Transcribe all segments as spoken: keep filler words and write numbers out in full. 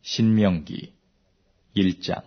신명기 일 장.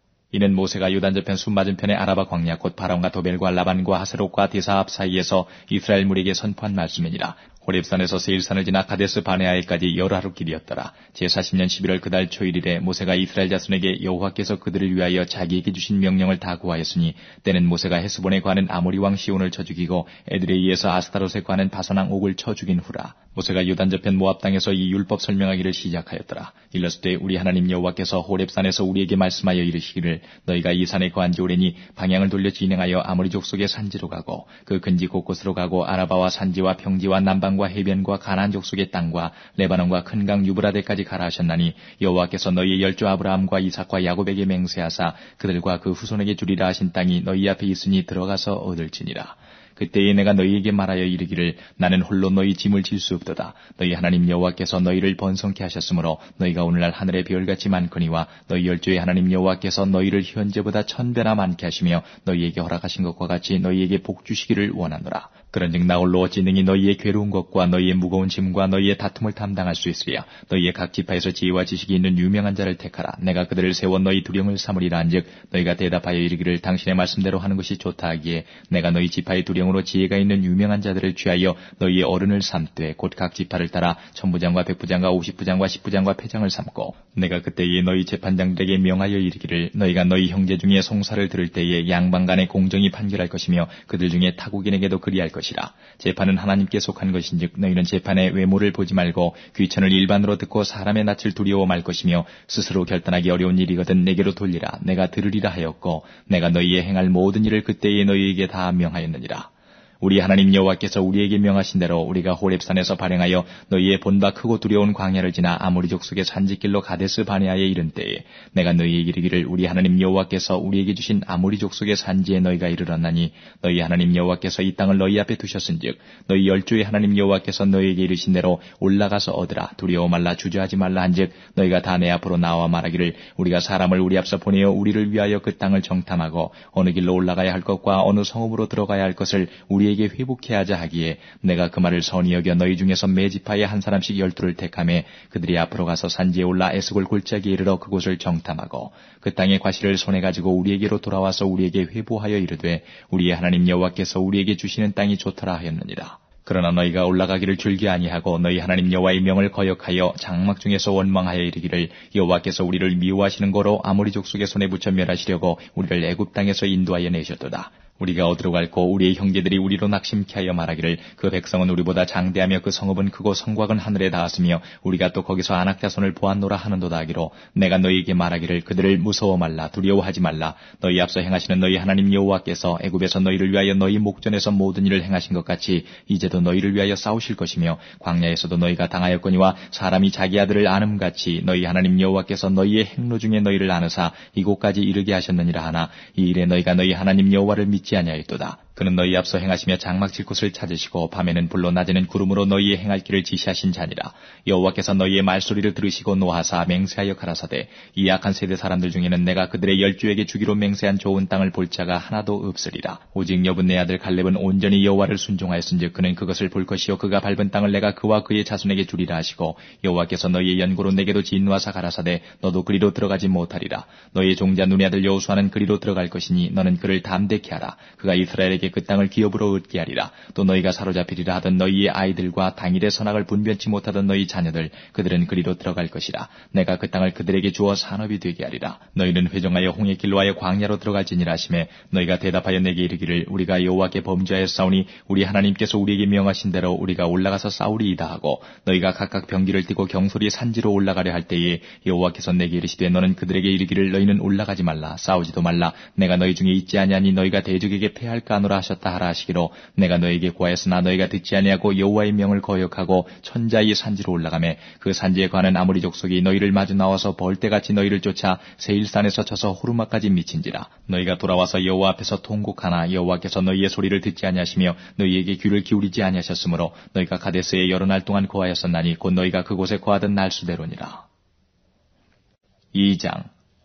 이는 모세가 요단 저편 숲 맞은편의 아라바 광야 곧 바람과 도벨과 라반과 하세롯과 디사압 사이에서 이스라엘 무리에게 선포한 말씀이니라. 호렙산에서 세일산을 지나 가데스 바네아에까지 열하루 길이었더라. 제사십 년 십일월 그달 초일일에 모세가 이스라엘 자손에게 여호와께서 그들을 위하여 자기에게 주신 명령을 다 구하였으니 때는 모세가 헤스본에 관한 아모리 왕 시온을 쳐 죽이고 에드레이에서 아스타롯에 관한 바산왕 옥을 쳐 죽인 후라. 모세가 요단 저편 모압 땅에서 이 율법 설명하기를 시작하였더라. 일렀을 때 우리 하나님 여호와께서 호렙산에서 우리에게 말씀하여 이르시기를 너희가 이 산에 거한 지 오래니 방향을 돌려 진행하여 아모리 족속의 산지로 가고 그 근지 곳곳으로 가고 아라바와 산지와 평지와 남방 과 해변과 가나안 족속의 땅과 레바논과 큰 강 유브라데까지 가라 하셨나니 여호와께서 너희의 열조 아브라함과 이삭과 야곱에게 맹세하사 그들과 그 후손에게 주리라 하신 땅이 너희 앞에 있으니 들어가서 얻을지니라. 그때에 내가 너희에게 말하여 이르기를 나는 홀로 너희 짐을 질 수 없도다. 너희 하나님 여호와께서 너희를 번성케 하셨으므로 너희가 오늘날 하늘의 별같이 많거니와 너희 열조의 하나님 여호와께서 너희를 현재보다 천배나 많게 하시며 너희에게 허락하신 것과 같이 너희에게 복 주시기를 원하노라. 그런즉 나 홀로 어찌 능히 너희의 괴로운 것과 너희의 무거운 짐과 너희의 다툼을 담당할 수 있으랴. 너희의 각 지파에서 지혜와 지식이 있는 유명한 자를 택하라. 내가 그들을 세워 너희 두령을 삼으리라 한즉 너희가 대답하여 이르기를 당신의 말씀대로 하는 것이 좋다 하기에 내가 너희 지파의 두령으로 지혜가 있는 유명한 자들을 취하여 너희의 어른을 삼되 곧 각 지파를 따라 천부장과 백부장과 오십부장과 십부장과 패장을 삼고 내가 그때에 너희 재판장들에게 명하여 이르기를 너희가 너희 형제 중에 송사를 들을 때에 양방 간에 공정히 판결할 것이며 그들 중에 타국인에게도 그리할 것이라. 재판은 하나님께 속한 것인즉 너희는 재판의 외모를 보지 말고 귀천을 일반으로 듣고 사람의 낯을 두려워 말 것이며 스스로 결단하기 어려운 일이거든 내게로 돌리라. 내가 들으리라 하였고 내가 너희의 행할 모든 일을 그때에 너희에게 다 명하였느니라. 우리 하나님 여호와께서 우리에게 명하신 대로 우리가 호렙산에서 발행하여 너희의 본바 크고 두려운 광야를 지나 아모리 족속의 산지길로 가데스 바네아에 이른 때에 내가 너희에게 이르기를 우리 하나님 여호와께서 우리에게 주신 아모리 족속의 산지에 너희가 이르렀나니 너희 하나님 여호와께서 이 땅을 너희 앞에 두셨은즉 너희 열조의 하나님 여호와께서 너희에게 이르신 대로 올라가서 얻으라. 두려워 말라 주저하지 말라 한즉 너희가 다 내 앞으로 나와 말하기를 우리가 사람을 우리 앞서 보내어 우리를 위하여 그 땅을 정탐하고 어느 길로 올라가야 할 것과 어느 성읍으로 들어가야 할 것을 우리 에게 회복해 하자 하기에 내가 그 말을 선히 여겨 너희 중에서 매 지파에 한 사람씩 열두를 택하매 그들이 앞으로 가서 산지에 올라 에스골 골짜기에 이르러 그곳을 정탐하고 그 땅의 과실을 손에 가지고 우리에게로 돌아와서 우리에게 회보하여 이르되 우리의 하나님 여호와께서 우리에게 주시는 땅이 좋더라 하였느니라. 그러나 너희가 올라가기를 줄기 아니하고 너희 하나님 여호와의 명을 거역하여 장막 중에서 원망하여 이르기를 여호와께서 우리를 미워하시는 거로 아모리 족속의 손에 붙여 멸하시려고 우리를 애굽 땅에서 인도하여 내셨도다. 우리가 어디로 갈고 우리의 형제들이 우리로 낙심케 하여 말하기를 그 백성은 우리보다 장대하며 그 성읍은 크고 성곽은 하늘에 닿았으며 우리가 또 거기서 아낙 자손을 보았노라 하는도다 하기로 내가 너희에게 말하기를 그들을 무서워 말라 두려워하지 말라. 너희 앞서 행하시는 너희 하나님 여호와께서 애굽에서 너희를 위하여 너희 목전에서 모든 일을 행하신 것 같이 이제도 너희를 위하여 싸우실 것이며 광야에서도 너희가 당하였거니와 사람이 자기 아들을 아는같이 너희 하나님 여호와께서 너희의 행로 중에 너희를 아느사 이곳까지 이르게 하셨느니라 하나 이 일에 너희가 너희 하나님 여호와를 믿지 아니하였도다. 그는 너희 앞서 행하시며 장막 칠 곳을 찾으시고 밤에는 불로 낮에는 구름으로 너희의 행할 길을 지시하신 자니라. 여호와께서 너희의 말소리를 들으시고 노하사 맹세하여 가라사대 이 악한 세대 사람들 중에는 내가 그들의 열조에게 주기로 맹세한 좋은 땅을 볼 자가 하나도 없으리라. 오직 여분네 아들 갈렙은 온전히 여호와를 순종하였은즉 그는 그것을 볼 것이요 그가 밟은 땅을 내가 그와 그의 자손에게 주리라 하시고 여호와께서 너희의 연고로 내게도 진노하사 가라사대 너도 그리로 들어가지 못하리라. 너희의 종자 눈의 아들 여호수아는 그리로 들어갈 것이니 너는 그를 담대케 하라. 그가 이스라엘에게 그 땅을 기업으로 얻게 하리라. 또 너희가 사로잡히리라 하던 너희의 아이들과 당일의 선악을 분변치 못하던 너희 자녀들 그들은 그리로 들어갈 것이라. 내가 그 땅을 그들에게 주어 산업이 되게 하리라. 너희는 회종하여 홍해 길로 하여 광야로 들어갈지니라 하시매 너희가 대답하여 내게 이르기를 우리가 여호와께 범죄하였사오니 우리 하나님께서 우리에게 명하신 대로 우리가 올라가서 싸우리이다 하고 너희가 각각 병기를 띠고 경솔히 산지로 올라가려 할 때에 여호와께서 내게 이르시되 너는 그들에게 이르기를 너희는 올라가지 말라 싸우지도 말라. 내가 너희 중에 있지 아니하니 너희가 대적에게 패할까 하노라 하셨다 하라 하시기로 내가 너에게 구하였으나 너희가 듣지 아니하고 여호와의 명을 거역하고 천자의 산지로 올라가매 그 산지에 관한 아모리 족속이 너희를 마주 나와서 벌떼같이 너희를 쫓아 세일산에서 쳐서 호르마까지 미친지라. 너희가 돌아와서 여호와 앞에서 통곡하나 여호와께서 너희의 소리를 듣지 아니하시며 너희에게 귀를 기울이지 아니하셨으므로 너희가 가데스에 여러 날 동안 거하였었나니 곧 너희가 그곳에 거하던 날수대로니라. 이 장.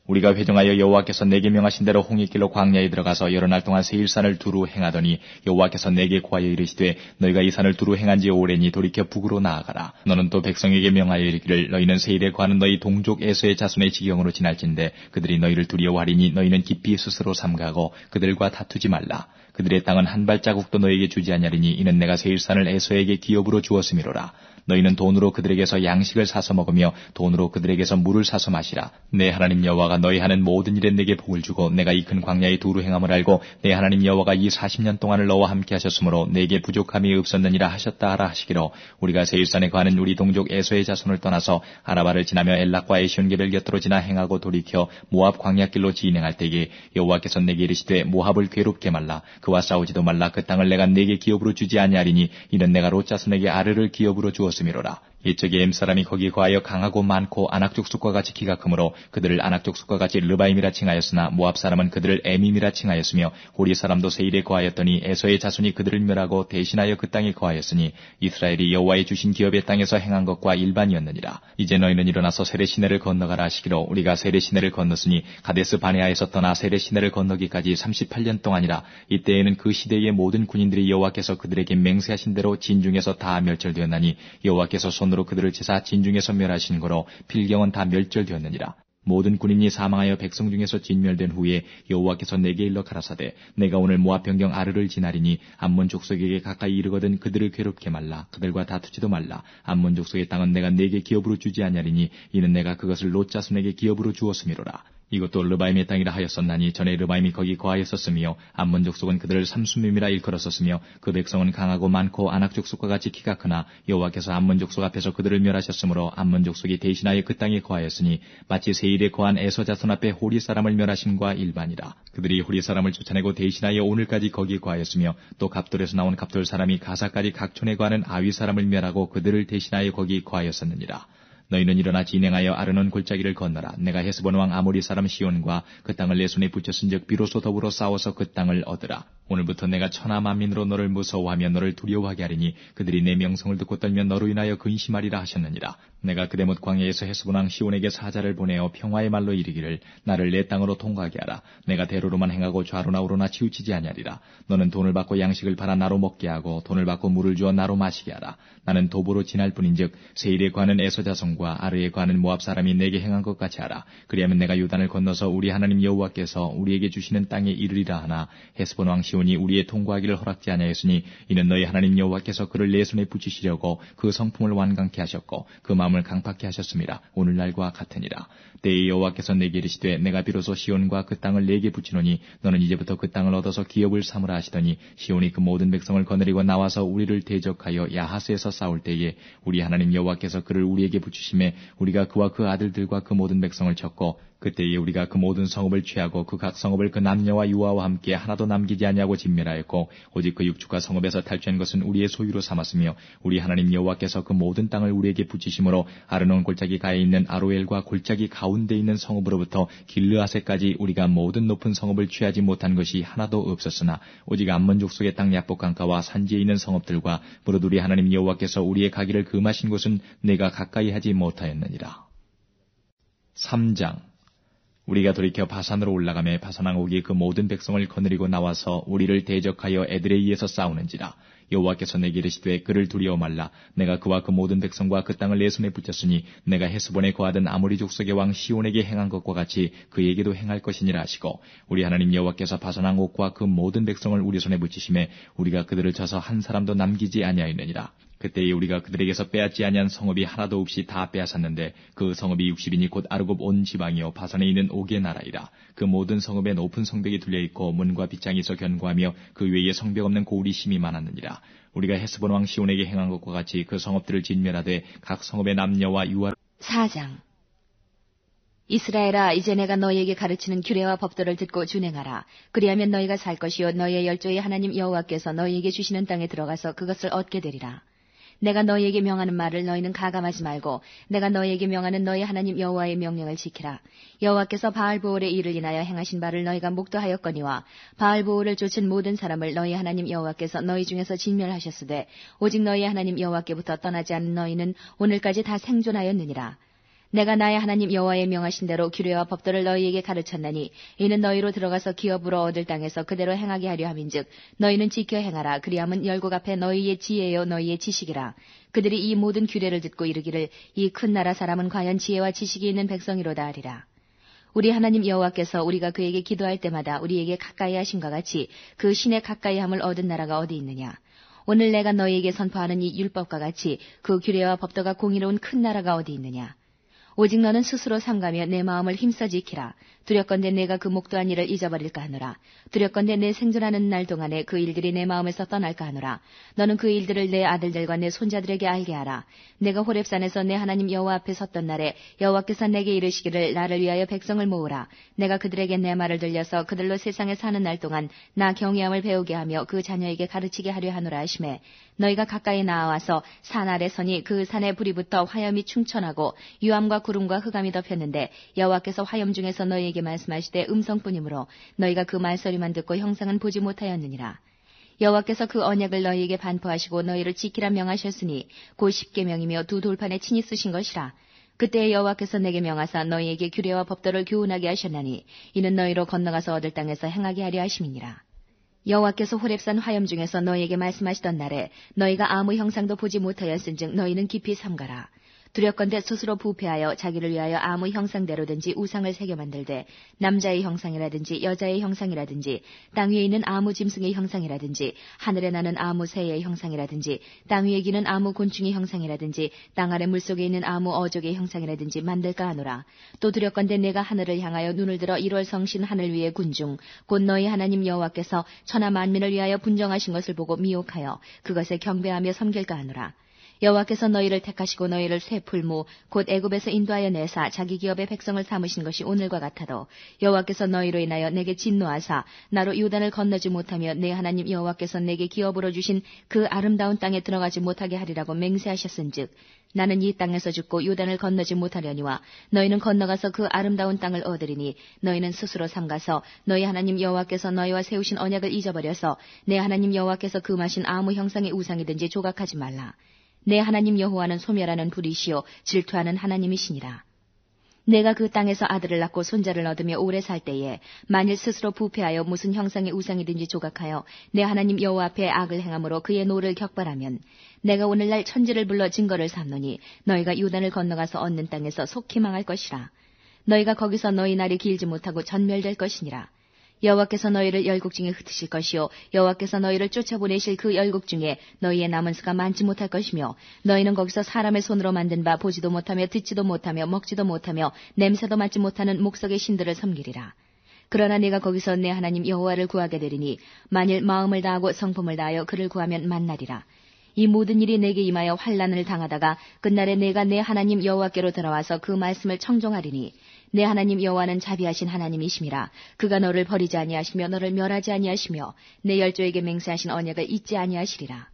우리가 회중하여 여호와께서 내게 명하신 대로 홍익길로 광야에 들어가서 여러 날 동안 세일산을 두루 행하더니 여호와께서 내게 고하여 이르시되 너희가 이 산을 두루 행한 지 오래니 돌이켜 북으로 나아가라. 너는 또 백성에게 명하여 이르기를 너희는 세일에 거하는 너희 동족 에서의 자손의 지경으로 지날진대 그들이 너희를 두려워하리니 너희는 깊이 스스로 삼가고 그들과 다투지 말라. 그들의 땅은 한 발자국도 너에게 주지 아니하리니 이는 내가 세일산을 에서에게 기업으로 주었음이로라. 너희는 돈으로 그들에게서 양식을 사서 먹으며 돈으로 그들에게서 물을 사서 마시라. 내 하나님 여호와가 너희 하는 모든 일에 내게 복을 주고 내가 이 큰 광야에 두루 행함을 알고 내 하나님 여호와가 이 사십 년 동안을 너와 함께 하셨으므로 내게 부족함이 없었느니라 하셨다 하라 하시기로 우리가 세일산에 거하는 우리 동족 에서의 자손을 떠나서 아라바를 지나며 엘락과 에시온게벨 곁으로 지나 행하고 돌이켜 모압 광야길로 진행할 때에 여호와께서 내게 이르시되 모압을 괴롭게 말라. 그와 싸우지도 말라. 그 땅을 내가 내게 기업으로 주지 아니하리니 이는 내가 롯 자손에게 아르를 기업으로 주었으므로 이로라. 이쪽에 엠사람이 거기 거하여 강하고 많고 아낙족속과 같이 키가 크므로 그들을 아낙족속과 같이 르바임이라 칭하였으나 모압 사람은 그들을 에밈이라 칭하였으며 호리 사람도 세일에 거하였더니 에서의 자손이 그들을 멸하고 대신하여 그 땅에 거하였으니 이스라엘이 여호와의 주신 기업의 땅에서 행한 것과 일반이었느니라. 이제 너희는 일어나서 세레 시내를 건너가라 하시기로 우리가 세레 시내를 건넜으니 가데스 바네아에서 떠나 세레 시내를 건너기까지 삼십팔 년 동안이라. 이때에는 그 시대의 모든 군인들이 여호와께서 그들에게 맹세하신 대로 진중에서 다 멸절되었나니 여호와께서 손 으로 그들을 치사 진중에서 멸하신 거로 필경은 다 멸절되었느니라. 모든 군인이 사망하여 백성 중에서 진멸된 후에 여호와께서 내게 일러 가라사대 내가 오늘 모압 변경 아르를 지나리니 암몬 족속에게 가까이 이르거든 그들을 괴롭게 말라. 그들과 다투지도 말라. 암몬 족속의 땅은 내가 내게 기업으로 주지 아니하리니 이는 내가 그것을 롯 자손에게 기업으로 주었음이로라. 이것도 르바임의 땅이라 하였었나니 전에 르바임이 거기 거하였었으며 암몬 족속은 그들을 삼순밈이라 일컬었었으며 그 백성은 강하고 많고 아낙 족속과 같이 키가 크나 여호와께서 암몬 족속 앞에서 그들을 멸하셨으므로 암몬 족속이 대신하여 그 땅에 거하였으니 마치 세일에 거한 에서 자손 앞에 호리 사람을 멸하심과 일반이라. 그들이 호리 사람을 쫓아내고 대신하여 오늘까지 거기 거하였으며 또 갑돌에서 나온 갑돌 사람이 가사까지 각촌에 거하는 아위 사람을 멸하고 그들을 대신하여 거기 거하였었느니라. 너희는 일어나 진행하여 아르논 골짜기를 건너라. 내가 헤스본 왕 아모리 사람 시온과 그 땅을 내 손에 붙였은즉 비로소 더불어 싸워서 그 땅을 얻으라. 오늘부터 내가 천하 만민으로 너를 무서워하며 너를 두려워하게 하리니 그들이 내 명성을 듣고 떨며 너로 인하여 근심하리라 하셨느니라. 내가 그대못 광야에서 헤스본 왕 시온에게 사자를 보내어 평화의 말로 이르기를 나를 내 땅으로 통과하게 하라. 내가 대로로만 행하고 좌로나 우로나 치우치지 아니하리라. 너는 돈을 받고 양식을 팔아 나로 먹게 하고 돈을 받고 물을 주어 나로 마시게 하라. 나는 도보로 지날 뿐인즉 세일에 거하는 에서 자손과 아르에 거하는 모압 사람이 내게 행한 것 같이 하라. 그리하면 내가 요단을 건너서 우리 하나님 여호와께서 우리에게 주시는 땅에 이르리라 하나 헤스본 왕 시온이 우리의 통과하기를 허락지 아니하였으니 이는 너희 하나님 여호와께서 그를 내 손에 붙이시려고 그 성품을 완강케 하셨고 그 마음을 강팍케 하셨음이라. 오늘날과 같으니라. 때에 여호와께서 내게 이르시되 내가 비로소 시온과 그 땅을 내게 붙이노니 너는 이제부터 그 땅을 얻어서 기업을 삼으라 하시더니 시온이 그 모든 백성을 거느리고 나와서 우리를 대적하여 야하스에서 싸울 때에 우리 하나님 여호와께서 그를 우리에게 붙이심에 우리가 그와 그 아들들과 그 모든 백성을 쳤고 그때에 우리가 그 모든 성읍을 취하고 그 각 성읍을 그 남녀와 유아와 함께 하나도 남기지 아니하고 진멸하였고 오직 그 육축과 성읍에서 탈취한 것은 우리의 소유로 삼았으며 우리 하나님 여호와께서 그 모든 땅을 우리에게 붙이심으로 아르논 골짜기 가에 있는 아로엘과 골짜기 가운데 있는 성읍으로부터 길르아세까지 우리가 모든 높은 성읍을 취하지 못한 것이 하나도 없었으나 오직 암몬 족속의 땅 야복 강가와 산지에 있는 성읍들과 무릇 우리 하나님 여호와께서 우리의 가기를 금하신 곳은 내가 가까이 하지 못하였느니라. 삼 장 우리가 돌이켜 바산으로 올라가매 바산 왕옥이 그 모든 백성을 거느리고 나와서 우리를 대적하여 에드레이에서 싸우는지라. 여호와께서 내게 이르시되 그를 두려워 말라. 내가 그와 그 모든 백성과 그 땅을 내 손에 붙였으니 내가 헤스본에 거하던 아모리 족속의 왕 시온에게 행한 것과 같이 그에게도 행할 것이니라 하시고 우리 하나님 여호와께서 바산 왕옥과 그 모든 백성을 우리 손에 붙이심에 우리가 그들을 쳐서 한 사람도 남기지 아니하였느니라. 그때에 우리가 그들에게서 빼앗지 아니한 성읍이 하나도 없이 다 빼앗았는데 그 성읍이 육십이니 곧 아르곱 온 지방이요 바산에 있는 옥의 나라이라. 그 모든 성읍에 높은 성벽이 둘려있고 문과 빗장이 있어 견고하며 그 외에 성벽 없는 고울이 심이 많았느니라. 우리가 헤스본 왕 시온에게 행한 것과 같이 그 성읍들을 진멸하되 각 성읍의 남녀와 유아. 사 장 이스라엘아, 이제 내가 너희에게 가르치는 규례와 법도를 듣고 준행하라. 그리하면 너희가 살 것이요 너희의 열조의 하나님 여호와께서 너희에게 주시는 땅에 들어가서 그것을 얻게 되리라. 내가 너희에게 명하는 말을 너희는 가감하지 말고 내가 너희에게 명하는 너희 하나님 여호와의 명령을 지키라. 여호와께서 바알보올의 일을 인하여 행하신 바를 너희가 목도하였거니와 바알보올을 쫓은 모든 사람을 너희 하나님 여호와께서 너희 중에서 진멸하셨으되 오직 너희 하나님 여호와께부터 떠나지 않은 너희는 오늘까지 다 생존하였느니라. 내가 나의 하나님 여호와의 명하신 대로 규례와 법도를 너희에게 가르쳤나니 이는 너희로 들어가서 기업으로 얻을 땅에서 그대로 행하게 하려 함인즉 너희는 지켜 행하라. 그리함은 열국 앞에 너희의 지혜요 너희의 지식이라. 그들이 이 모든 규례를 듣고 이르기를 이 큰 나라 사람은 과연 지혜와 지식이 있는 백성이로다 하리라. 우리 하나님 여호와께서 우리가 그에게 기도할 때마다 우리에게 가까이 하심과 같이 그 신의 가까이함을 얻은 나라가 어디 있느냐. 오늘 내가 너희에게 선포하는 이 율법과 같이 그 규례와 법도가 공의로운 큰 나라가 어디 있느냐. 오직 너는 스스로 삼가며 내 마음을 힘써 지키라. 두렵건대 내가 그 목도한 일을 잊어버릴까 하노라. 두렵건대 내 생존하는 날 동안에 그 일들이 내 마음에서 떠날까 하노라. 너는 그 일들을 내 아들들과 내 손자들에게 알게 하라. 내가 호렙산에서 내 하나님 여호와 앞에 섰던 날에 여호와께서 내게 이르시기를 나를 위하여 백성을 모으라. 내가 그들에게 내 말을 들려서 그들로 세상에 사는 날 동안 나 경외함을 배우게 하며 그 자녀에게 가르치게 하려 하노라 하시매 너희가 가까이 나와서 산 아래 서니 그 산에 불이 붙어 화염이 충천하고 유암과 구름과 흑암이 덮였는데 여호와께서 화염 중에서 너희에게 말씀하시되 음성뿐이므로 너희가 그 말소리만 듣고 형상은 보지 못하였느니라. 여호와께서 그 언약을 너희에게 반포하시고 너희를 지키라 명하셨으니 곧 십계명이며 두 돌판에 친히 쓰신 것이라. 그때 여호와께서 내게 명하사 너희에게 규례와 법도를 교훈하게 하셨나니 이는 너희로 건너가서 얻을 땅에서 행하게 하려 하심이니라. 여호와께서 호렙산 화염 중에서 너희에게 말씀하시던 날에 너희가 아무 형상도 보지 못하였은즉 너희는 깊이 삼가라. 두렵건대 스스로 부패하여 자기를 위하여 아무 형상대로든지 우상을 새겨 만들되 남자의 형상이라든지 여자의 형상이라든지 땅 위에 있는 아무 짐승의 형상이라든지 하늘에 나는 아무 새의 형상이라든지 땅 위에 기는 아무 곤충의 형상이라든지 땅 아래 물속에 있는 아무 어족의 형상이라든지 만들까 하노라. 또 두렵건대 내가 하늘을 향하여 눈을 들어 일월 성신 하늘 위의 군중 곧 너희 하나님 여호와께서 천하 만민을 위하여 분정하신 것을 보고 미혹하여 그것에 경배하며 섬길까 하노라. 여호와께서 너희를 택하시고 너희를 쇠풀무 곧 애굽에서 인도하여 내사 자기 기업의 백성을 삼으신 것이 오늘과 같아도 여호와께서 너희로 인하여 내게 진노하사 나로 요단을 건너지 못하며 내 하나님 여호와께서 내게 기업으로 주신 그 아름다운 땅에 들어가지 못하게 하리라고 맹세하셨은즉 나는 이 땅에서 죽고 요단을 건너지 못하려니와 너희는 건너가서 그 아름다운 땅을 얻으리니 너희는 스스로 삼가서 너희 하나님 여호와께서 너희와 세우신 언약을 잊어버려서 내 하나님 여호와께서 금하신 아무 형상의 우상이든지 조각하지 말라. 내 하나님 여호와는 소멸하는 불이시요 질투하는 하나님이시니라. 내가 그 땅에서 아들을 낳고 손자를 얻으며 오래 살 때에 만일 스스로 부패하여 무슨 형상의 우상이든지 조각하여 내 하나님 여호와 앞에 악을 행함으로 그의 노를 격발하면 내가 오늘날 천지를 불러 증거를 삼노니 너희가 요단을 건너가서 얻는 땅에서 속히 망할 것이라. 너희가 거기서 너희 날이 길지 못하고 전멸될 것이니라. 여호와께서 너희를 열국 중에 흩으실 것이요 여호와께서 너희를 쫓아보내실 그 열국 중에 너희의 남은 수가 많지 못할 것이며 너희는 거기서 사람의 손으로 만든 바 보지도 못하며 듣지도 못하며 먹지도 못하며 냄새도 맡지 못하는 목석의 신들을 섬기리라. 그러나 네가 거기서 내 하나님 여호와를 구하게 되리니 만일 마음을 다하고 성품을 다하여 그를 구하면 만나리라. 이 모든 일이 내게 임하여 환난을 당하다가 끝날에 내가 내 하나님 여호와께로 돌아와서 그 말씀을 청종하리니 내 하나님 여호와는 자비하신 하나님이심이라. 그가 너를 버리지 아니하시며 너를 멸하지 아니하시며 내 열조에게 맹세하신 언약을 잊지 아니하시리라.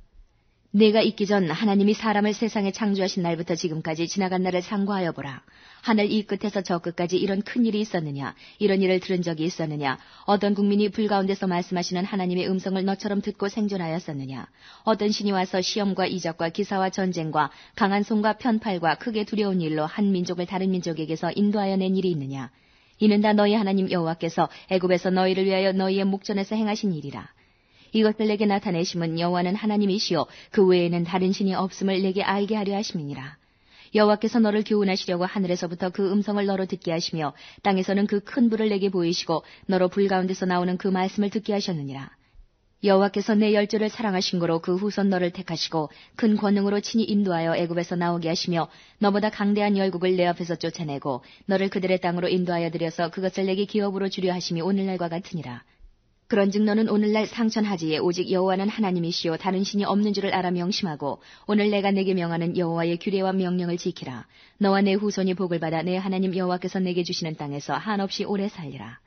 내가 있기 전 하나님이 사람을 세상에 창조하신 날부터 지금까지 지나간 날을 상고하여 보라. 하늘 이 끝에서 저 끝까지 이런 큰 일이 있었느냐? 이런 일을 들은 적이 있었느냐? 어떤 국민이 불 가운데서 말씀하시는 하나님의 음성을 너처럼 듣고 생존하였었느냐? 어떤 신이 와서 시험과 이적과 기사와 전쟁과 강한 손과 편팔과 크게 두려운 일로 한 민족을 다른 민족에게서 인도하여 낸 일이 있느냐? 이는 다 너희 하나님 여호와께서 애굽에서 너희를 위하여 너희의 목전에서 행하신 일이라. 이것들 내게 나타내심은 여호와는 하나님이시요 그 외에는 다른 신이 없음을 내게 알게 하려 하심이니라. 여호와께서 너를 교훈하시려고 하늘에서부터 그 음성을 너로 듣게 하시며 땅에서는 그 큰 불을 내게 보이시고 너로 불 가운데서 나오는 그 말씀을 듣게 하셨느니라. 여호와께서 내 열조를 사랑하신 거로 그 후손 너를 택하시고 큰 권능으로 친히 인도하여 애굽에서 나오게 하시며 너보다 강대한 열국을 내 앞에서 쫓아내고 너를 그들의 땅으로 인도하여 들여서 그것을 내게 기업으로 주려 하심이 오늘날과 같으니라. 그런즉 너는 오늘날 상천하지에 오직 여호와는 하나님이시요 다른 신이 없는 줄을 알아 명심하고 오늘 내가 내게 명하는 여호와의 규례와 명령을 지키라. 너와 내 후손이 복을 받아 내 하나님 여호와께서 내게 주시는 땅에서 한없이 오래 살리라.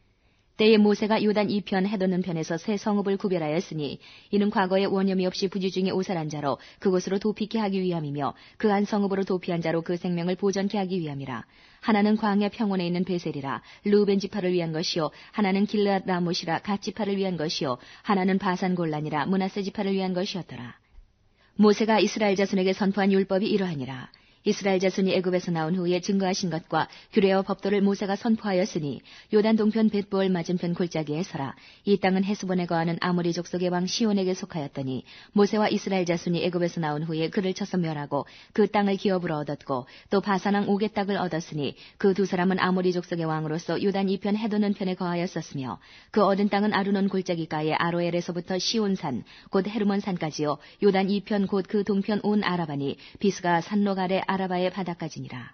때에 모세가 요단 이편 해돋는 편에서 세 성읍을 구별하였으니 이는 과거에 원념이 없이 부지 중에 오살한 자로 그곳으로 도피케 하기 위함이며 그 한 성읍으로 도피한 자로 그 생명을 보전케 하기 위함이라. 하나는 광야 평원에 있는 베셀이라 르우벤 지파를 위한 것이요 하나는 길르앗 라못이라 갓 지파를 위한 것이요 하나는 바산 골란이라 므낫세 지파를 위한 것이었더라. 모세가 이스라엘 자손에게 선포한 율법이 이러하니라. 이스라엘 자손이 애굽에서 나온 후에 증거하신 것과 규례와 법도를 모세가 선포하였으니 요단 동편 벳보을 맞은편 골짜기에 서라. 이 땅은 헤스본에 거하는 아모리 족속의 왕 시온에게 속하였더니 모세와 이스라엘 자손이 애굽에서 나온 후에 그를 쳐서 멸하고 그 땅을 기업으로 얻었고 또 바산왕 옥의 땅을 얻었으니 그 두 사람은 아모리 족속의 왕으로서 요단 이편 해도는 편에 거하였었으며 그 얻은 땅은 아르논 골짜기가에 아로엘에서부터 시온산 곧 헤르몬산까지요 요단 이편 곧 그 동편 온 아라바니 비스가 산록 아래 아라바의 바다까지니라.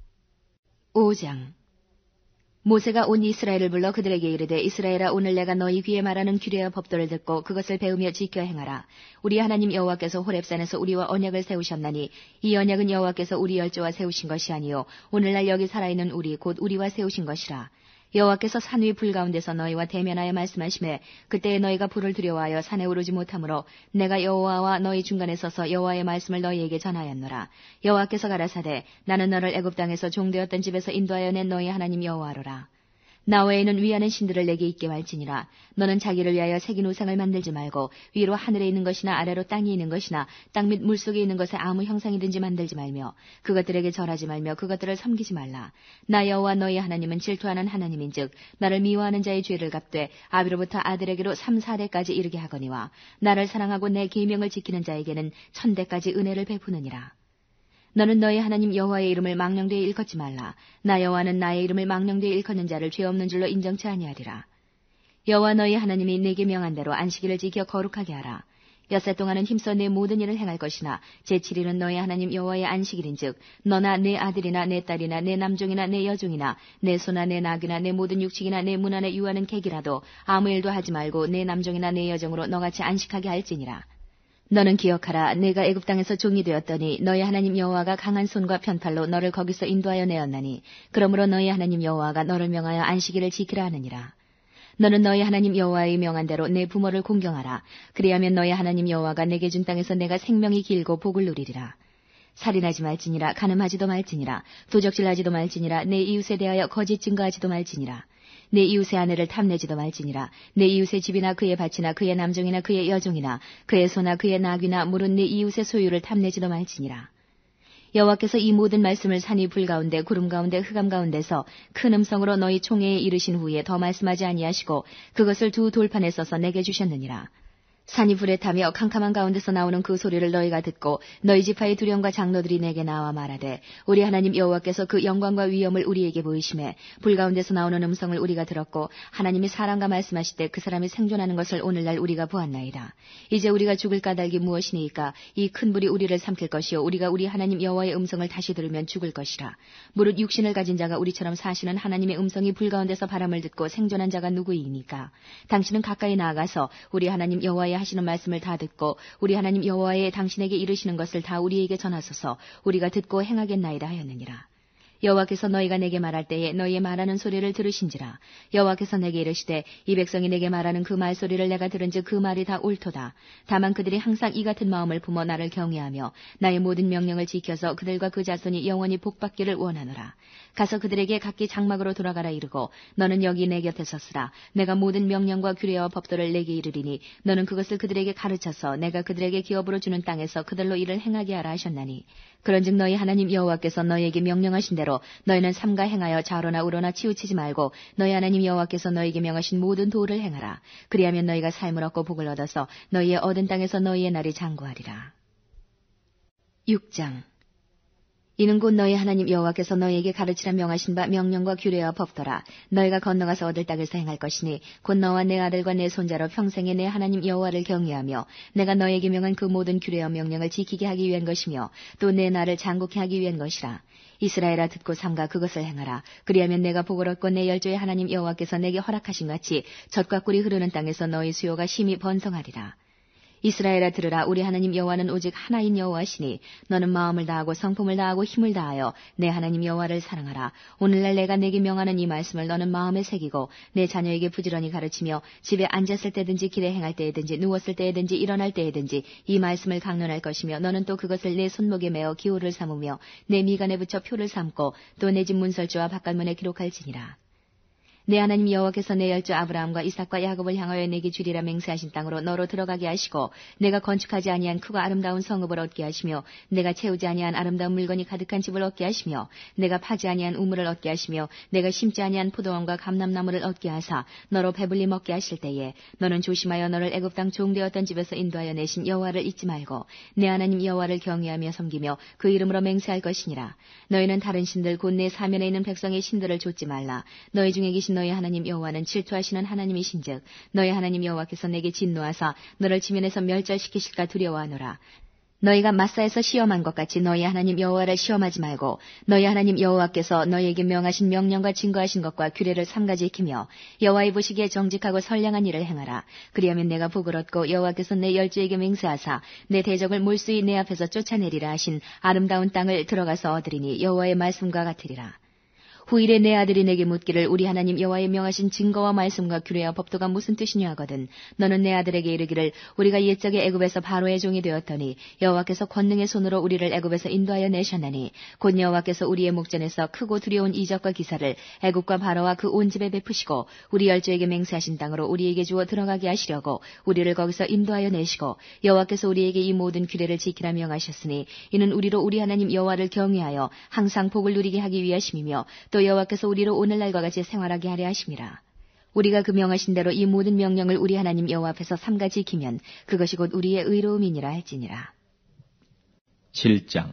오 장. 모세가 온 이스라엘을 불러 그들에게 이르되 이스라엘아 오늘 내가 너희 귀에 말하는 규례와 법도를 듣고 그것을 배우며 지켜 행하라. 우리 하나님 여호와께서 호렙산에서 우리와 언약을 세우셨나니 이 언약은 여호와께서 우리 열조와 세우신 것이 아니요 오늘날 여기 살아있는 우리 곧 우리와 세우신 것이라. 여호와께서 산 위 불 가운데서 너희와 대면하여 말씀하시매 그때에 너희가 불을 두려워하여 산에 오르지 못하므로 내가 여호와와 너희 중간에 서서 여호와의 말씀을 너희에게 전하였노라. 여호와께서 가라사대 나는 너를 애굽 땅에서 종되었던 집에서 인도하여 낸 너희 하나님 여호와로라. 나 외에는 위하는 신들을 내게 있게 말지니라. 너는 자기를 위하여 새긴 우상을 만들지 말고 위로 하늘에 있는 것이나 아래로 땅이 있는 것이나 땅 및 물속에 있는 것에 아무 형상이든지 만들지 말며 그것들에게 절하지 말며 그것들을 섬기지 말라. 나 여호와 너희 하나님은 질투하는 하나님인즉 나를 미워하는 자의 죄를 갚되 아비로부터 아들에게로 삼, 사대까지 이르게 하거니와 나를 사랑하고 내 계명을 지키는 자에게는 천대까지 은혜를 베푸느니라. 너는 너희 하나님 여호와의 이름을 망령되이 일컫지 말라. 나 여호와는 나의 이름을 망령되이 일컫는 자를 죄 없는 줄로 인정치 아니하리라. 여호와 너희 하나님이 내게 명한 대로 안식일을 지켜 거룩하게 하라. 엿새 동안은 힘써 내 모든 일을 행할 것이나 제칠 일은 너희 하나님 여호와의 안식일인즉 너나 내 아들이나 내 딸이나 내 남종이나 내 여종이나 내 소나 내 낙이나 내 모든 육식이나 내 문 안에 유하는 객이라도 아무 일도 하지 말고 내 남종이나 내 여종으로 너같이 안식하게 할지니라. 너는 기억하라. 내가 애굽 땅에서 종이 되었더니 너희 하나님 여호와가 강한 손과 편팔로 너를 거기서 인도하여 내었나니 그러므로 너희 하나님 여호와가 너를 명하여 안식일을 지키라 하느니라. 너는 너희 하나님 여호와의 명한 대로 내 부모를 공경하라. 그리하면 너희 하나님 여호와가 내게 준 땅에서 내가 생명이 길고 복을 누리리라. 살인하지 말지니라. 간음하지도 말지니라. 도적질하지도 말지니라. 내 이웃에 대하여 거짓 증거하지도 말지니라. 내 이웃의 아내를 탐내지도 말지니라. 내 이웃의 집이나 그의 밭이나 그의 남종이나 그의 여종이나 그의 소나 그의 낙이나 물은 내 이웃의 소유를 탐내지도 말지니라. 여호와께서 이 모든 말씀을 산이 불 가운데 구름 가운데 흑암 가운데서 큰 음성으로 너희 총회에 이르신 후에 더 말씀하지 아니하시고 그것을 두 돌판에 써서 내게 주셨느니라. 산이 불에 타며 캄캄한 가운데서 나오는 그 소리를 너희가 듣고 너희 지파의 두령과 장로들이 내게 나와 말하되 우리 하나님 여호와께서 그 영광과 위엄을 우리에게 보이심에 불 가운데서 나오는 음성을 우리가 들었고 하나님이 사람과 말씀하실 때 그 사람이 생존하는 것을 오늘날 우리가 보았나이다. 이제 우리가 죽을 까닭이 무엇이니까 이 큰 불이 우리를 삼킬 것이요 우리가 우리 하나님 여호와의 음성을 다시 들으면 죽을 것이라. 무릇 육신을 가진 자가 우리처럼 사시는 하나님의 음성이 불 가운데서 바람을 듣고 생존한 자가 누구이니까. 당신은 가까이 나아가서 우리 하나님 여호와의 하시는 말씀을 다 듣고 우리 하나님 여호와의 당신에게 이르시는 것을 다 우리에게 전하소서. 우리가 듣고 행하겠나이다 하였느니라. 여호와께서 너희가 내게 말할 때에 너희의 말하는 소리를 들으신지라. 여호와께서 내게 이르시되 이 백성이 내게 말하는 그 말소리를 내가 들은즉 그 말이 다 옳도다. 다만 그들이 항상 이 같은 마음을 품어 나를 경외하며 나의 모든 명령을 지켜서 그들과 그 자손이 영원히 복받기를 원하노라. 가서 그들에게 각기 장막으로 돌아가라 이르고 너는 여기 내 곁에 섰으라. 내가 모든 명령과 규례와 법도를 내게 이르리니 너는 그것을 그들에게 가르쳐서 내가 그들에게 기업으로 주는 땅에서 그들로 이를 행하게 하라 하셨나니 그런즉 너희 하나님 여호와께서 너희에게 명령하신 대로 너희는 삼가 행하여 좌로나 우로나 치우치지 말고 너희 하나님 여호와께서 너희에게 명하신 모든 도를 행하라. 그리하면 너희가 삶을 얻고 복을 얻어서 너희의 얻은 땅에서 너희의 날이 장구하리라. 육 장. 이는 곧 너희 하나님 여호와께서 너희에게 가르치라 명하신 바 명령과 규례와 법도라. 너희가 건너가서 얻을 땅에서 행할 것이니 곧 너와 내 아들과 내 손자로 평생에 내 하나님 여호와를 경외하며 내가 너희에게 명한 그 모든 규례와 명령을 지키게 하기 위한 것이며 또 내 날을 장국케 하기 위한 것이라. 이스라엘아 듣고 삼가 그것을 행하라. 그리하면 내가 복을 얻고 내 열조의 하나님 여호와께서 내게 허락하신 같이 젖과 꿀이 흐르는 땅에서 너희 수요가 심히 번성하리라. 이스라엘아 들으라. 우리 하나님 여호와는 오직 하나인 여호와시니 너는 마음을 다하고 성품을 다하고 힘을 다하여 내 하나님 여호와를 사랑하라. 오늘날 내가 내게 명하는 이 말씀을 너는 마음에 새기고 내 자녀에게 부지런히 가르치며 집에 앉았을 때든지 길에 행할 때에든지 누웠을 때에든지 일어날 때에든지 이 말씀을 강론할 것이며 너는 또 그것을 내 손목에 메어 기호를 삼으며 내 미간에 붙여 표를 삼고 또 내 집 문설주와 바깥문에 기록할지니라. 내 하나님 여호와께서 내 열조 아브라함과 이삭과 야곱을 향하여 내게 주리라 맹세하신 땅으로 너로 들어가게 하시고 내가 건축하지 아니한 크고 아름다운 성읍을 얻게 하시며 내가 채우지 아니한 아름다운 물건이 가득한 집을 얻게 하시며 내가 파지 아니한 우물을 얻게 하시며 내가 심지 아니한 포도원과 감람나무를 얻게 하사 너로 배불리 먹게 하실 때에 너는 조심하여 너를 애굽 땅 종되었던 집에서 인도하여 내신 여호와를 잊지 말고 내 하나님 여호와를 경외하며 섬기며 그 이름으로 맹세할 것이니라. 너희는 다른 신들 곧 내 사면에 있는 백성의 신들을 좇지 말라. 너희 중에 계신 너희 하나님 여호와는 질투하시는 하나님이신즉 너희 하나님 여호와께서 내게 진노하사 너를 지면에서 멸절시키실까 두려워하노라. 너희가 마사에서 시험한 것 같이 너희 하나님 여호와를 시험하지 말고 너희 하나님 여호와께서 너희에게 명하신 명령과 증거하신 것과 규례를 삼가지 지키며 여호와의 보시기에 정직하고 선량한 일을 행하라. 그리하면 내가 복을 얻고 여호와께서 내 열조에게 맹세하사 내 대적을 몰수히 내 앞에서 쫓아내리라 하신 아름다운 땅을 들어가서 얻으리니 여호와의 말씀과 같으리라. 후일에 내 아들이 내게 묻기를 우리 하나님 여호와의 명하신 증거와 말씀과 규례와 법도가 무슨 뜻이냐 하거든 너는 내 아들에게 이르기를 우리가 옛적에 애굽에서 바로의 종이 되었더니 여호와께서 권능의 손으로 우리를 애굽에서 인도하여 내셨나니 곧 여호와께서 우리의 목전에서 크고 두려운 이적과 기사를 애굽과 바로와 그 온 집에 베푸시고 우리 열조에게 맹세하신 땅으로 우리에게 주어 들어가게 하시려고 우리를 거기서 인도하여 내시고 여호와께서 우리에게 이 모든 규례를 지키라 명하셨으니 이는 우리로 우리 하나님 여호와를 경외하여 항상 복을 누리게 하기 위하심이며 또 여호와께서 우리로 오늘날과 같이 생활하게 하려 하심이라. 우리가 그 명하신 대로 이 모든 명령을 우리 하나님 여호와 앞에서 삼가 지키면 그것이 곧 우리의 의로움이니라 할지니라. 칠 장.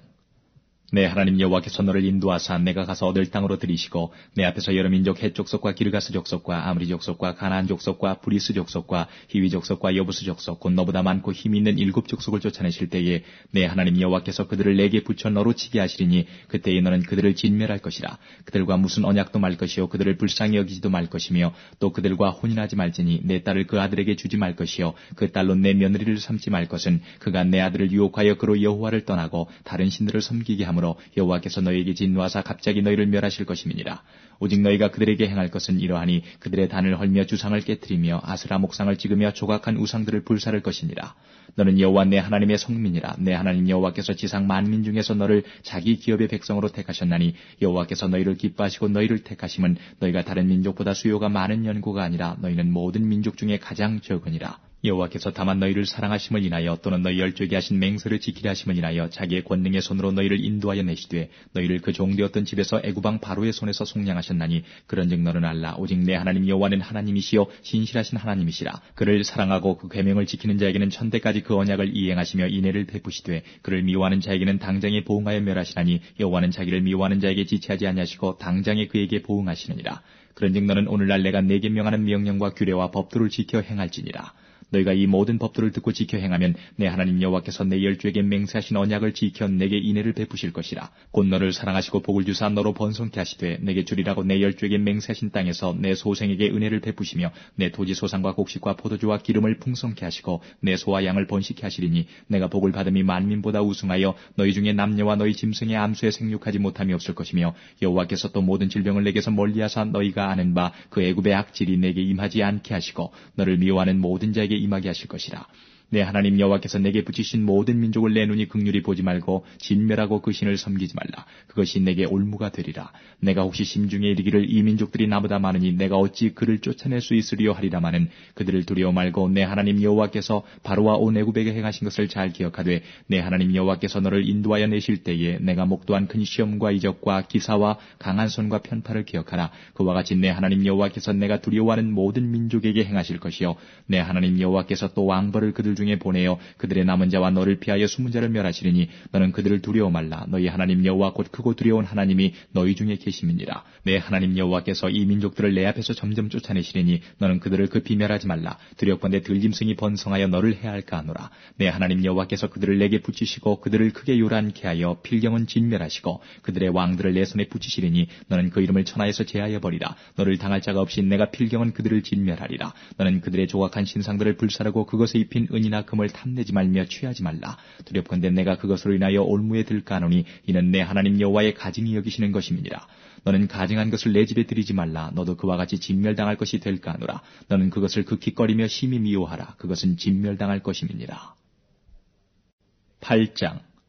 내 하나님 여호와께서 너를 인도하사 내가 가서 얻을 땅으로 들이시고 내 앞에서 여러 민족 헷 족속과 기르가스 족속과 아므리 족속과 가나안 족속과 브리스 족속과 히위 족속과 여부스 족속 곧 너보다 많고 힘이 있는 일곱 족속을 쫓아내실 때에 내 하나님 여호와께서 그들을 내게 붙여 너로 치게 하시리니 그때에 너는 그들을 진멸할 것이라. 그들과 무슨 언약도 말 것이요 그들을 불쌍히 여기지도 말 것이며 또 그들과 혼인하지 말지니 내 딸을 그 아들에게 주지 말 것이요 그 딸로 내 며느리를 삼지 말 것은 그가 내 아들을 유혹하여 그로 여호와를 떠나고 다른 신들을 섬기게 하므로 여호와께서 너희에게 진노하사 갑자기 너희를 멸하실 것임이니라. 오직 너희가 그들에게 행할 것은 이러하니 그들의 단을 헐며 주상을 깨뜨리며 아스라 목상을 찍으며 조각한 우상들을 불사를 것이니라. 너는 여호와 내 하나님의 성민이라. 내 하나님 여호와께서 지상 만민 중에서 너를 자기 기업의 백성으로 택하셨나니 여호와께서 너희를 기뻐하시고 너희를 택하심은 너희가 다른 민족보다 수요가 많은 연고가 아니라 너희는 모든 민족 중에 가장 적으니라. 여호와께서 다만 너희를 사랑하심을 인하여 또는 너희 열조에게 하신 맹세를 지키려 하심을 인하여 자기의 권능의 손으로 너희를 인도하여 내시되 너희를 그 종되었던 집에서 애굽왕 바로의 손에서 속량하셨나니 그런즉 너는 알라. 오직 내 하나님 여호와는 하나님이시요 신실하신 하나님이시라. 그를 사랑하고 그 계명을 지키는 자에게는 천대까지 그 언약을 이행하시며 인애를 베푸시되 그를 미워하는 자에게는 당장에 보응하여 멸하시나니 여호와는 자기를 미워하는 자에게 지체하지 아니하시고 당장에 그에게 보응하시느니라. 그런즉 너는 오늘날 내가 네게 명하는 명령과 규례와 법도를 지켜 행할지니라. 너희가 이 모든 법도를 듣고 지켜 행하면 내 하나님 여호와께서 내 열조에게 맹세하신 언약을 지켜 내게 인애를 베푸실 것이라. 곧 너를 사랑하시고 복을 주사 너로 번성케 하시되 내게 주리라고 내 열조에게 맹세하신 땅에서 내 소생에게 은혜를 베푸시며 내 토지 소산과 곡식과 포도주와 기름을 풍성케 하시고 내 소와 양을 번식케 하시리니 내가 복을 받음이 만민보다 우승하여 너희 중에 남녀와 너희 짐승의 암수에 생육하지 못함이 없을 것이며 여호와께서 또 모든 질병을 내게서 멀리하사 너희가 아는 바 그 애굽의 악질이 내게 임하지 않게 하시고 너를 미워하는 모든 자에게 임하게 하실 것이라. 내 하나님 여호와께서 내게 붙이신 모든 민족을 내 눈이 긍휼히 보지 말고 진멸하고 그 신을 섬기지 말라. 그것이 내게 올무가 되리라. 내가 혹시 심중에 이르기를 이 민족들이 나보다 많으니 내가 어찌 그를 쫓아낼 수 있으리요 하리라마는 그들을 두려워 말고 내 하나님 여호와께서 바로와 온 애굽에게 행하신 것을 잘 기억하되 내 하나님 여호와께서 너를 인도하여 내실 때에 내가 목도한 큰 시험과 이적과 기사와 강한 손과 편파를 기억하라. 그와 같이 내 하나님 여호와께서 내가 두려워하는 모든 민족에게 행하실 것이요 내 하나님 여호와께서 또 왕벌을 그들 중에 보내어 그들의 남은 자와 너를 피하여 숨은 자를 멸하시리니 너는 그들을 두려워 말라. 너희 하나님 여호와 곧 크고 두려운 하나님이 너희 중에 계심이니라. 내 하나님 여호와께서 이 민족들을 내 앞에서 점점 쫓아내시리니 너는 그들을 급히 멸하지 말라. 두렵건대 들짐승이 번성하여 너를 해할까 하노라. 내 하나님 여호와께서 그들을 내게 붙이시고 그들을 크게 요란케 하여 필경은 진멸하시고 그들의 왕들을 내 손에 붙이시리니 너는 그 이름을 천하에서 제하여 버리라. 너를 당할 자가 없이 내가 필경은 그들을 진멸하리라. 너는 그들의 조각한 신상들을 불사르고 그것에 입힌 은 이나 금을 탐내지 말며 취하지 말라. 두렵건대 내가 그것으로 인하여 올무에 들까노니 이는 내 하나님 여호와의 가증히 여기시는 것임이니라. 너는 가증한 것을 내 집에 들이지 말라. 너도 그와 같이 진멸당할 것이 될까 하노라. 너는 그것을 극히 꺼리며 심히 미워하라. 그것은 진멸당할 것임이니라. 팔 장.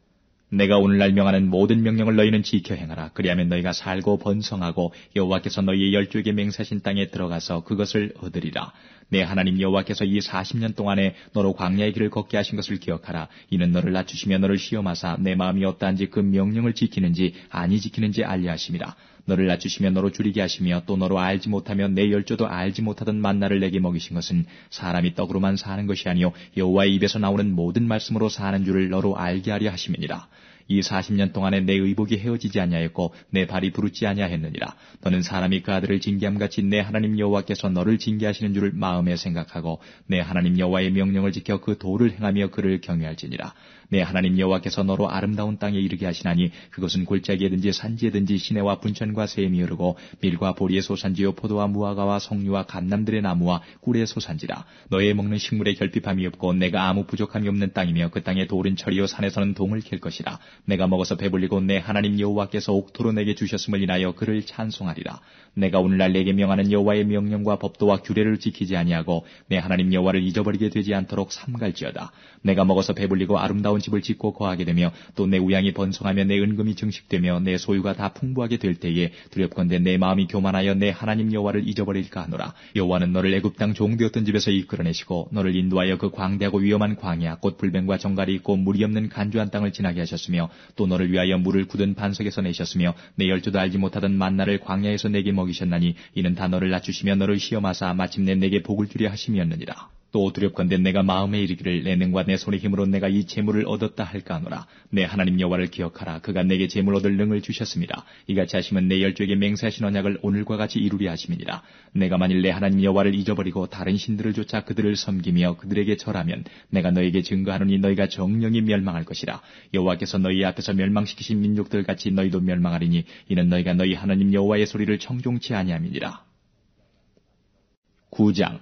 내가 오늘날 명하는 모든 명령을 너희는 지켜 행하라. 그리하면 너희가 살고 번성하고 여호와께서 너희의 열조에게 맹세하신 땅에 들어가서 그것을 얻으리라. 내 하나님 여호와께서 이 사십 년 동안에 너로 광야의 길을 걷게 하신 것을 기억하라. 이는 너를 낮추시며 너를 시험하사 내 마음이 어떠한지 그 명령을 지키는지 아니 지키는지 알려 하심이라. 너를 낮추시며 너로 줄이게 하시며 또 너로 알지 못하며 내 열조도 알지 못하던 만나를 내게 먹이신 것은 사람이 떡으로만 사는 것이 아니요 여호와의 입에서 나오는 모든 말씀으로 사는 줄을 너로 알게 하려 하심이니라. 이 사십 년 동안에 내 의복이 헤어지지 아니하였고 내 발이 부르지 아니하였느니라. 너는 사람이 그 아들을 징계함같이 내 하나님 여호와께서 너를 징계하시는 줄을 마음에 생각하고 내 하나님 여호와의 명령을 지켜 그 도를 행하며 그를 경외할지니라. 내 하나님 여호와께서 너로 아름다운 땅에 이르게 하시나니 그것은 골짜기에든지 산지에든지 시내와 분천과 샘이 흐르고 밀과 보리의 소산지요 포도와 무화과와 석류와 감람들의 나무와 꿀의 소산지라. 너의 먹는 식물에 결핍함이 없고 내가 아무 부족함이 없는 땅이며 그 땅의 돌은 철이요 산에서는 동을 캘 것이라. 내가 먹어서 배불리고 내 하나님 여호와께서 옥토로 내게 주셨음을 인하여 그를 찬송하리라. 내가 오늘날 내게 명하는 여호와의 명령과 법도와 규례를 지키지 아니하고 내 하나님 여호와를 잊어버리게 되지 않도록 삼갈지어다. 내가 먹어서 배불리고 아름다운 집을 짓고 거하게 되며 또 내 우양이 번성하며 내 은금이 증식되며 내 소유가 다 풍부하게 될 때에 두렵건대 내 마음이 교만하여 내 하나님 여호와를 잊어버릴까 하노라. 여호와는 너를 애굽 땅 종되었던 집에서 이끌어내시고 너를 인도하여 그 광대하고 위험한 광야 곧 불뱀과 정갈이 있고 물이 없는 간주한 땅을 지나게 하셨으며 또 너를 위하여 물을 굳은 반석에서 내셨으며 내 열조도 알지 못하던 만나를 광야에서 내게 먹이셨나니 이는 다 너를 낮추시며 너를 시험하사 마침내 내게 복을 주려 하심이었느니라. 또 두렵건대 내가 마음에 이르기를 내 능과 내 손의 힘으로 내가 이 재물을 얻었다 할까 하노라. 내 하나님 여호와를 기억하라. 그가 내게 재물 얻을 능을 주셨습니다. 이같이 하시면 내 열조에게 맹세하신 언약을 오늘과 같이 이루리 하심이니라. 내가 만일 내 하나님 여호와를 잊어버리고 다른 신들을 쫓아 그들을 섬기며 그들에게 절하면 내가 너에게 증거하노니 너희가 정령이 멸망할 것이라. 여호와께서 너희 앞에서 멸망시키신 민족들 같이 너희도 멸망하리니 이는 너희가 너희 하나님 여호와의 소리를 청종치 아니함이니라. 구 장.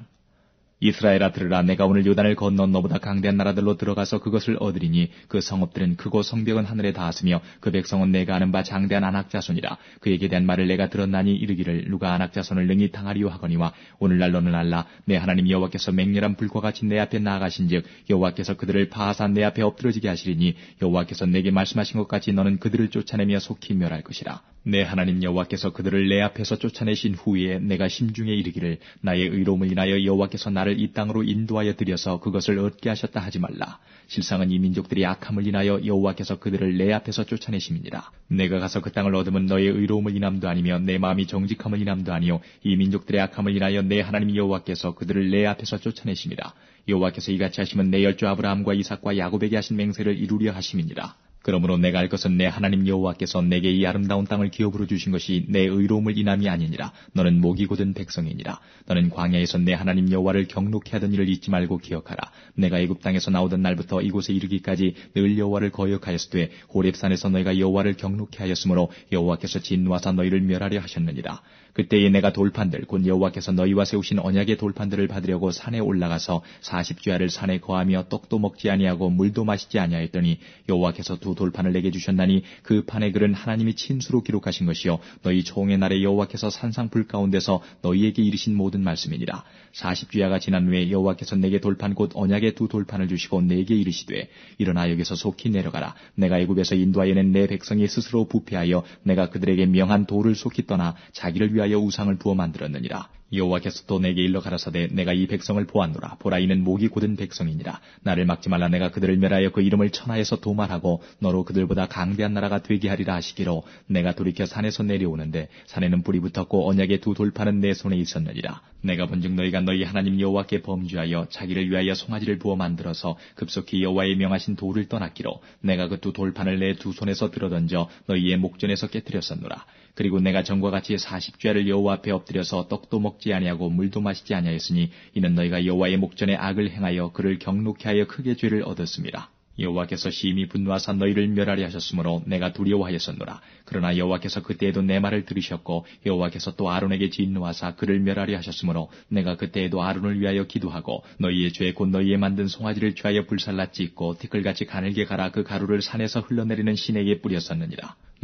이스라엘아 들으라. 내가 오늘 요단을 건너 너보다 강대한 나라들로 들어가서 그것을 얻으리니 그 성읍들은 크고 성벽은 하늘에 닿았으며 그 백성은 내가 아는 바 장대한 안악자손이라. 그에게 대한 말을 내가 들었나니 이르기를 누가 안악자손을 능히 당하리요 하거니와 오늘날 너는 알라. 내 하나님 여호와께서 맹렬한 불과 같이 내 앞에 나아가신즉 여호와께서 그들을 파하사 내 앞에 엎드러지게 하시리니 여호와께서 내게 말씀하신 것 같이 너는 그들을 쫓아내며 속히 멸할 것이라. 내 하나님 여호와께서 그들을 내 앞에서 쫓아내신 후에 내가 심중에 이르기를 나의 의로움을 인하여 여호와께서 나를 이 땅으로 인도하여 들여서 그것을 얻게 하셨다 하지 말라. 실상은 이 민족들이 악함을 인하여 여호와께서 그들을 내 앞에서 쫓아내심이니라. 내가 가서 그 땅을 얻으면 너의 의로움을 인함도 아니며 내 마음이 정직함을 인함도 아니요 이 민족들의 악함을 인하여 내 하나님 여호와께서 그들을 내 앞에서 쫓아내심이라. 여호와께서 이같이 하시면 내 열조 아브라함과 이삭과 야곱에게 하신 맹세를 이루려 하심이니라. 그러므로 내가 알 것은 내 하나님 여호와께서 내게 이 아름다운 땅을 기업으로 주신 것이 내 의로움을 인함이 아니니라. 너는 목이 곧은 백성이니라. 너는 광야에서 내 하나님 여호와를 경록케 하던 일을 잊지 말고 기억하라. 내가 애굽 땅에서 나오던 날부터 이곳에 이르기까지 늘 여호와를 거역하였으되 호렙산에서 너희가 여호와를 경록케 하였으므로 여호와께서 진노하사 너희를 멸하려 하셨느니라. 그때에 내가 돌판들 곧 여호와께서 너희와 세우신 언약의 돌판들을 받으려고 산에 올라가서 사십 주야를 산에 거하며 떡도 먹지 아니하고 물도 마시지 아니하였더니 여호와께서 두 돌판을 내게 주셨나니 그 판의 글은 하나님이 친수로 기록하신 것이요 너희 총의 날에 여호와께서 산상 불 가운데서 너희에게 이르신 모든 말씀이니라. 사십 주야가 지난 후에 여호와께서 내게 돌판 곧 언약의 두 돌판을 주시고 내게 이르시되 일어나 여기서 속히 내려가라. 내가 애굽에서 인도하여 낸 내 백성이 스스로 부패하여 내가 그들에게 명한 도를 속히 떠나 자기를 위하여 우상을 부어 만들었느니라. 여호와께서 또 내게 일러 가라사대 내가 이 백성을 보았노라. 보라 이는 목이 곧은 백성이니라. 나를 막지 말라. 내가 그들을 멸하여 그 이름을 천하에서 도말하고 너로 그들보다 강대한 나라가 되게 하리라 하시기로 내가 돌이켜 산에서 내려오는데 산에는 불이 붙었고 언약의 두 돌판은 내 손에 있었느니라. 내가 본즉 너희가 너희 하나님 여호와께 범죄하여 자기를 위하여 송아지를 부어 만들어서 급속히 여호와의 명하신 도를 떠났기로 내가 그 두 돌판을 내 두 손에서 들어던져 너희의 목전에서 깨뜨렸었노라. 그리고 내가 전과 같이 사십 주야를 여호와 앞에 엎드려서 떡도 먹지 아니하고 물도 마시지 아니하였으니 이는 너희가 여호와의 목전에 악을 행하여 그를 경록케 하여 크게 죄를 얻었습니다. 여호와께서 심히 분노하사 너희를 멸하려 하셨으므로 내가 두려워하였었노라. 그러나 여호와께서 그때에도 내 말을 들으셨고 여호와께서 또 아론에게 진노하사 그를 멸하려 하셨으므로 내가 그때에도 아론을 위하여 기도하고 너희의 죄 곧 너희의 만든 송아지를 취하여 불살라 찢고 티끌같이 가늘게 갈아 그 가루를 산에서 흘러내리는 시내에 뿌렸었느니라.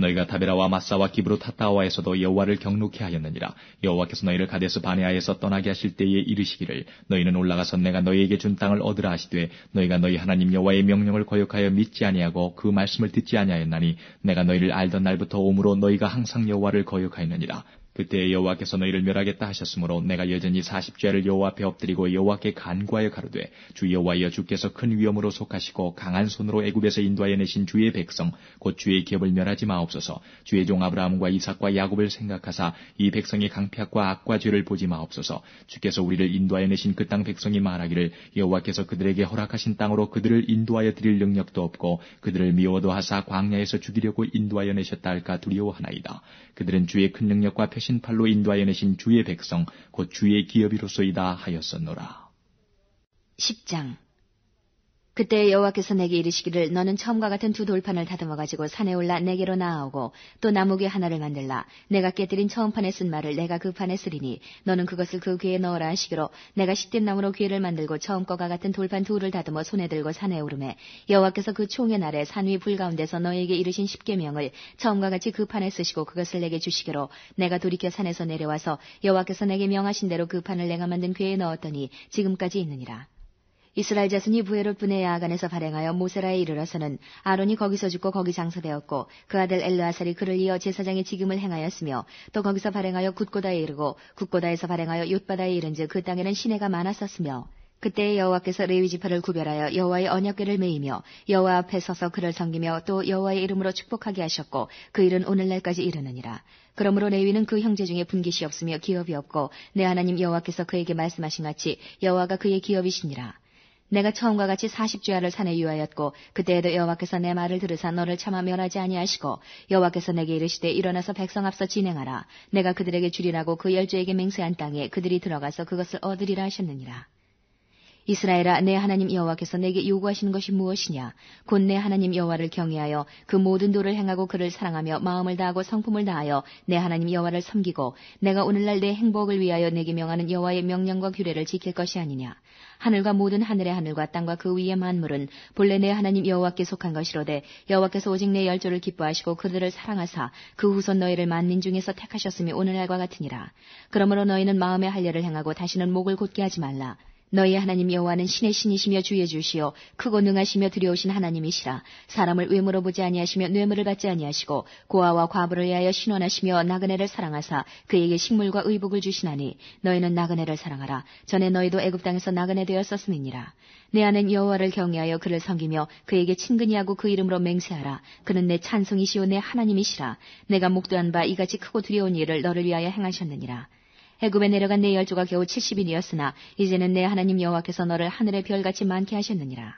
너희가 다베라와 마사와 기브로 타타와에서도 여호와를 경노케 하였느니라. 여호와께서 너희를 가데스 바네아에서 떠나게 하실 때에 이르시기를 너희는 올라가서 내가 너희에게 준 땅을 얻으라 하시되 너희가 너희 하나님 여호와의 명령을 거역하여 믿지 아니하고 그 말씀을 듣지 아니하였나니 내가 너희를 알던 날부터 오므로 너희가 항상 여호와를 거역하였느니라. 그때 여호와께서 너희를 멸하겠다 하셨으므로 내가 여전히 사십 죄를 여호와 앞에 엎드리고 여호와께 간구하여 가로되 주 여호와여 주께서 큰 위엄으로 속하시고 강한 손으로 애굽에서 인도하여 내신 주의 백성 곧 주의 기업을 멸하지 마옵소서. 주의 종 아브라함과 이삭과 야곱을 생각하사 이 백성의 강폐악과 악과 죄를 보지 마옵소서. 주께서 우리를 인도하여 내신 그 땅 백성이 말하기를 여호와께서 그들에게 허락하신 땅으로 그들을 인도하여 드릴 능력도 없고 그들을 미워도 하사 광야에서 죽이려고 인도하여 내셨다 할까 두려워하나이다. 그들은 주의 큰 능력과 신 팔로 인도하여 내신 주의 백성 곧 주의 기업이로소이다 하였었노라. 십 장. 그때 여호와께서 내게 이르시기를 너는 처음과 같은 두 돌판을 다듬어 가지고 산에 올라 내게로 나아오고 또 나무귀 하나를 만들라. 내가 깨뜨린 처음 판에 쓴 말을 내가 그 판에 쓰리니 너는 그것을 그 귀에 넣어라 하시기로 내가 시띠나무로 귀를 만들고 처음 거가 같은 돌판 둘을 다듬어 손에 들고 산에 오르매 여호와께서 그 총의 날에 산 위 불 가운데서 너에게 이르신 십계명을 처음과 같이 그 판에 쓰시고 그것을 내게 주시기로 내가 돌이켜 산에서 내려와서 여호와께서 내게 명하신 대로 그 판을 내가 만든 귀에 넣었더니 지금까지 있느니라. 이스라엘 자손이 부에롯 분의 야간에서 발행하여 모세라에 이르러서는 아론이 거기서 죽고 거기 장사되었고 그 아들 엘르아살이 그를 이어 제사장의 직임을 행하였으며 또 거기서 발행하여 굿고다에 이르고 굿고다에서 발행하여 윳바다에 이른즉 그 땅에는 시내가 많았었으며 그때 여호와께서 레위 지파를 구별하여 여호와의 언약궤를 메이며 여호와 앞에 서서 그를 섬기며 또 여호와의 이름으로 축복하게 하셨고 그 일은 오늘날까지 이르느니라. 그러므로 레위는 그 형제 중에 분깃이 없으며 기업이 없고 내 하나님 여호와께서 그에게 말씀하신 같이 여호와가 그의 기업이시니라. 내가 처음과 같이 사십 주야를 산에 유하였고 그때에도 여호와께서 내 말을 들으사 너를 차마 멸하지 아니하시고 여호와께서 내게 이르시되 일어나서 백성 앞서 진행하라. 내가 그들에게 주리라고 그 열조에게 맹세한 땅에 그들이 들어가서 그것을 얻으리라 하셨느니라. 이스라엘아 내 하나님 여호와께서 내게 요구하시는 것이 무엇이냐? 곧 내 하나님 여호와를 경외하여 그 모든 도를 행하고 그를 사랑하며 마음을 다하고 성품을 다하여 내 하나님 여호와를 섬기고 내가 오늘날 내 행복을 위하여 내게 명하는 여호와의 명령과 규례를 지킬 것이 아니냐? 하늘과 모든 하늘의 하늘과 땅과 그 위의 만물은 본래 내 하나님 여호와께 속한 것이로되 여호와께서 오직 내 열조를 기뻐하시고 그들을 사랑하사 그 후손 너희를 만민 중에서 택하셨음이 오늘날과 같으니라. 그러므로 너희는 마음의 할례를 행하고 다시는 목을 곧게 하지 말라. 너희의 하나님 여호와는 신의 신이시며 주의 주시오 크고 능하시며 두려우신 하나님이시라. 사람을 외모로 보지 아니하시며 뇌물을 받지 아니하시고 고아와 과부를 위하여 신원하시며 나그네를 사랑하사 그에게 식물과 의복을 주시나니 너희는 나그네를 사랑하라. 전에 너희도 애굽 땅에서 나그네 되었었음이니라. 내 아는 여호와를 경외하여 그를 섬기며 그에게 친근히 하고 그 이름으로 맹세하라. 그는 내 찬송이시오 내 하나님이시라. 내가 목도한 바 이같이 크고 두려운 일을 너를 위하여 행하셨느니라. 애굽에 내려간 내 열조가 겨우 칠십인이었으나 이제는 내 하나님 여호와께서 너를 하늘의 별같이 많게 하셨느니라.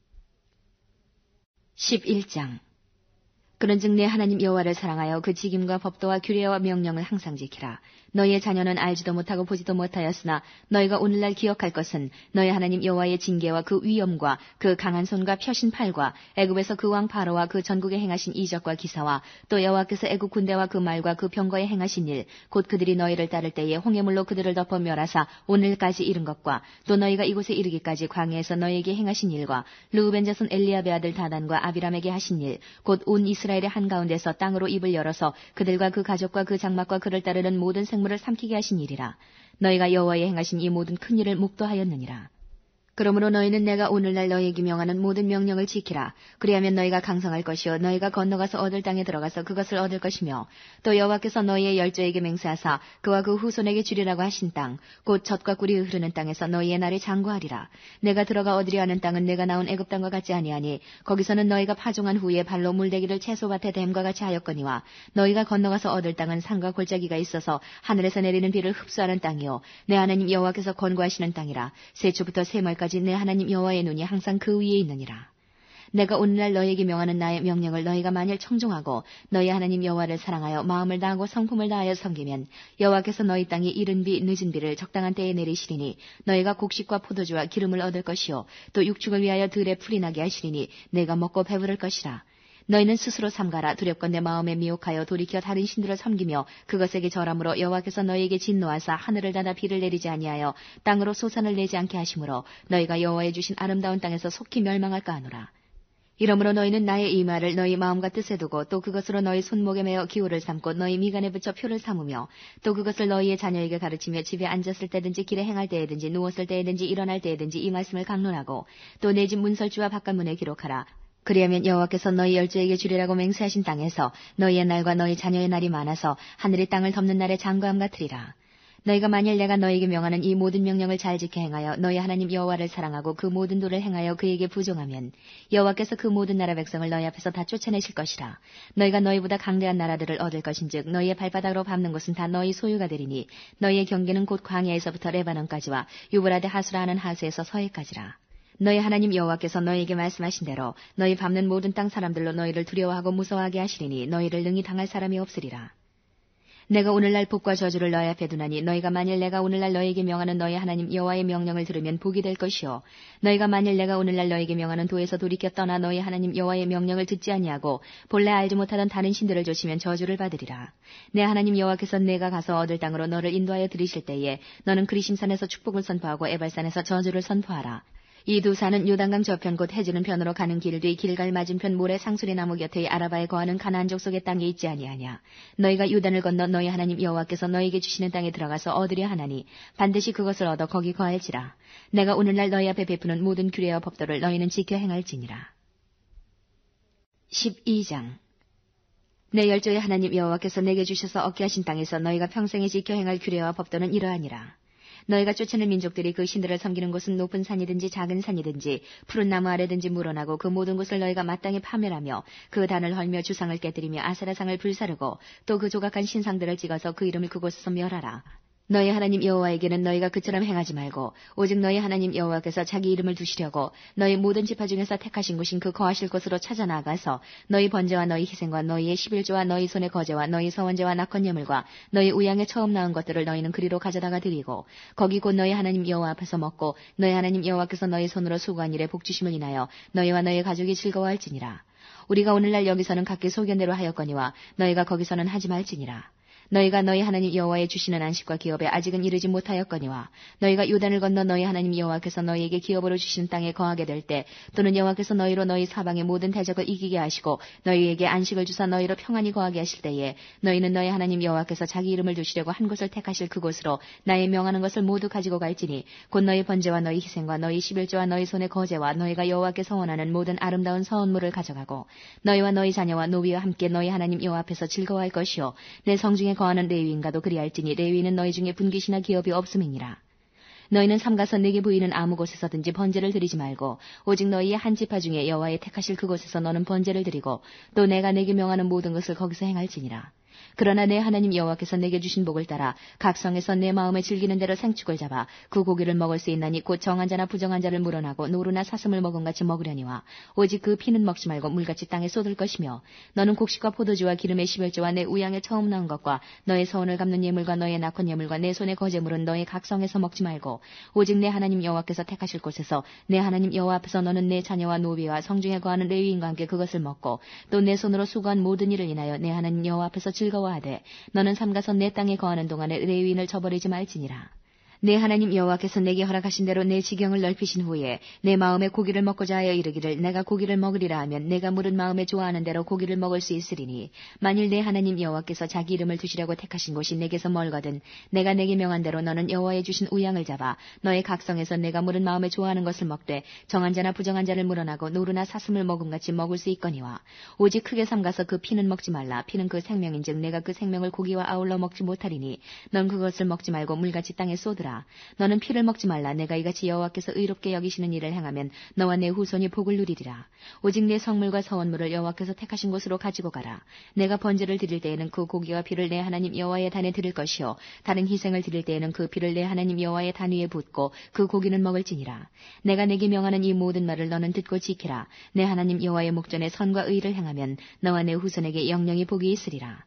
십일 장. 그런즉 내 하나님 여호와를 사랑하여 그 직임과 법도와 규례와 명령을 항상 지키라. 너희의 자녀는 알지도 못하고 보지도 못하였으나 너희가 오늘날 기억할 것은 너희 하나님 여호와의 징계와 그 위엄과 그 강한 손과 펴신 팔과 애굽에서 그 왕 바로와 그 전국에 행하신 이적과 기사와 또 여호와께서 애굽 군대와 그 말과 그 병거에 행하신 일 곧 그들이 너희를 따를 때에 홍해물로 그들을 덮어 멸하사 오늘까지 이른 것과 또 너희가 이곳에 이르기까지 광야에서 너희에게 행하신 일과 르우벤 자손 엘리압의 아들 다단과 아비람에게 하신 일 곧 온 이스라엘의 한가운데서 땅으로 입을 열어서 그들과 그 가족과 그 장막과 그를 따르는 모든 생물을 삼키게 하신 일이라. 너희가 여호와의 행하신 이 모든 큰 일을 묵도하였느니라. 그러므로 너희는 내가 오늘날 너희에게 명하는 모든 명령을 지키라. 그리하면 너희가 강성할 것이요 너희가 건너가서 얻을 땅에 들어가서 그것을 얻을 것이며 또 여호와께서 너희의 열조에게 맹세하사 그와 그 후손에게 주리라고 하신 땅 곧 젖과 꿀이 흐르는 땅에서 너희의 날에 장구하리라. 내가 들어가 얻으려 하는 땅은 내가 나온 애굽 땅과 같지 아니하니 거기서는 너희가 파종한 후에 발로 물대기를 채소밭에 댐과 같이 하였거니와 너희가 건너가서 얻을 땅은 산과 골짜기가 있어서 하늘에서 내리는 비를 흡수하는 땅이요 내 하나님 여호와께서 권고하시는 땅이라. 세초부터 세말까지 내 하나님 여호와의 눈이 항상 그 위에 있느니라. 내가 오늘날 너희에게 명하는 나의 명령을 너희가 만일 청종하고 너희 하나님 여호와를 사랑하여 마음을 다하고 성품을 다하여 섬기면 여호와께서 너희 땅에 이른 비 늦은 비를 적당한 때에 내리시리니 너희가 곡식과 포도주와 기름을 얻을 것이요 또 육축을 위하여 들에 풀이 나게 하시리니 내가 먹고 배부를 것이라. 너희는 스스로 삼가라. 두렵건대 마음에 미혹하여 돌이켜 다른 신들을 섬기며 그것에게 절함으로 여호와께서 너희에게 진노하사 하늘을 닫아 비를 내리지 아니하여 땅으로 소산을 내지 않게 하심으로 너희가 여호와의 주신 아름다운 땅에서 속히 멸망할까 하노라. 이러므로 너희는 나의 이 말을 너희 마음과 뜻에 두고 또 그것으로 너희 손목에 매어 기호를 삼고 너희 미간에 붙여 표를 삼으며 또 그것을 너희의 자녀에게 가르치며 집에 앉았을 때든지 길에 행할 때에든지 누웠을 때에든지 일어날 때에든지 이 말씀을 강론하고 또 내 집 문설주와 바깥문에 기록하라. 그리하면 여호와께서 너희 열조에게 주리라고 맹세하신 땅에서 너희의 날과 너희 자녀의 날이 많아서 하늘이 땅을 덮는 날의 장과함 같으리라. 너희가 만일 내가 너희에게 명하는 이 모든 명령을 잘 지켜 행하여 너희 하나님 여호와를 사랑하고 그 모든 도를 행하여 그에게 부종하면 여호와께서 그 모든 나라 백성을 너희 앞에서 다 쫓아내실 것이라. 너희가 너희보다 강대한 나라들을 얻을 것인즉 너희의 발바닥으로 밟는 곳은 다 너희 소유가 되리니 너희의 경계는 곧 광야에서부터 레바논까지와 유브라데 하수라 하는 하수에서 서해까지라. 너희 하나님 여호와께서 너희에게 말씀하신 대로 너희 밟는 모든 땅 사람들로 너희를 두려워하고 무서워하게 하시리니 너희를 능히 당할 사람이 없으리라. 내가 오늘날 복과 저주를 너희 앞에 두나니 너희가 만일 내가 오늘날 너희에게 명하는 너희 하나님 여호와의 명령을 들으면 복이 될 것이요 너희가 만일 내가 오늘날 너희에게 명하는 도에서 돌이켜 떠나 너희 하나님 여호와의 명령을 듣지 아니하고 본래 알지 못하던 다른 신들을 조치면 저주를 받으리라. 내 하나님 여호와께서 내가 가서 얻을 땅으로 너를 인도하여 들이실 때에 너는 그리심산에서 축복을 선포하고 에발산에서 저주를 선포하라. 이 두 산은 요단강 저편 곧 해지는 편으로 가는 길 뒤 길갈 맞은편 모래 상수리 나무 곁의 아라바에 거하는 가나안 족속의 땅에 있지 아니하냐. 너희가 요단을 건너 너희 하나님 여호와께서 너희에게 주시는 땅에 들어가서 얻으려 하나니 반드시 그것을 얻어 거기 거할지라. 내가 오늘날 너희 앞에 베푸는 모든 규례와 법도를 너희는 지켜 행할지니라. 십이 장. 내 열조의 하나님 여호와께서 내게 주셔서 얻게 하신 땅에서 너희가 평생에 지켜 행할 규례와 법도는 이러하니라. 너희가 쫓아낸 민족들이 그 신들을 섬기는 곳은 높은 산이든지 작은 산이든지 푸른 나무 아래든지 물어나고 그 모든 곳을 너희가 마땅히 파멸하며 그 단을 헐며 주상을 깨뜨리며 아세라상을 불사르고 또 그 조각한 신상들을 찍어서 그 이름을 그곳에서 멸하라. 너희 하나님 여호와에게는 너희가 그처럼 행하지 말고 오직 너희 하나님 여호와께서 자기 이름을 두시려고 너희 모든 지파 중에서 택하신 곳인 그 거하실 곳으로 찾아 나아가서 너희 번제와 너희 희생과 너희의 십일조와 너희 손의 거제와 너희 서원제와 낙헌 예물과 너희 우양에 처음 나온 것들을 너희는 그리로 가져다가 드리고 거기 곧 너희 하나님 여호와 앞에서 먹고 너희 하나님 여호와께서 너희 손으로 수고한 일에 복주심을 인하여 너희와 너희 가족이 즐거워할지니라. 우리가 오늘날 여기서는 각기 소견대로 하였거니와 너희가 거기서는 하지 말지니라. 너희가 너희 하나님 여호와의 주시는 안식과 기업에 아직은 이르지 못하였거니와 너희가 요단을 건너 너희 하나님 여호와께서 너희에게 기업으로 주신 땅에 거하게 될 때 또는 여호와께서 너희로 너희 사방의 모든 대적을 이기게 하시고 너희에게 안식을 주사 너희로 평안히 거하게 하실 때에 너희는 너희 하나님 여호와께서 자기 이름을 두시려고 한 곳을 택하실 그곳으로 나의 명하는 것을 모두 가지고 갈지니 곧 너희 번제와 너희 희생과 너희 십일조와 너희 손의 거제와 너희가 여호와께서 원하는 모든 아름다운 서원물을 가져가고 너희와 너희 자녀와 노비와 함께 너희 하나님 여호와 앞에서 즐거워할 것이요 내 성중에 거하는 레위인가도 그리할지니 레위는 너희 중에 분깃이나 기업이 없음이니라. 너희는 삼가서 내게 보이는 아무 곳에서든지 번제를 드리지 말고 오직 너희의 한 지파 중에 여호와의 택하실 그곳에서 너는 번제를 드리고 또 내가 내게 명하는 모든 것을 거기서 행할지니라. 그러나 내 하나님 여호와께서 내게 주신 복을 따라 각 성에서 내 마음에 즐기는 대로 생축을 잡아 그 고기를 먹을 수 있나니 곧 정한 자나 부정한 자를 물어나고 노루나 사슴을 먹음같이 먹으려니와 오직 그 피는 먹지 말고 물같이 땅에 쏟을 것이며 너는 곡식과 포도주와 기름의 십일조와 내 우양에 처음 나온 것과 너의 서원을 갚는 예물과 너의 낙헌 예물과 내 손의 거제물은 너의 각 성에서 먹지 말고 오직 내 하나님 여호와께서 택하실 곳에서 내 하나님 여호와 앞에서 너는 내 자녀와 노비와 성중에 거하는 레위인과 함께 그것을 먹고 또 내 손으로 수고한 모든 일을 인하여 내 하나님 여호와 앞에서 즐거워 하되 너는 삼가서 내 땅에 거하는 동안에 레위인을 저버리지 말지니라. 내 하나님 여호와께서 내게 허락하신 대로 내 지경을 넓히신 후에 내 마음에 고기를 먹고자 하여 이르기를 내가 고기를 먹으리라 하면 내가 물은 마음에 좋아하는 대로 고기를 먹을 수 있으리니 만일 내 하나님 여호와께서 자기 이름을 두시려고 택하신 곳이 내게서 멀거든 내가 내게 명한 대로 너는 여호와의 주신 우양을 잡아 너의 각성에서 내가 물은 마음에 좋아하는 것을 먹되 정한 자나 부정한 자를 물어나고 노루나 사슴을 먹음같이 먹을 수 있거니와 오직 크게 삼가서 그 피는 먹지 말라. 피는 그 생명인즉 내가 그 생명을 고기와 아울러 먹지 못하리니 넌 그것을 먹지 말고 물같이 땅에 쏟으라. 너는 피를 먹지 말라. 내가 이같이 여호와께서 의롭게 여기시는 일을 행하면 너와 내 후손이 복을 누리리라. 오직 내 성물과 서원물을 여호와께서 택하신 곳으로 가지고 가라. 내가 번제를 드릴 때에는 그 고기와 피를 내 하나님 여호와의 단에 드릴 것이요 다른 희생을 드릴 때에는 그 피를 내 하나님 여호와의 단 위에 붓고 그 고기는 먹을지니라. 내가 내게 명하는 이 모든 말을 너는 듣고 지키라. 내 하나님 여호와의 목전에 선과 의를 행하면 너와 내 후손에게 영영이 복이 있으리라.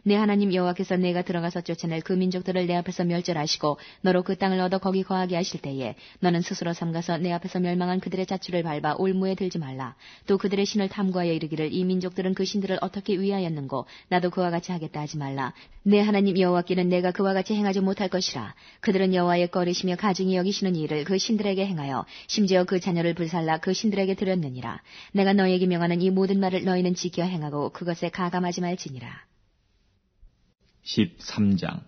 내 하나님 여호와께서 내가 들어가서 쫓아낼 그 민족들을 내 앞에서 멸절하시고 너로 그 땅을 얻어 거기 거하게 하실 때에 너는 스스로 삼가서 내 앞에서 멸망한 그들의 자취를 밟아 올무에 들지 말라. 또 그들의 신을 탐구하여 이르기를 이 민족들은 그 신들을 어떻게 위하였는고 나도 그와 같이 하겠다 하지 말라. 내 하나님 여호와께는 내가 그와 같이 행하지 못할 것이라. 그들은 여호와의 꺼리시며 가증히 여기시는 일을 그 신들에게 행하여 심지어 그 자녀를 불살라 그 신들에게 드렸느니라. 내가 너희에게 명하는 이 모든 말을 너희는 지켜 행하고 그것에 가감하지 말지니라. 십삼 장.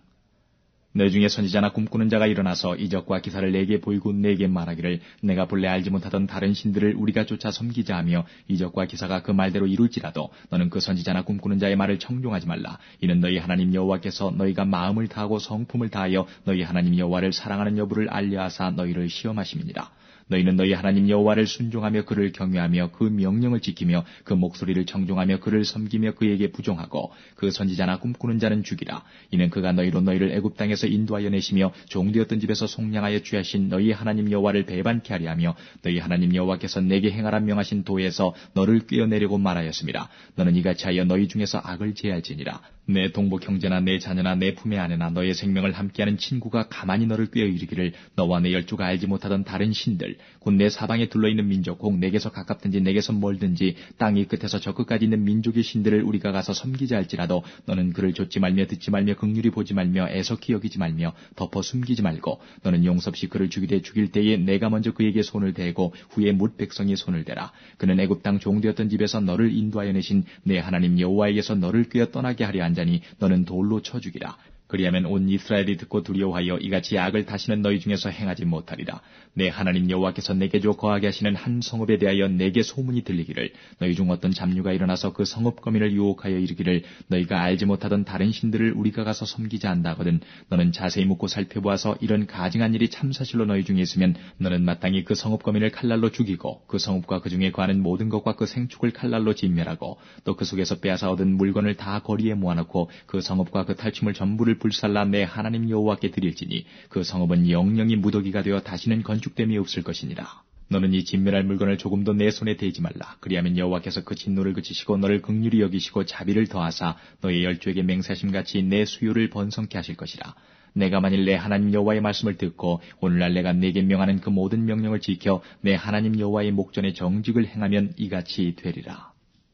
너 중에 선지자나 꿈꾸는 자가 일어나서 이적과 기사를 내게 보이고 내게 말하기를 내가 본래 알지 못하던 다른 신들을 우리가 쫓아 섬기자 하며 이적과 기사가 그 말대로 이룰지라도 너는 그 선지자나 꿈꾸는 자의 말을 청종하지 말라. 이는 너희 하나님 여호와께서 너희가 마음을 다하고 성품을 다하여 너희 하나님 여호와를 사랑하는 여부를 알려하사 너희를 시험하심이니라. 너희는 너희 하나님 여호와를 순종하며 그를 경외하며 그 명령을 지키며 그 목소리를 청종하며 그를 섬기며 그에게 부종하고 그 선지자나 꿈꾸는 자는 죽이라. 이는 그가 너희로 너희를 애굽 땅에서 인도하여 내시며 종되었던 집에서 속량하여 취하신 너희 하나님 여호와를 배반케 하려 하며 너희 하나님 여호와께서 내게 행하라 명하신 도에서 너를 꿰어내려고 말하였습니다. 너는 이같이 하여 너희 중에서 악을 제할지니라. 내 동복 형제나 내 자녀나 내 품의 아내나 너의 생명을 함께하는 친구가 가만히 너를 꿰어 이르기를 너와 내 열조가 알지 못하던 다른 신들 곧 내 사방에 둘러있는 민족 혹 내게서 가깝든지 내게서 멀든지 땅 이 끝에서 저 끝까지 있는 민족의 신들을 우리가 가서 섬기자 할지라도 너는 그를 좇지 말며 듣지 말며 긍휼히 보지 말며 애석히 여기지 말며 덮어 숨기지 말고 너는 용섭시 그를 죽이되 죽일 때에 내가 먼저 그에게 손을 대고 후에 뭇 백성이 손을 대라. 그는 애굽 땅 종되었던 집에서 너를 인도하여 내신 내 하나님 여호와에게서 너를 꿰어 떠나게 하려 한자니 너는 돌로 쳐 죽이라. 그리하면 온 이스라엘이 듣고 두려워하여 이같이 악을 다시는 너희 중에서 행하지 못하리라. 내 하나님 여호와께서 내게 줘 거하게 하시는 한 성읍에 대하여 내게 소문이 들리기를 너희 중 어떤 잡류가 일어나서 그 성읍 거민을 유혹하여 이르기를 너희가 알지 못하던 다른 신들을 우리가 가서 섬기자 한다거든 너는 자세히 묻고 살펴보아서 이런 가증한 일이 참사실로 너희 중에 있으면 너는 마땅히 그 성읍 거민을 칼날로 죽이고 그 성읍과 그 중에 거하는 모든 것과 그 생축을 칼날로 진멸하고 또 그 속에서 빼앗아 얻은 물건을 다 거리에 모아놓고 그 성읍과 그 탈취물 전부를 불살라 내 하나님 여호와께 드릴지니 그 성읍은 영영이 무더기가 되어 다시는 건축됨이 없을 것이니라. 너는 이 진멸할 물건을 조금도 내 손에 대지 말라. 그리하면 여호와께서 그 진노를 그치시고 너를 긍휼히 여기시고 자비를 더하사 너의 열조에게 맹세하심같이 내 수요를 번성케 하실 것이라. 내가 만일 내 하나님 여호와의 말씀을 듣고 오늘날 내가 네게 명하는 그 모든 명령을 지켜 내 하나님 여호와의 목전에 정직을 행하면 이같이 되리라.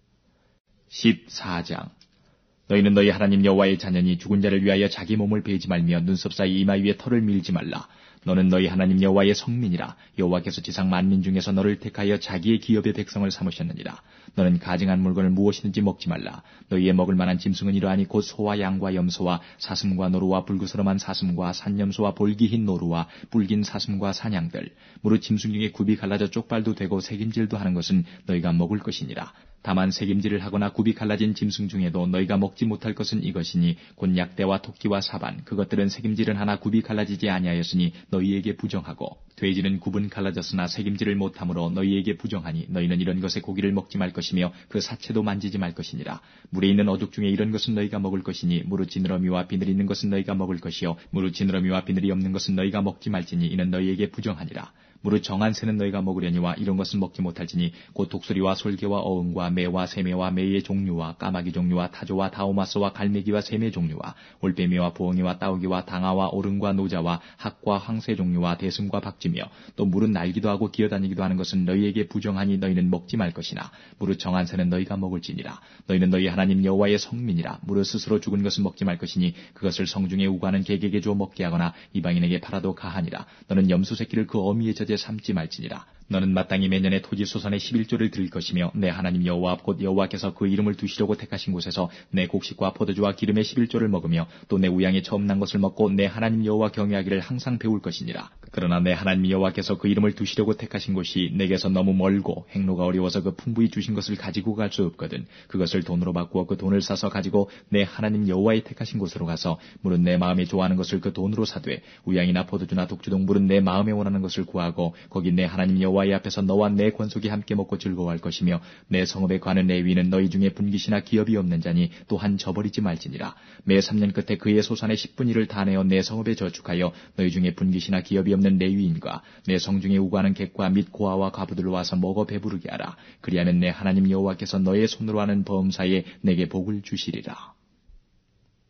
십사 장. 너희는 너희 하나님 여호와의 자녀니 죽은 자를 위하여 자기 몸을 베지 말며 눈썹 사이 이마 위에 털을 밀지 말라. 너는 너희 하나님 여호와의 성민이라. 여호와께서 지상 만민 중에서 너를 택하여 자기의 기업의 백성을 삼으셨느니라. 너는 가증한 물건을 무엇이든지 먹지 말라. 너희의 먹을 만한 짐승은 이러하니 곧 소와 양과 염소와 사슴과 노루와 불구스름한 사슴과 산염소와 볼기흰 노루와 뿔긴 사슴과 사냥들. 무릇 짐승 중에 굽이 갈라져 쪽발도 되고 새김질도 하는 것은 너희가 먹을 것이니라. 다만 새김질을 하거나 굽이 갈라진 짐승 중에도 너희가 먹지 못할 것은 이것이니 곧 약대와 토끼와 사반 그것들은 새김질은 하나 굽이 갈라지지 아니하였으니 너희에게 부정하고 돼지는 굽은 갈라졌으나 새김질을 못하므로 너희에게 부정하니 너희는 이런 것의 고기를 먹지 말 것이며 그 사체도 만지지 말 것이니라. 물에 있는 어족 중에 이런 것은 너희가 먹을 것이니 무릇 지느러미와 비늘이 있는 것은 너희가 먹을 것이요 무릇 지느러미와 비늘이 없는 것은 너희가 먹지 말지니 이는 너희에게 부정하니라. 무릇 정한 새는 너희가 먹으려니와 이런 것은 먹지 못할지니 곧 독수리와 솔개와 어흥과 매와 새매와 매의 종류와 까마귀 종류와 타조와 다오마스와 갈매기와 새매 종류와 올빼미와 부엉이와 따오기와 당아와 오름과 노자와 학과 황새 종류와 대승과 박쥐며 또 무릇 날기도 하고 기어다니기도 하는 것은 너희에게 부정하니 너희는 먹지 말 것이나 무릇 정한 새는 너희가 먹을지니라. 너희는 너희 하나님 여호와의 성민이라. 무릇 스스로 죽은 것은 먹지 말 것이니 그것을 성중에 우고하는 객에게 주어 먹게 하거나 이방인에게 팔아도 가하니라. 너는 염소 새끼를 그 어미의 젖에 삼지 말지니라. 너는 마땅히 매년에 토지 소산의 십일조를 드릴 것이며 내 하나님 여호와 곧 여호와께서 그 이름을 두시려고 택하신 곳에서 내 곡식과 포도주와 기름의 십일조를 먹으며 또 내 우양이 처음 난 것을 먹고 내 하나님 여호와 경외하기를 항상 배울 것이니라. 그러나 내 하나님 여호와께서 그 이름을 두시려고 택하신 곳이 내게서 너무 멀고 행로가 어려워서 그 풍부히 주신 것을 가지고 갈 수 없거든. 그것을 돈으로 바꾸어 그 돈을 사서 가지고 내 하나님 여호와의 택하신 곳으로 가서 물은 내 마음이 좋아하는 것을 그 돈으로 사되 우양이나 포도주나 독주동 물은 내 마음에 원하는 것을 구하고 거기 내 하나님 여호와의 앞에서 너와 내 권속이 함께 먹고 즐거워할 것이며 내 성읍에 관한 레위는 너희 중에 분깃이나 기업이 없는 자니 또한 저버리지 말지니라. 매 삼 년 끝에 그의 소산의 십분의 일을 다 내어 내 성읍에 저축하여 너희 중에 분깃이나 기업이 없는 레위인과 내 성중에 우고하는 객과 및 고아와 과부들로 와서 먹어 배부르게 하라. 그리하면 내 하나님 여호와께서 너의 손으로 하는 범사에 내게 복을 주시리라.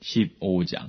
십오 장.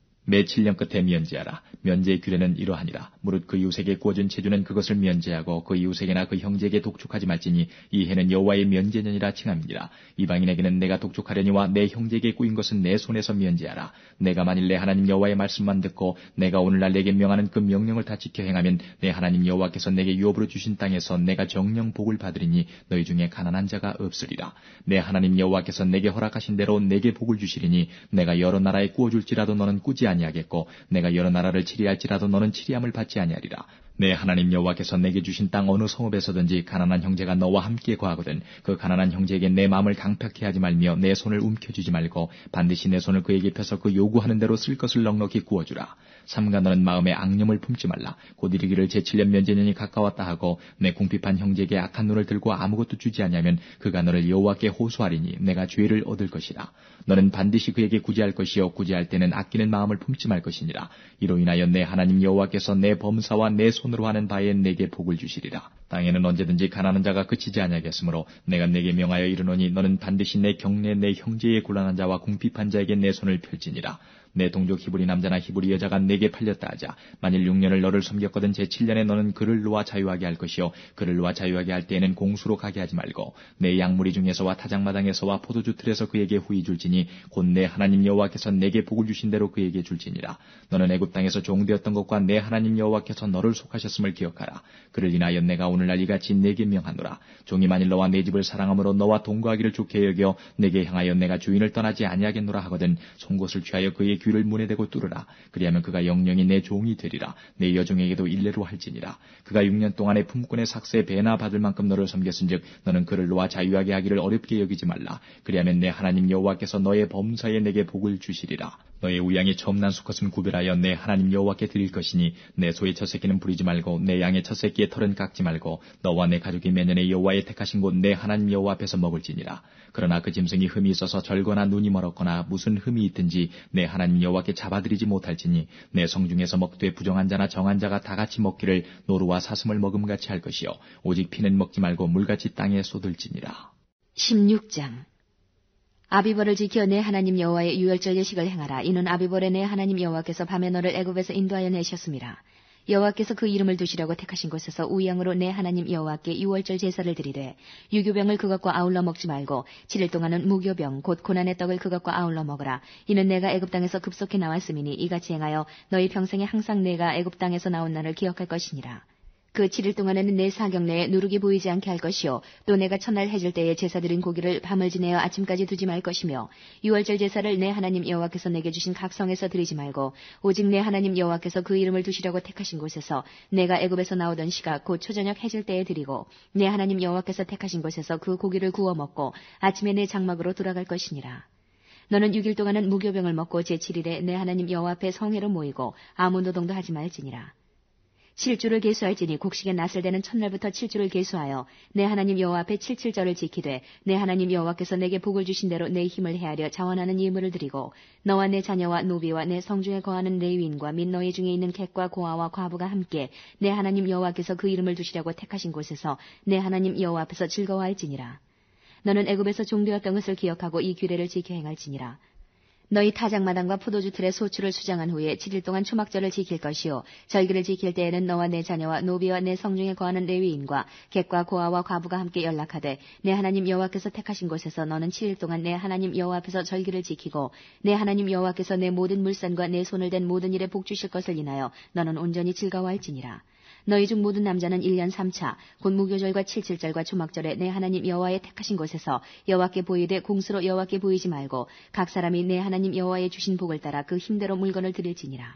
매 칠 년 끝에 면제하라. 면제의 규례는 이러하니라. 무릇 그 이웃에게 구워준 체주는 그것을 면제하고 그 이웃에게나 그 형제에게 독촉하지 말지니 이 해는 여호와의 면제년이라 칭함이니라. 이방인에게는 내가 독촉하려니와 내 형제에게 꾸인 것은 내 손에서 면제하라. 내가 만일 내 하나님 여호와의 말씀만 듣고 내가 오늘날 내게 명하는 그 명령을 다 지켜 행하면 내 하나님 여호와께서 내게 유업으로 주신 땅에서 내가 정령 복을 받으리니 너희 중에 가난한 자가 없으리라. 내 하나님 여호와께서 내게 허락하신 대로 내게 복을 주시리니 내가 여러 나라에 꾸어줄지라도 너는 꾸지 아니하겠고 내가 여러 나라를 치리할지라도 너는 치리함을 받지 아니하리라. 내 하나님 여호와께서 내게 주신 땅 어느 성읍에서든지 가난한 형제가 너와 함께 거하거든 그 가난한 형제에게 내 마음을 강팍해 하지 말며 내 손을 움켜쥐지 말고 반드시 내 손을 그에게 펴서 그 요구하는 대로 쓸 것을 넉넉히 구워주라. 삼가 너는 마음에 악념을 품지 말라. 곧 이르기를 제칠 년 면제년이 가까웠다 하고 내 궁핍한 형제에게 악한 눈을 들고 아무것도 주지 아니하면 그가 너를 여호와께 호소하리니 내가 죄를 얻을 것이라. 너는 반드시 그에게 구제할 것이요 구제할 때는 아끼는 마음을 품지 말 것이니라. 이로 인하여 내 하나님 여호와께서 내 범사와 내 손으로 하는 바에 내게 복을 주시리라. 땅에는 언제든지 가난한 자가 그치지 아니하겠으므로 내가 내게 명하여 이르노니 너는 반드시 내 경내 내 형제의 곤란한 자와 궁핍한 자에게 내 손을 펼지니라. 내 동족 히브리 남자나 히브리 여자가 내게 팔렸다 하자. 만일 육 년을 너를 섬겼거든 제칠 년에 너는 그를 놓아 자유하게 할 것이요 그를 놓아 자유하게 할 때에는 공수로 가게 하지 말고 내 양무리 중에서와 타작마당에서와 포도주 틀에서 그에게 후히 줄지니 곧 내 하나님 여호와께서 내게 복을 주신 대로 그에게 줄지니라. 너는 애굽 땅에서 종되었던 것과 내 하나님 여호와께서 너를 속하셨음을 기억하라. 그를 인하여 내가 오늘날 이같이 내게 명하노라. 종이 만일 너와 내 집을 사랑함으로 너와 동거하기를 좋게 여겨 내게 향하여 내가 주인을 떠나지 아니하겠노라 하거든 송곳을 취하여 그의 귀를 문에 대고 뚫으라. 그리하면 그가 영영이 내 종이 되리라. 내 여종에게도 일례로 할지니라. 그가 육 년 동안의 품꾼의 삭세 배나 받을 만큼 너를 섬겼은즉 너는 그를 놓아 자유하게 하기를 어렵게 여기지 말라. 그리하면 내 하나님 여호와께서 너의 범사에 내게 복을 주시리라. 너의 우양이 처음 난 수컷은 구별하여 내 하나님 여호와께 드릴 것이니 내 소의 첫 새끼는 부리지 말고 내 양의 첫 새끼의 털은 깎지 말고 너와 내 가족이 매년에 여호와의 택하신 곳 내 하나님 여호와 앞에서 먹을지니라. 그러나 그 짐승이 흠이 있어서 절거나 눈이 멀었거나 무슨 흠이 있든지 내 하나님 여호와께 잡아들이지 못할지니 내 성중에서 먹되 부정한 자나 정한 자가 다 같이 먹기를 노루와 사슴을 먹음같이 할 것이요 오직 피는 먹지 말고 물같이 땅에 쏟을지니라. 십육 장. 아비벌을 지켜 내 하나님 여호와의 유월절 예식을 행하라. 이는 아비벌에 내 하나님 여호와께서 밤에 너를 애굽에서 인도하여 내셨음이라. 여호와께서 그 이름을 두시려고 택하신 곳에서 우양으로 내 하나님 여호와께 유월절 제사를 드리되 유교병을 그것과 아울러 먹지 말고 칠 일 동안은 무교병 곧 고난의 떡을 그것과 아울러 먹으라. 이는 내가 애굽 땅에서 급속히 나왔음이니 이같이 행하여 너희 평생에 항상 내가 애굽 땅에서 나온 날을 기억할 것이니라. 그 칠 일 동안에는 내 사경 내에 누룩이 보이지 않게 할 것이요 또 내가 첫날 해질 때에 제사 드린 고기를 밤을 지내어 아침까지 두지 말 것이며 유월절 제사를 내 하나님 여호와께서 내게 주신 각 성에서 드리지 말고 오직 내 하나님 여호와께서 그 이름을 두시려고 택하신 곳에서 내가 애굽에서 나오던 시각 곧 초저녁 해질 때에 드리고 내 하나님 여호와께서 택하신 곳에서 그 고기를 구워 먹고 아침에 내 장막으로 돌아갈 것이니라. 너는 육 일 동안은 무교병을 먹고 제칠 일에 내 하나님 여호와 앞에 성회로 모이고 아무 노동도 하지 말지니라. 칠주를 계수할지니 곡식의 낫을 되는 첫날부터 칠주를 계수하여 내 하나님 여호와 앞에 칠칠절을 지키되 내 하나님 여호와께서 내게 복을 주신 대로 내 힘을 헤아려 자원하는 예물을 드리고 너와 내 자녀와 노비와 내 성중에 거하는 레위인과 및 너희 중에 있는 객과 고아와 과부가 함께 내 하나님 여호와께서 그 이름을 두시려고 택하신 곳에서 내 하나님 여호와 앞에서 즐거워할지니라. 너는 애굽에서 종되었던 것을 기억하고 이 규례를 지켜 행할지니라. 너희 타작마당과 포도주 틀에 소출을 수장한 후에 칠 일 동안 초막절을 지킬 것이요 절기를 지킬 때에는 너와 내 자녀와 노비와 내 성중에 거하는 레위인과 객과 고아와 과부가 함께 연락하되 내 하나님 여호와께서 택하신 곳에서 너는 칠 일 동안 내 하나님 여호와 앞에서 절기를 지키고 내 하나님 여호와께서 내 모든 물산과 내 손을 댄 모든 일에 복 주실 것을 인하여 너는 온전히 즐거워할지니라. 너희 중 모든 남자는 일 년 삼 차 곧 무교절과 칠칠절과 초막절에 내 하나님 여호와의 택하신 곳에서 여호와께 보이되 공수로 여호와께 보이지 말고 각 사람이 내 하나님 여호와의 주신 복을 따라 그 힘대로 물건을 드릴지니라.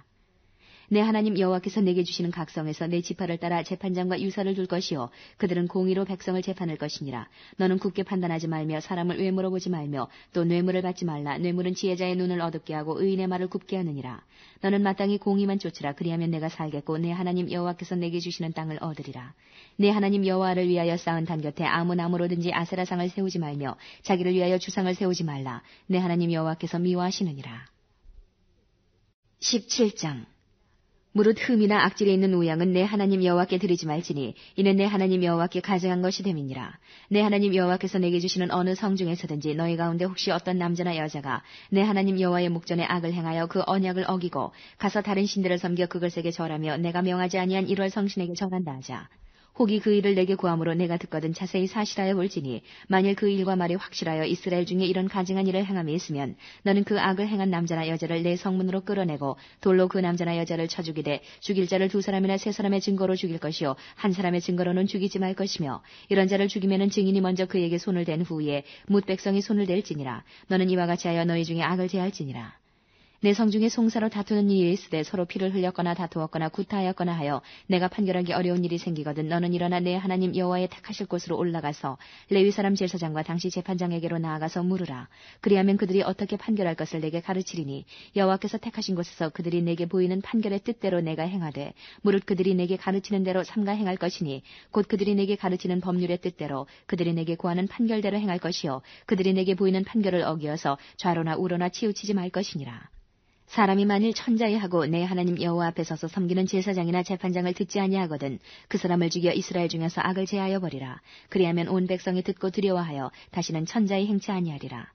내 하나님 여호와께서 내게 주시는 각성에서 내 지파를 따라 재판장과 유사를 둘 것이요 그들은 공의로 백성을 재판할 것이니라. 너는 굳게 판단하지 말며 사람을 외모로 보지 말며 또 뇌물을 받지 말라. 뇌물은 지혜자의 눈을 어둡게 하고 의인의 말을 굽게 하느니라. 너는 마땅히 공의만 쫓으라. 그리하면 내가 살겠고 내 하나님 여호와께서 내게 주시는 땅을 얻으리라. 내 하나님 여호와를 위하여 쌓은 단 곁에 아무 나무로든지 아세라상을 세우지 말며 자기를 위하여 주상을 세우지 말라. 내 하나님 여호와께서 미워하시느니라. 십칠 장. 무릇 흠이나 악질에 있는 우양은 내 하나님 여호와께 드리지 말지니 이는 내 하나님 여호와께 가증한 것이 됨이니라. 내 하나님 여호와께서 내게 주시는 어느 성 중에서든지 너희 가운데 혹시 어떤 남자나 여자가 내 하나님 여호와의 목전에 악을 행하여 그 언약을 어기고 가서 다른 신들을 섬겨 그것에게 절하며 내가 명하지 아니한 일월 성신에게 절한다 하자. 혹이 그 일을 내게 구함으로 내가 듣거든 자세히 사실하여 볼지니 만일 그 일과 말이 확실하여 이스라엘 중에 이런 가증한 일을 행함이 있으면 너는 그 악을 행한 남자나 여자를 내 성문으로 끌어내고 돌로 그 남자나 여자를 쳐 죽이되 죽일 자를 두 사람이나 세 사람의 증거로 죽일 것이요 한 사람의 증거로는 죽이지 말 것이며 이런 자를 죽이면은 증인이 먼저 그에게 손을 댄 후에 뭇 백성이 손을 댈지니라. 너는 이와 같이 하여 너희 중에 악을 제할지니라. 내 성중에 송사로 다투는 일이 있으되 서로 피를 흘렸거나 다투었거나 구타하였거나 하여 내가 판결하기 어려운 일이 생기거든 너는 일어나 내 하나님 여호와의 택하실 곳으로 올라가서 레위 사람 제사장과 당시 재판장에게로 나아가서 물으라. 그리하면 그들이 어떻게 판결할 것을 내게 가르치리니 여호와께서 택하신 곳에서 그들이 내게 보이는 판결의 뜻대로 내가 행하되 무릇 그들이 내게 가르치는 대로 삼가 행할 것이니 곧 그들이 내게 가르치는 법률의 뜻대로 그들이 내게 구하는 판결대로 행할 것이요 그들이 내게 보이는 판결을 어기어서 좌로나 우로나 치우치지 말 것이니라. 사람이 만일 천자의하고 내 하나님 여호와 앞에 서서 섬기는 제사장이나 재판장을 듣지 아니하거든 그 사람을 죽여 이스라엘 중에서 악을 제하여 버리라. 그리하면 온 백성이 듣고 두려워하여 다시는 천자의 행치 아니하리라.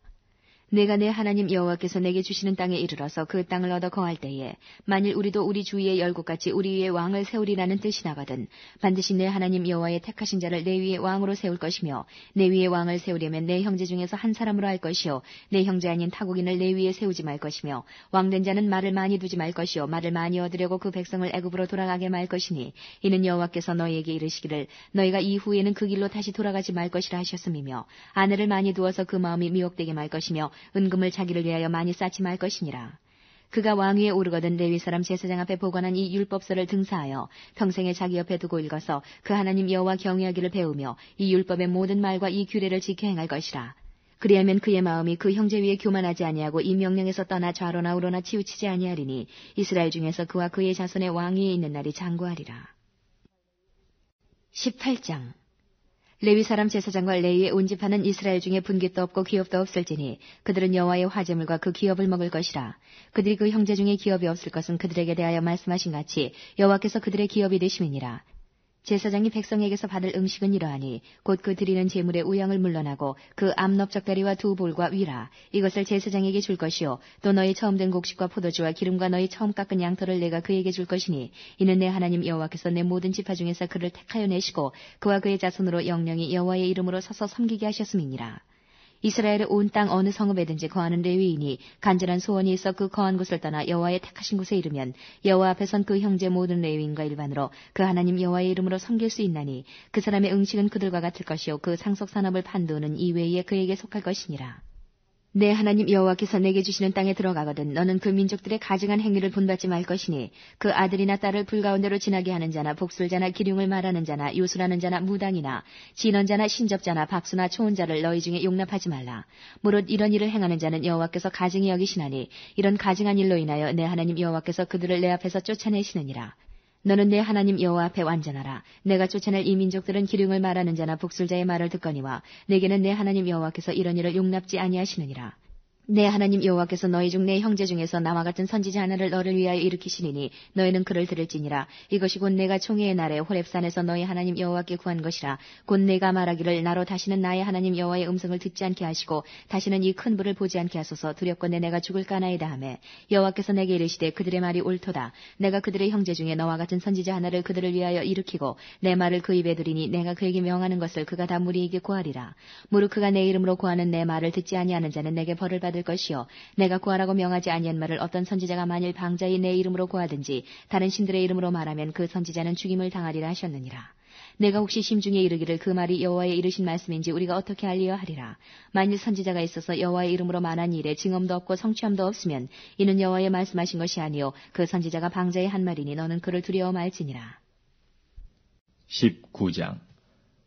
내가 내 하나님 여호와께서 내게 주시는 땅에 이르러서 그 땅을 얻어 거할 때에 만일 우리도 우리 주위의 열국같이 우리 위에 왕을 세우리라는 뜻이 나거든 반드시 내 하나님 여호와의 택하신 자를 내 위에 왕으로 세울 것이며 내 위에 왕을 세우려면 내 형제 중에서 한 사람으로 할 것이요 내 형제 아닌 타국인을 내 위에 세우지 말 것이며 왕된 자는 말을 많이 두지 말 것이요 말을 많이 얻으려고 그 백성을 애굽으로 돌아가게 말 것이니 이는 여호와께서 너희에게 이르시기를 너희가 이후에는 그 길로 다시 돌아가지 말 것이라 하셨음이며 아내를 많이 두어서 그 마음이 미혹되게 말 것이며 은금을 자기를 위하여 많이 쌓지 말 것이니라. 그가 왕위에 오르거든 레위 사람 제사장 앞에 보관한 이 율법서를 등사하여 평생에 자기 옆에 두고 읽어서 그 하나님 여호와 경외하기를 배우며 이 율법의 모든 말과 이 규례를 지켜 행할 것이라. 그리하면 그의 마음이 그 형제 위에 교만하지 아니하고 이 명령에서 떠나 좌로나 우로나 치우치지 아니하리니 이스라엘 중에서 그와 그의 자손의 왕위에 있는 날이 장구하리라. 십팔 장 레위 사람 제사장과 레위의 온 집하는 이스라엘 중에 분깃도 없고 기업도 없을지니 그들은 여호와의 화제물과 그 기업을 먹을 것이라. 그들이 그 형제 중에 기업이 없을 것은 그들에게 대하여 말씀하신 같이 여호와께서 그들의 기업이 되심이니라. 제사장이 백성에게서 받을 음식은 이러하니 곧 그 드리는 제물의 우양을 물러나고 그 암넓적다리와 두 볼과 위라 이것을 제사장에게 줄 것이요 또 너희 처음 된 곡식과 포도주와 기름과 너희 처음 깎은 양털을 내가 그에게 줄 것이니 이는 내 하나님 여호와께서 내 모든 지파 중에서 그를 택하여 내시고 그와 그의 자손으로 영영이 여호와의 이름으로 서서 섬기게 하셨음이니라. 이스라엘의 온 땅 어느 성읍에든지 거하는 레위인이 간절한 소원이 있어 그 거한 곳을 떠나 여호와의 택하신 곳에 이르면 여호와 앞에 선 그 형제 모든 레위인과 일반으로 그 하나님 여호와의 이름으로 섬길 수 있나니 그 사람의 응식은 그들과 같을 것이요 그 상속 산업을 판도는 이외에 그에게 속할 것이니라. 내 하나님 여호와께서 내게 주시는 땅에 들어가거든 너는 그 민족들의 가증한 행위를 본받지 말 것이니 그 아들이나 딸을 불가운데로 지나게 하는 자나 복술자나 기륭을 말하는 자나 요술하는 자나 무당이나 진언자나 신접자나 박수나 초혼자를 너희 중에 용납하지 말라. 무릇 이런 일을 행하는 자는 여호와께서 가증히 여기시나니 이런 가증한 일로 인하여 내 하나님 여호와께서 그들을 내 앞에서 쫓아내시느니라. 너는 내 하나님 여호와 앞에 완전하라. 내가 쫓아낼 이 민족들은 기륭을 말하는 자나 복술자의 말을 듣거니와 내게는 내 하나님 여호와께서 이런 일을 용납지 아니하시느니라. 내 하나님 여호와께서 너희 중 내 형제 중에서 나와 같은 선지자 하나를 너를 위하여 일으키시리니 너희는 그를 들을지니라. 이것이 곧 내가 총회의 날에 호렙산에서 너희 하나님 여호와께 구한 것이라. 곧 내가 말하기를 나로 다시는 나의 하나님 여호와의 음성을 듣지 않게 하시고 다시는 이 큰 불을 보지 않게 하소서. 두렵건대 내가 죽을까나이다 하매 여호와께서 내게 이르시되 그들의 말이 옳도다. 내가 그들의 형제 중에 너와 같은 선지자 하나를 그들을 위하여 일으키고 내 말을 그 입에 두리니 내가 그에게 명하는 것을 그가 다 무리에게 구하리라. 무릇 그가 내 이름으로 구하는 내 말을 듣지 아니하는 자는 내게 벌을 받을 것이요 내가 구하라고 명하지 아니한 말을 어떤 선지자가 만일 방자히 내 이름으로 구하든지 다른 신들의 이름으로 말하면 그 선지자는 죽임을 당하리라 하셨느니라. 내가 혹시 심중에 이르기를 그 말이 여호와의 이르신 말씀인지 우리가 어떻게 알리려 하리라. 만일 선지자가 있어서 여호와의 이름으로 말한 일에 증언도 없고 성취함도 없으면 이는 여호와의 말씀하신 것이 아니요 그 선지자가 방자의 한 말이니 너는 그를 두려워 말지니라. 십구 장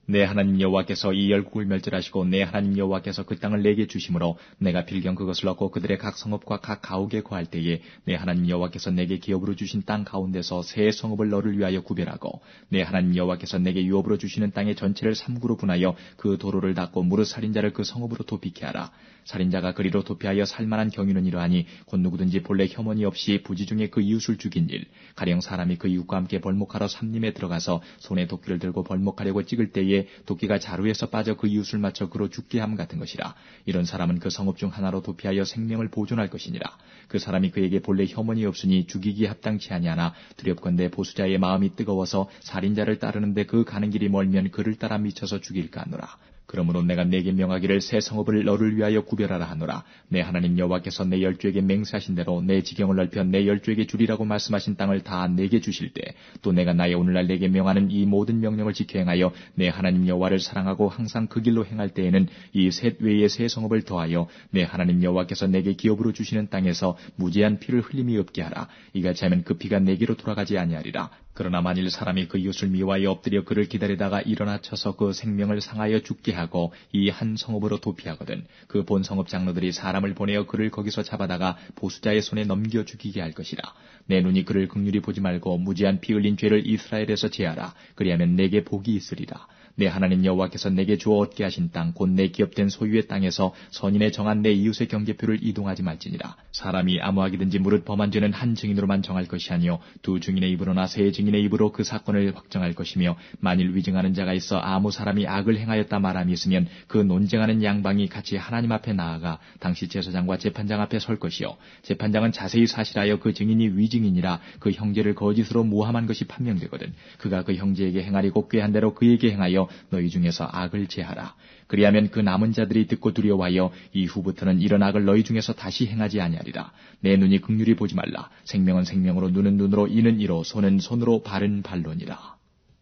내 하나님 여호와께서 이 열국을 멸절하시고 내 하나님 여호와께서 그 땅을 내게 주심으로 내가 필경 그것을 얻고 그들의 각 성읍과 각 가옥에 거할 때에 내 하나님 여호와께서 내게 기업으로 주신 땅 가운데서 새 성읍을 너를 위하여 구별하고 내 하나님 여호와께서 내게 유업으로 주시는 땅의 전체를 삼구로 분하여 그 도로를 닦고 무릇 살인자를 그 성읍으로 도피케 하라. 살인자가 그리로 도피하여 살만한 경유는 이러하니 곧 누구든지 본래 혐언이 없이 부지 중에 그 이웃을 죽인 일, 가령 사람이 그 이웃과 함께 벌목하러 삼림에 들어가서 손에 도끼를 들고 벌목하려고 찍을 때에 도끼가 자루에서 빠져 그 이웃을 맞춰 그로 죽게 함 같은 것이라. 이런 사람은 그 성읍 중 하나로 도피하여 생명을 보존할 것이니라. 그 사람이 그에게 본래 혐언이 없으니 죽이기 합당치 아니하나 두렵건대 보수자의 마음이 뜨거워서 살인자를 따르는데 그 가는 길이 멀면 그를 따라 미쳐서 죽일까 하노라. 그러므로 내가 내게 명하기를 새 성읍을 너를 위하여 구별하라 하노라. 내 하나님 여호와께서 내 열조에게 맹세하신 대로 내 지경을 넓혀 내 열조에게 주리라고 말씀하신 땅을 다 내게 주실 때, 또 내가 나의 오늘날 내게 명하는 이 모든 명령을 지켜 행하여 내 하나님 여호와를 사랑하고 항상 그 길로 행할 때에는 이 셋 외의 새 성읍을 더하여 내 하나님 여호와께서 내게 기업으로 주시는 땅에서 무제한 피를 흘림이 없게 하라. 이같이 하면 그 피가 내게로 돌아가지 아니하리라. 그러나 만일 사람이 그 이웃을 미워하여 엎드려 그를 기다리다가 일어나 쳐서 그 생명을 상하여 죽게 하고 이 한 성읍으로 도피하거든 그 본 성읍 장로들이 사람을 보내어 그를 거기서 잡아다가 보수자의 손에 넘겨 죽이게 할 것이라. 내 눈이 그를 긍휼히 보지 말고 무지한 피 흘린 죄를 이스라엘에서 제하라. 그리하면 내게 복이 있으리라. 내 하나님 여호와께서 내게 주어 얻게 하신 땅 곧 내 기업된 소유의 땅에서 선인의 정한 내 이웃의 경계표를 이동하지 말지니라. 사람이 아무하기든지 무릇 범한 죄는 한 증인으로만 정할 것이 아니요 두 증인의 입으로나 세 증인의 입으로 그 사건을 확정할 것이며, 만일 위증하는 자가 있어 아무 사람이 악을 행하였다 말함이 있으면 그 논쟁하는 양방이 같이 하나님 앞에 나아가 당시 제사장과 재판장 앞에 설 것이요 재판장은 자세히 사실하여 그 증인이 위증이니라 그 형제를 거짓으로 모함한 것이 판명되거든 그가 그 형제에게 행하리고 꾀한 대로 그에게 행하여 너희 중에서 악을 제하라. 그리하면 그 남은 자들이 듣고 두려워하여 이후부터는 이런 악을 너희 중에서 다시 행하지 아니하리라. 내 눈이 긍휼히 보지 말라. 생명은 생명으로 눈은 눈으로 이는 이로 손은 손으로 발은 발로니라.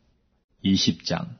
이십 장.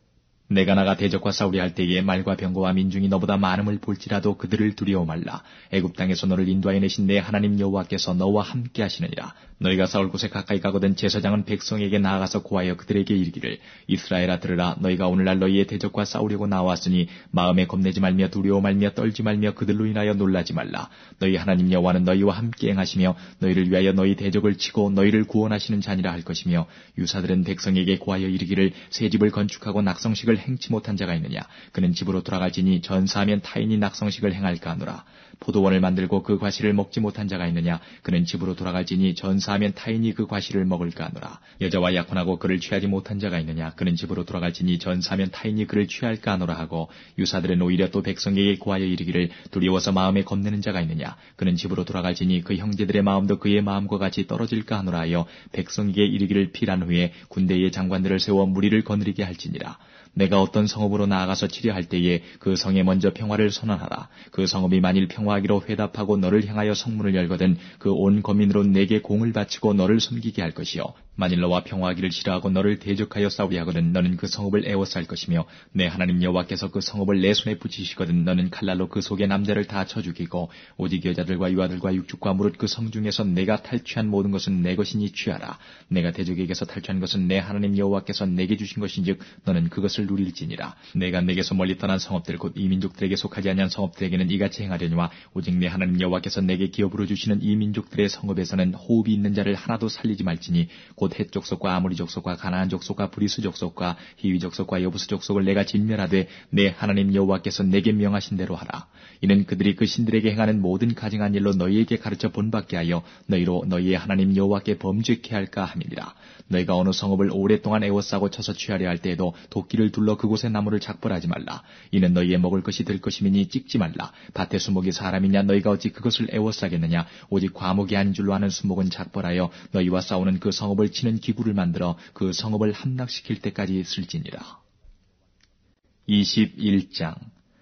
내가 나가 대적과 싸우려 할 때에 말과 병거와 민중이 너보다 많음을 볼지라도 그들을 두려워 말라. 애굽 땅에서 너를 인도하여 내신 내 하나님 여호와께서 너와 함께 하시느니라. 너희가 싸울 곳에 가까이 가거든 제사장은 백성에게 나아가서 고하여 그들에게 이르기를, 이스라엘아 들으라. 너희가 오늘날 너희의 대적과 싸우려고 나왔으니 마음에 겁내지 말며 두려워 말며 떨지 말며 그들로 인하여 놀라지 말라. 너희 하나님 여호와는 너희와 함께 행하시며 너희를 위하여 너희 대적을 치고 너희를 구원하시는 자니라 할 것이며, 유사들은 백성에게 고하여 이르기를, 새 집을 건축하고 낙성식을 행치 못한 자가 있느냐. 그는 집으로 돌아갈지니 전사하면 타인이 낙성식을 행할까 하노라. 포도원을 만들고 그 과실을 먹지 못한 자가 있느냐. 그는 집으로 돌아갈지니 전사하면 타인이 그 과실을 먹을까 하노라. 여자와 약혼하고 그를 취하지 못한 자가 있느냐. 그는 집으로 돌아갈지니 전사하면 타인이 그를 취할까 하노라 하고, 유사들은 오히려 또 백성에게 고하여 이르기를, 두려워서 마음에 겁내는 자가 있느냐. 그는 집으로 돌아갈지니 그 형제들의 마음도 그의 마음과 같이 떨어질까 하노라 하여 백성에게 이르기를 피란 후에 군대의 장관들을 세워 무리를 거느리게 할지니라. 내가 어떤 성읍으로 나아가서 치려할 때에 그 성에 먼저 평화를 선언하라. 그 성읍이 만일 평화하기로 회답하고 너를 향하여 성문을 열거든 그 온 거민으로 내게 공을 바치고 너를 섬기게 할 것이요 만일 너와 평화하기를 싫어하고 너를 대적하여 싸우려 하거든 너는 그 성읍을 애워쌀 것이며, 내 하나님 여호와께서 그 성읍을 내 손에 붙이시거든 너는 칼날로 그 속의 남자를 다 쳐 죽이고, 오직 여자들과 유아들과 육축과 무릇 그 성 중에서 내가 탈취한 모든 것은 내 것이니 취하라. 내가 대적에게서 탈취한 것은 내 하나님 여호와께서 내게 주신 것인즉 너는 그것을 누릴지니라. 내가 내게서 멀리 떠난 성읍들 곧 이 민족들에게 속하지 아니한 성읍들에게는 이같이 행하려니와, 오직 내 하나님 여호와께서 내게 기업으로 주시는 이 민족들의 성읍에서는 호흡이 있는 자를 하나도 살리지 말지니, 곧 헷 족속과 아모리 족속과 가나안 족속과 브리스 족속과 히위 족속과 여부스 족속을 내가 진멸하되 내 하나님 여호와께서 내게 명하신 대로 하라. 이는 그들이 그 신들에게 행하는 모든 가증한 일로 너희에게 가르쳐 본받게 하여 너희로 너희의 하나님 여호와께 범죄케 할까 함이니라. 너희가 어느 성읍을 오랫동안 애워싸고 쳐서 취하려 할 때에도 도끼를 둘러 그곳의 나무를 작벌하지 말라. 이는 너희의 먹을 것이 될 것임이니 찍지 말라. 밭의 수목이 사람이냐. 너희가 어찌 그것을 애워싸겠느냐. 오직 과목이 아닌 줄로 아는 수목은 작벌하여 너희와 싸우는 그 성읍을 치는 기구를 만들어 그 성읍을 함락시킬 때까지 쓸지니라. 이십일 장.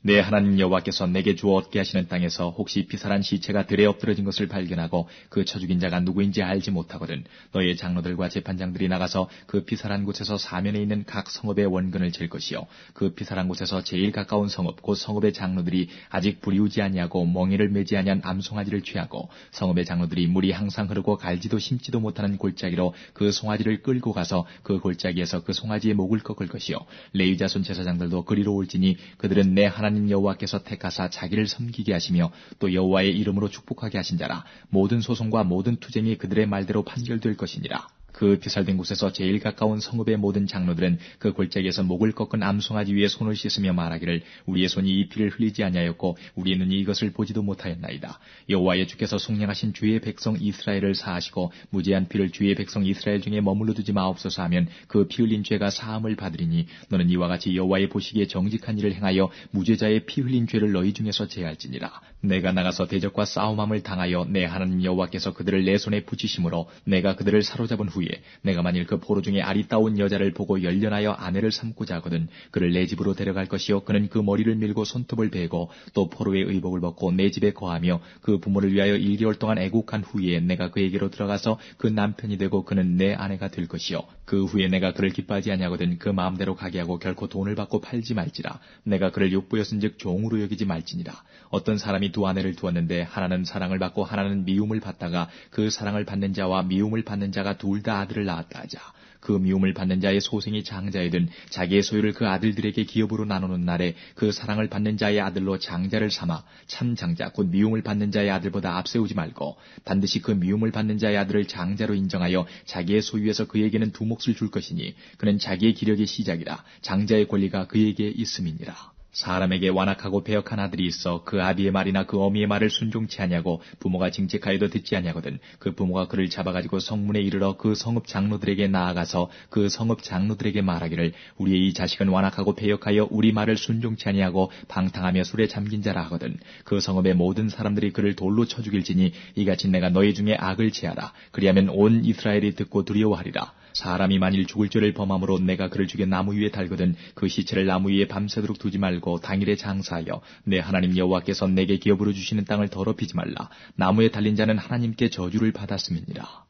내 하나님 여호와께서 내게 주어 얻게 하시는 땅에서 혹시 피살한 시체가 들에 엎드러진 것을 발견하고 그 쳐 죽인 자가 누구인지 알지 못하거든 너의 장로들과 재판장들이 나가서 그 피살한 곳에서 사면에 있는 각 성읍의 원근을 잴 것이요 그 피살한 곳에서 제일 가까운 성읍 곧 성읍의 장로들이 아직 불이우지 아니하고 멍에를 매지 아니한 암송아지를 취하고 성읍의 장로들이 물이 항상 흐르고 갈지도 심지도 못하는 골짜기로 그 송아지를 끌고 가서 그 골짜기에서 그 송아지의 목을 꺾을 것이요 레위 자손 제사장들도 그리로 올지니 그들은 내 하나님 하나님 여호와께서 택하사 자기를 섬기게 하시며 또 여호와의 이름으로 축복하게 하신 자라 모든 소송과 모든 투쟁이 그들의 말대로 판결될 것이니라. 그 피살된 곳에서 제일 가까운 성읍의 모든 장로들은 그 골짜기에서 목을 꺾은 암송아지 위에 손을 씻으며 말하기를 우리의 손이 이 피를 흘리지 아니하였고 우리의 눈이 이것을 보지도 못하였나이다. 여호와의 주께서 속량하신 주의 백성 이스라엘을 사하시고 무죄한 피를 주의 백성 이스라엘 중에 머물러 두지 마옵소서 하면 그 피 흘린 죄가 사함을 받으리니 너는 이와 같이 여호와의 보시기에 정직한 일을 행하여 무죄자의 피 흘린 죄를 너희 중에서 제할지니라. 내가 나가서 대적과 싸움함을 당하여 내 하나님 여호와께서 그들을 내 손에 붙이심으로 내가 그들을 사로잡은 후에 내가 만일 그 포로 중에 아리따운 여자를 보고 열련하여 아내를 삼고자 하거든 그를 내 집으로 데려갈 것이요 그는 그 머리를 밀고 손톱을 베고 또 포로의 의복을 벗고 내 집에 거하며 그 부모를 위하여 일 개월 동안 애국한 후에 내가 그에게로 들어가서 그 남편이 되고 그는 내 아내가 될 것이요 그 후에 내가 그를 기뻐하지 아니하거든 그 마음대로 가게 하고 결코 돈을 받고 팔지 말지라. 내가 그를 욕보였은즉 종으로 여기지 말지니라. 어떤 사람이 두 아내를 두었는데 하나는 사랑을 받고 하나는 미움을 받다가 그 사랑을 받는 자와 미움을 받는 자가 둘 다 아들을 낳았다 하자. 그 미움을 받는 자의 소생이 장자이든 자기의 소유를 그 아들들에게 기업으로 나누는 날에 그 사랑을 받는 자의 아들로 장자를 삼아 참 장자 곧 미움을 받는 자의 아들보다 앞세우지 말고 반드시 그 미움을 받는 자의 아들을 장자로 인정하여 자기의 소유에서 그에게는 두 몫을 줄 것이니 그는 자기의 기력의 시작이라. 장자의 권리가 그에게 있음이니라. 사람에게 완악하고 배역한 아들이 있어 그 아비의 말이나 그 어미의 말을 순종치 아니하고 부모가 징책하여도 듣지 아니하거든 그 부모가 그를 잡아가지고 성문에 이르러 그 성읍 장로들에게 나아가서 그 성읍 장로들에게 말하기를 우리의 이 자식은 완악하고 배역하여 우리 말을 순종치 아니하고 방탕하며 술에 잠긴 자라 하거든 그 성읍의 모든 사람들이 그를 돌로 쳐 죽일지니 이같이 내가 너희 중에 악을 제하라. 그리하면 온 이스라엘이 듣고 두려워하리라. 사람이 만일 죽을 죄를 범함으로 내가 그를 죽여 나무 위에 달거든 그 시체를 나무 위에 밤새도록 두지 말고 당일에 장사하여 내 하나님 여호와께서 내게 기업으로 주시는 땅을 더럽히지 말라. 나무에 달린 자는 하나님께 저주를 받았음이니라.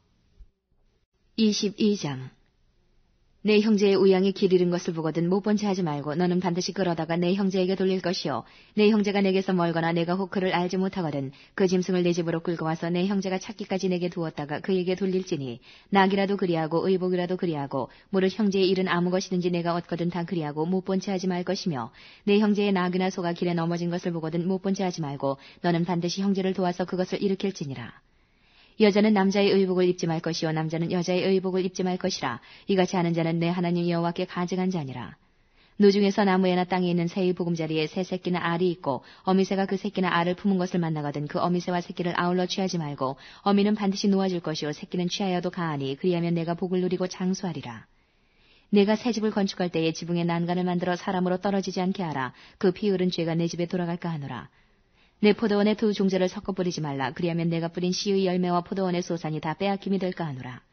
이십이 장. 내 형제의 우양이 길 잃은 것을 보거든 못 본 채 하지 말고 너는 반드시 끌어다가 내 형제에게 돌릴 것이요 내 형제가 내게서 멀거나 내가 혹 그를 알지 못하거든 그 짐승을 내 집으로 끌고 와서 내 형제가 찾기까지 내게 두었다가 그에게 돌릴지니 낙이라도 그리하고 의복이라도 그리하고 무릇 형제의 일은 아무 것이든지 내가 얻거든 다 그리하고 못 본 채 하지 말 것이며 내 형제의 낙이나 소가 길에 넘어진 것을 보거든 못 본 채 하지 말고 너는 반드시 형제를 도와서 그것을 일으킬지니라. 여자는 남자의 의복을 입지 말 것이요 남자는 여자의 의복을 입지 말 것이라. 이같이 하는 자는 내 하나님 여호와께 가증한 자니라. 노중에서 나무에나 땅에 있는 새의 보금자리에 새 새끼나 알이 있고 어미새가 그 새끼나 알을 품은 것을 만나거든 그 어미새와 새끼를 아울러 취하지 말고 어미는 반드시 놓아줄 것이요 새끼는 취하여도 가하니 그리하면 내가 복을 누리고 장수하리라. 내가 새 집을 건축할 때에 지붕에 난간을 만들어 사람으로 떨어지지 않게 하라. 그 피 흐른 죄가 내 집에 돌아갈까 하노라. 내 포도원에 두 종자를 섞어 뿌리지 말라. 그리하면 내가 뿌린 씨의 열매와 포도원의 소산이 다 빼앗김이 될까 하노라.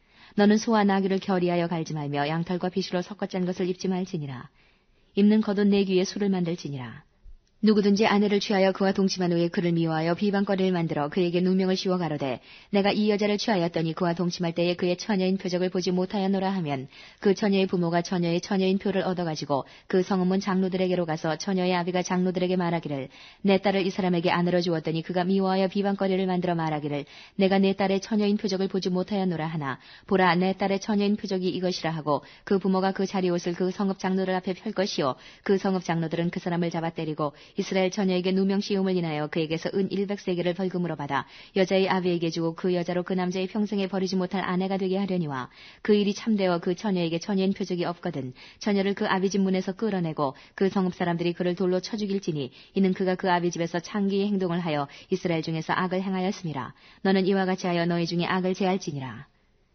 너는 소와 나귀를 결의하여 갈지 말며 양털과 비수로 섞어 짠 것을 입지 말지니라. 입는 겉옷 내 귀에 술을 만들지니라. 누구든지 아내를 취하여 그와 동침한 후에 그를 미워하여 비방거리를 만들어 그에게 누명을 씌워 가로되 내가 이 여자를 취하였더니 그와 동침할 때에 그의 처녀인 표적을 보지 못하였노라 하면 그 처녀의 부모가 처녀의 처녀인 표를 얻어가지고 그 성읍문 장로들에게로 가서 처녀의 아비가 장로들에게 말하기를 내 딸을 이 사람에게 아내로 주었더니 그가 미워하여 비방거리를 만들어 말하기를 내가 내 딸의 처녀인 표적을 보지 못하였노라 하나 보라 내 딸의 처녀인 표적이 이것이라 하고 그 부모가 그 자리옷을 그 성읍 장로들 앞에 펼 것이요 그 성읍 장로들은 그 사람을 잡아 때리고 이스라엘 처녀에게 누명 씌움을 인하여 그에게서 은 일백 세겔을 벌금으로 받아 여자의 아비에게 주고 그 여자로 그 남자의 평생에 버리지 못할 아내가 되게 하려니와 그 일이 참되어 그 처녀에게 처녀인 표적이 없거든 처녀를 그 아비 집 문에서 끌어내고 그 성읍 사람들이 그를 돌로 쳐 죽일지니 이는 그가 그 아비 집에서 창기의 행동을 하여 이스라엘 중에서 악을 행하였음이라. 너는 이와 같이 하여 너희 중에 악을 제할지니라.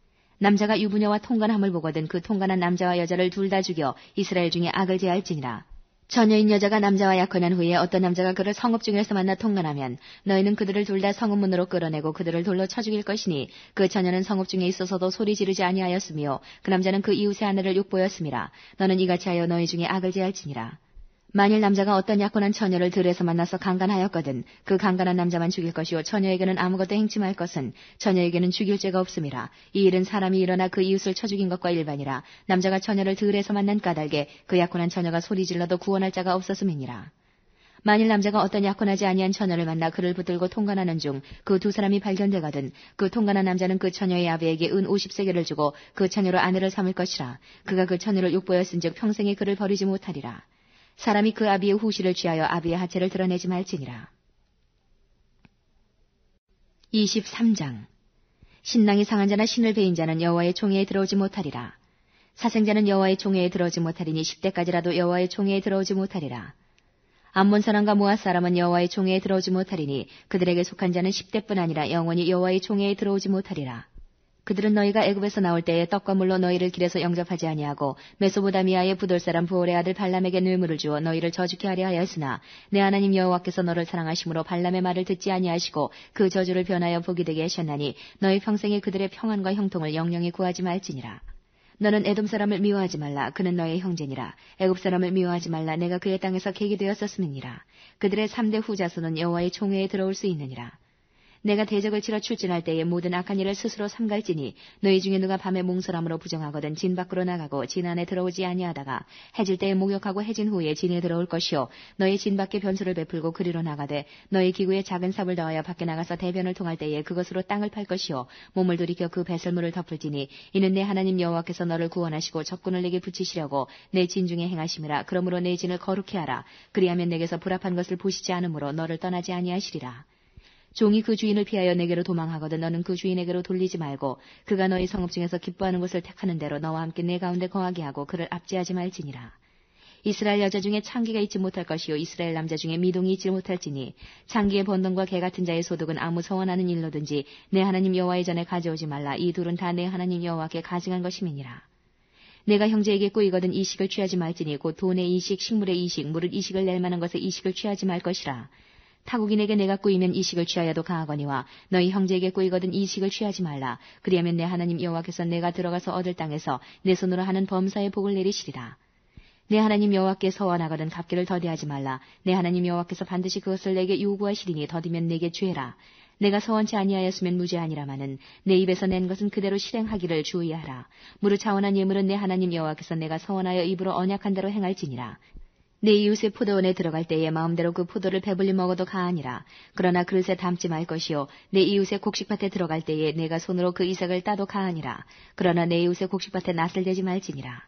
남자가 유부녀와 통간함을 보거든 그 통간한 남자와 여자를 둘 다 죽여 이스라엘 중에 악을 제할지니라. 처녀인 여자가 남자와 약혼한 후에 어떤 남자가 그를 성읍 중에서 만나 통간하면 너희는 그들을 둘 다 성읍 문으로 끌어내고 그들을 돌로 쳐 죽일 것이니 그 처녀는 성읍 중에 있어서도 소리 지르지 아니하였으며 그 남자는 그 이웃의 아내를 욕보였음이라. 너는 이같이 하여 너희 중에 악을 제할지니라. 만일 남자가 어떤 약혼한 처녀를 들에서 만나서 강간하였거든 그 강간한 남자만 죽일 것이요 처녀에게는 아무것도 행치 말 것은 처녀에게는 죽일 죄가 없음이라. 이 일은 사람이 일어나 그 이웃을 쳐 죽인 것과 일반이라. 남자가 처녀를 들에서 만난 까닭에 그 약혼한 처녀가 소리질러도 구원할 자가 없었음이니라. 만일 남자가 어떤 약혼하지 아니한 처녀를 만나 그를 붙들고 통관하는 중 그 두 사람이 발견되거든 그 통관한 남자는 그 처녀의 아비에게 은 오십 세겔을 주고 그 처녀로 아내를 삼을 것이라. 그가 그 처녀를 육보였은즉 평생에 그를 버리지 못하리라. 사람이 그 아비의 후시를 취하여 아비의 하체를 드러내지 말지니라. 이십삼 장. 신랑이 상한 자나 신을 베인 자는 여호와의 총회에 들어오지 못하리라. 사생자는 여호와의 총회에 들어오지 못하리니 십 대까지라도 여호와의 총회에 들어오지 못하리라. 암몬 사람과 모압 사람은 여호와의 총회에 들어오지 못하리니 그들에게 속한 자는 십 대뿐 아니라 영원히 여호와의 총회에 들어오지 못하리라. 그들은 너희가 애굽에서 나올 때에 떡과 물로 너희를 길에서 영접하지 아니하고 메소보다미아의 부돌 사람 부올의 아들 발람에게 뇌물을 주어 너희를 저주케 하려 하였으나 내 하나님 여호와께서 너를 사랑하심으로 발람의 말을 듣지 아니하시고 그 저주를 변하여 복이 되게 하셨나니 너희 평생에 그들의 평안과 형통을 영영히 구하지 말지니라. 너는 에돔 사람을 미워하지 말라. 그는 너의 형제니라. 애굽 사람을 미워하지 말라. 내가 그의 땅에서 계기 되었었음이니라. 그들의 삼 대 후자손은 여호와의 총회에 들어올 수 있느니라. 내가 대적을 치러 출진할 때에 모든 악한 일을 스스로 삼갈지니 너희 중에 누가 밤에 몽설함으로 부정하거든 진 밖으로 나가고 진 안에 들어오지 아니하다가 해질 때에 목욕하고 해진 후에 진에 들어올 것이요 너희 진 밖에 변수를 베풀고 그리로 나가되 너희 기구에 작은 삽을 더하여 밖에 나가서 대변을 통할 때에 그것으로 땅을 팔 것이요 몸을 돌이켜 그 배설물을 덮을지니 이는 내 하나님 여호와께서 너를 구원하시고 적군을 내게 붙이시려고 내 진 중에 행하심이라. 그러므로 내 진을 거룩히 하라. 그리하면 내게서 불합한 것을 보시지 않으므로 너를 떠나지 아니하시리라. 종이 그 주인을 피하여 내게로 도망하거든 너는 그 주인에게로 돌리지 말고 그가 너희 성읍 중에서 기뻐하는 곳을 택하는 대로 너와 함께 내 가운데 거하게 하고 그를 압제하지 말지니라. 이스라엘 여자 중에 창기가 있지 못할 것이요 이스라엘 남자 중에 미동이 있지 못할지니 창기의 번동과 개 같은 자의 소득은 아무 서원하는 일로든지 내 하나님 여호와의 전에 가져오지 말라. 이 둘은 다 내 하나님 여호와께 가증한 것임이니라. 내가 형제에게 꾸이거든 이식을 취하지 말지니 곧 돈의 이식, 식물의 이식, 무릇 이식을 낼 만한 것에 이식을 취하지 말 것이라. 타국인에게 내가 꾸이면 이식을 취하여도 가하거니와 너희 형제에게 꾸이거든 이식을 취하지 말라. 그리하면 내 하나님 여호와께서 내가 들어가서 얻을 땅에서 내 손으로 하는 범사의 복을 내리시리라. 내 하나님 여호와께 서원하거든 값기를 더디하지 말라. 내 하나님 여호와께서 반드시 그것을 내게 요구하시리니 더디면 내게 죄라. 내가 서원치 아니하였으면 무죄하니라마는 내 입에서 낸 것은 그대로 실행하기를 주의하라. 무릇 자원한 예물은 내 하나님 여호와께서 내가 서원하여 입으로 언약한 대로 행할지니라. 내 이웃의 포도원에 들어갈 때에 마음대로 그 포도를 배불리 먹어도 가하니라. 그러나 그릇에 담지 말 것이요 내 이웃의 곡식밭에 들어갈 때에 내가 손으로 그 이삭을 따도 가하니라. 그러나 내 이웃의 곡식밭에 낫을 대지 말지니라.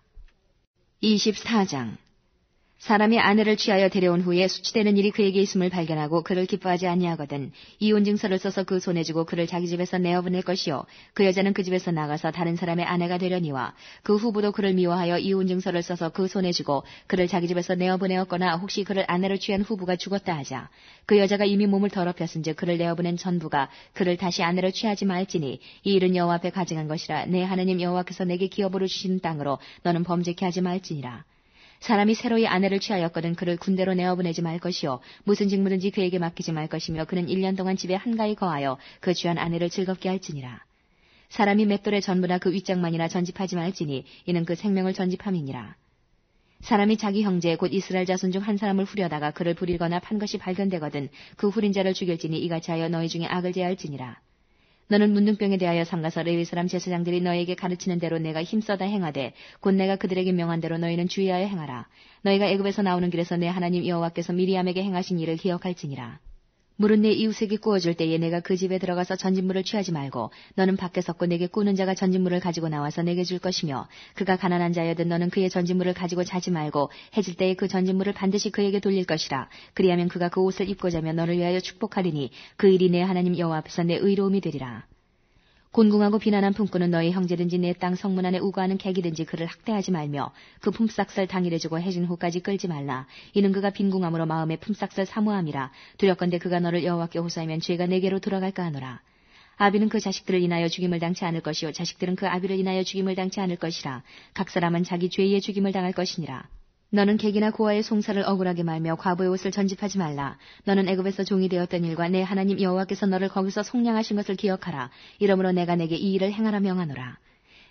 이십사 장. 사람이 아내를 취하여 데려온 후에 수치되는 일이 그에게 있음을 발견하고 그를 기뻐하지 아니하거든 이혼 증서를 써서 그 손에 주고 그를 자기 집에서 내어보낼 것이요 그 여자는 그 집에서 나가서 다른 사람의 아내가 되려니와 그 후부도 그를 미워하여 이혼 증서를 써서 그 손에 주고 그를 자기 집에서 내어보내었거나 혹시 그를 아내로 취한 후부가 죽었다 하자 그 여자가 이미 몸을 더럽혔은즉 그를 내어보낸 전부가 그를 다시 아내로 취하지 말지니 이 일은 여호와 앞에 가증한 것이라. 내 하나님 여호와께서 내게 기업으로 주시는 땅으로 너는 범죄케 하지 말지니라. 사람이 새로이 아내를 취하였거든 그를 군대로 내어보내지 말 것이요 무슨 직무든지 그에게 맡기지 말 것이며 그는 일 년 동안 집에 한가히 거하여 그 취한 아내를 즐겁게 할지니라. 사람이 맷돌의 전부나 그 윗장만이나 전집하지 말지니 이는 그 생명을 전집함이니라. 사람이 자기 형제 곧 이스라엘 자손 중 한 사람을 후려다가 그를 부리거나 판 것이 발견되거든 그 후린 자를 죽일지니 이같이 하여 너희 중에 악을 제할지니라. 너는 문둥병에 대하여 삼가서 레위 사람 제사장들이 너에게 가르치는 대로 내가 힘써다 행하되 곧 내가 그들에게 명한 대로 너희는 주의하여 행하라. 너희가 애굽에서 나오는 길에서 내 하나님 여호와께서 미리암에게 행하신 일을 기억할지니라. 물은 내 이웃에게 구워줄 때에 내가 그 집에 들어가서 전진물을 취하지 말고 너는 밖에 섰고 내게 꾸는 자가 전진물을 가지고 나와서 내게 줄 것이며 그가 가난한 자여든 너는 그의 전진물을 가지고 자지 말고 해질 때에 그 전진물을 반드시 그에게 돌릴 것이라. 그리하면 그가 그 옷을 입고 자며 너를 위하여 축복하리니 그 일이 내 하나님 여호와 앞에서 내 의로움이 되리라. 곤궁하고 비난한 품꾼은 너희 형제든지 내 땅 성문 안에 우거하는 객이든지 그를 학대하지 말며 그 품삯을 당일에 주고 해진 후까지 끌지 말라. 이는 그가 빈궁함으로 마음에 품삯을 사모함이라. 두렵건대 그가 너를 여호와께 호소하면 죄가 내게로 돌아갈까 하노라. 아비는 그 자식들을 인하여 죽임을 당치 않을 것이요 자식들은 그 아비를 인하여 죽임을 당치 않을 것이라. 각 사람은 자기 죄의 죽임을 당할 것이니라. 너는 객이나 고아의 송사를 억울하게 말며 과부의 옷을 전집하지 말라. 너는 애굽에서 종이 되었던 일과 내 하나님 여호와께서 너를 거기서 속량하신 것을 기억하라. 이러므로 내가 내게 이 일을 행하라 명하노라.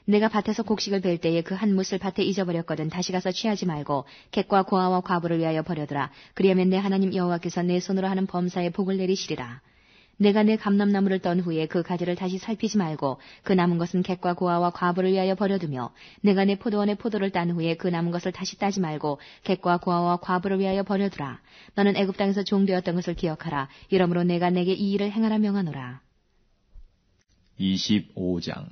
내가 밭에서 곡식을 벨 때에 그 한 뭇을 밭에 잊어버렸거든 다시 가서 취하지 말고 객과 고아와 과부를 위하여 버려두라. 그리하면 내 하나님 여호와께서 내 손으로 하는 범사에 복을 내리시리라. 내가 내 감람나무를 떤 후에 그 가지를 다시 살피지 말고 그 남은 것은 객과 고아와 과부를 위하여 버려두며 내가 내 포도원의 포도를 딴 후에 그 남은 것을 다시 따지 말고 객과 고아와 과부를 위하여 버려두라. 너는 애굽 땅에서 종되었던 것을 기억하라. 이러므로 내가 내게 이 일을 행하라 명하노라. 이십오 장.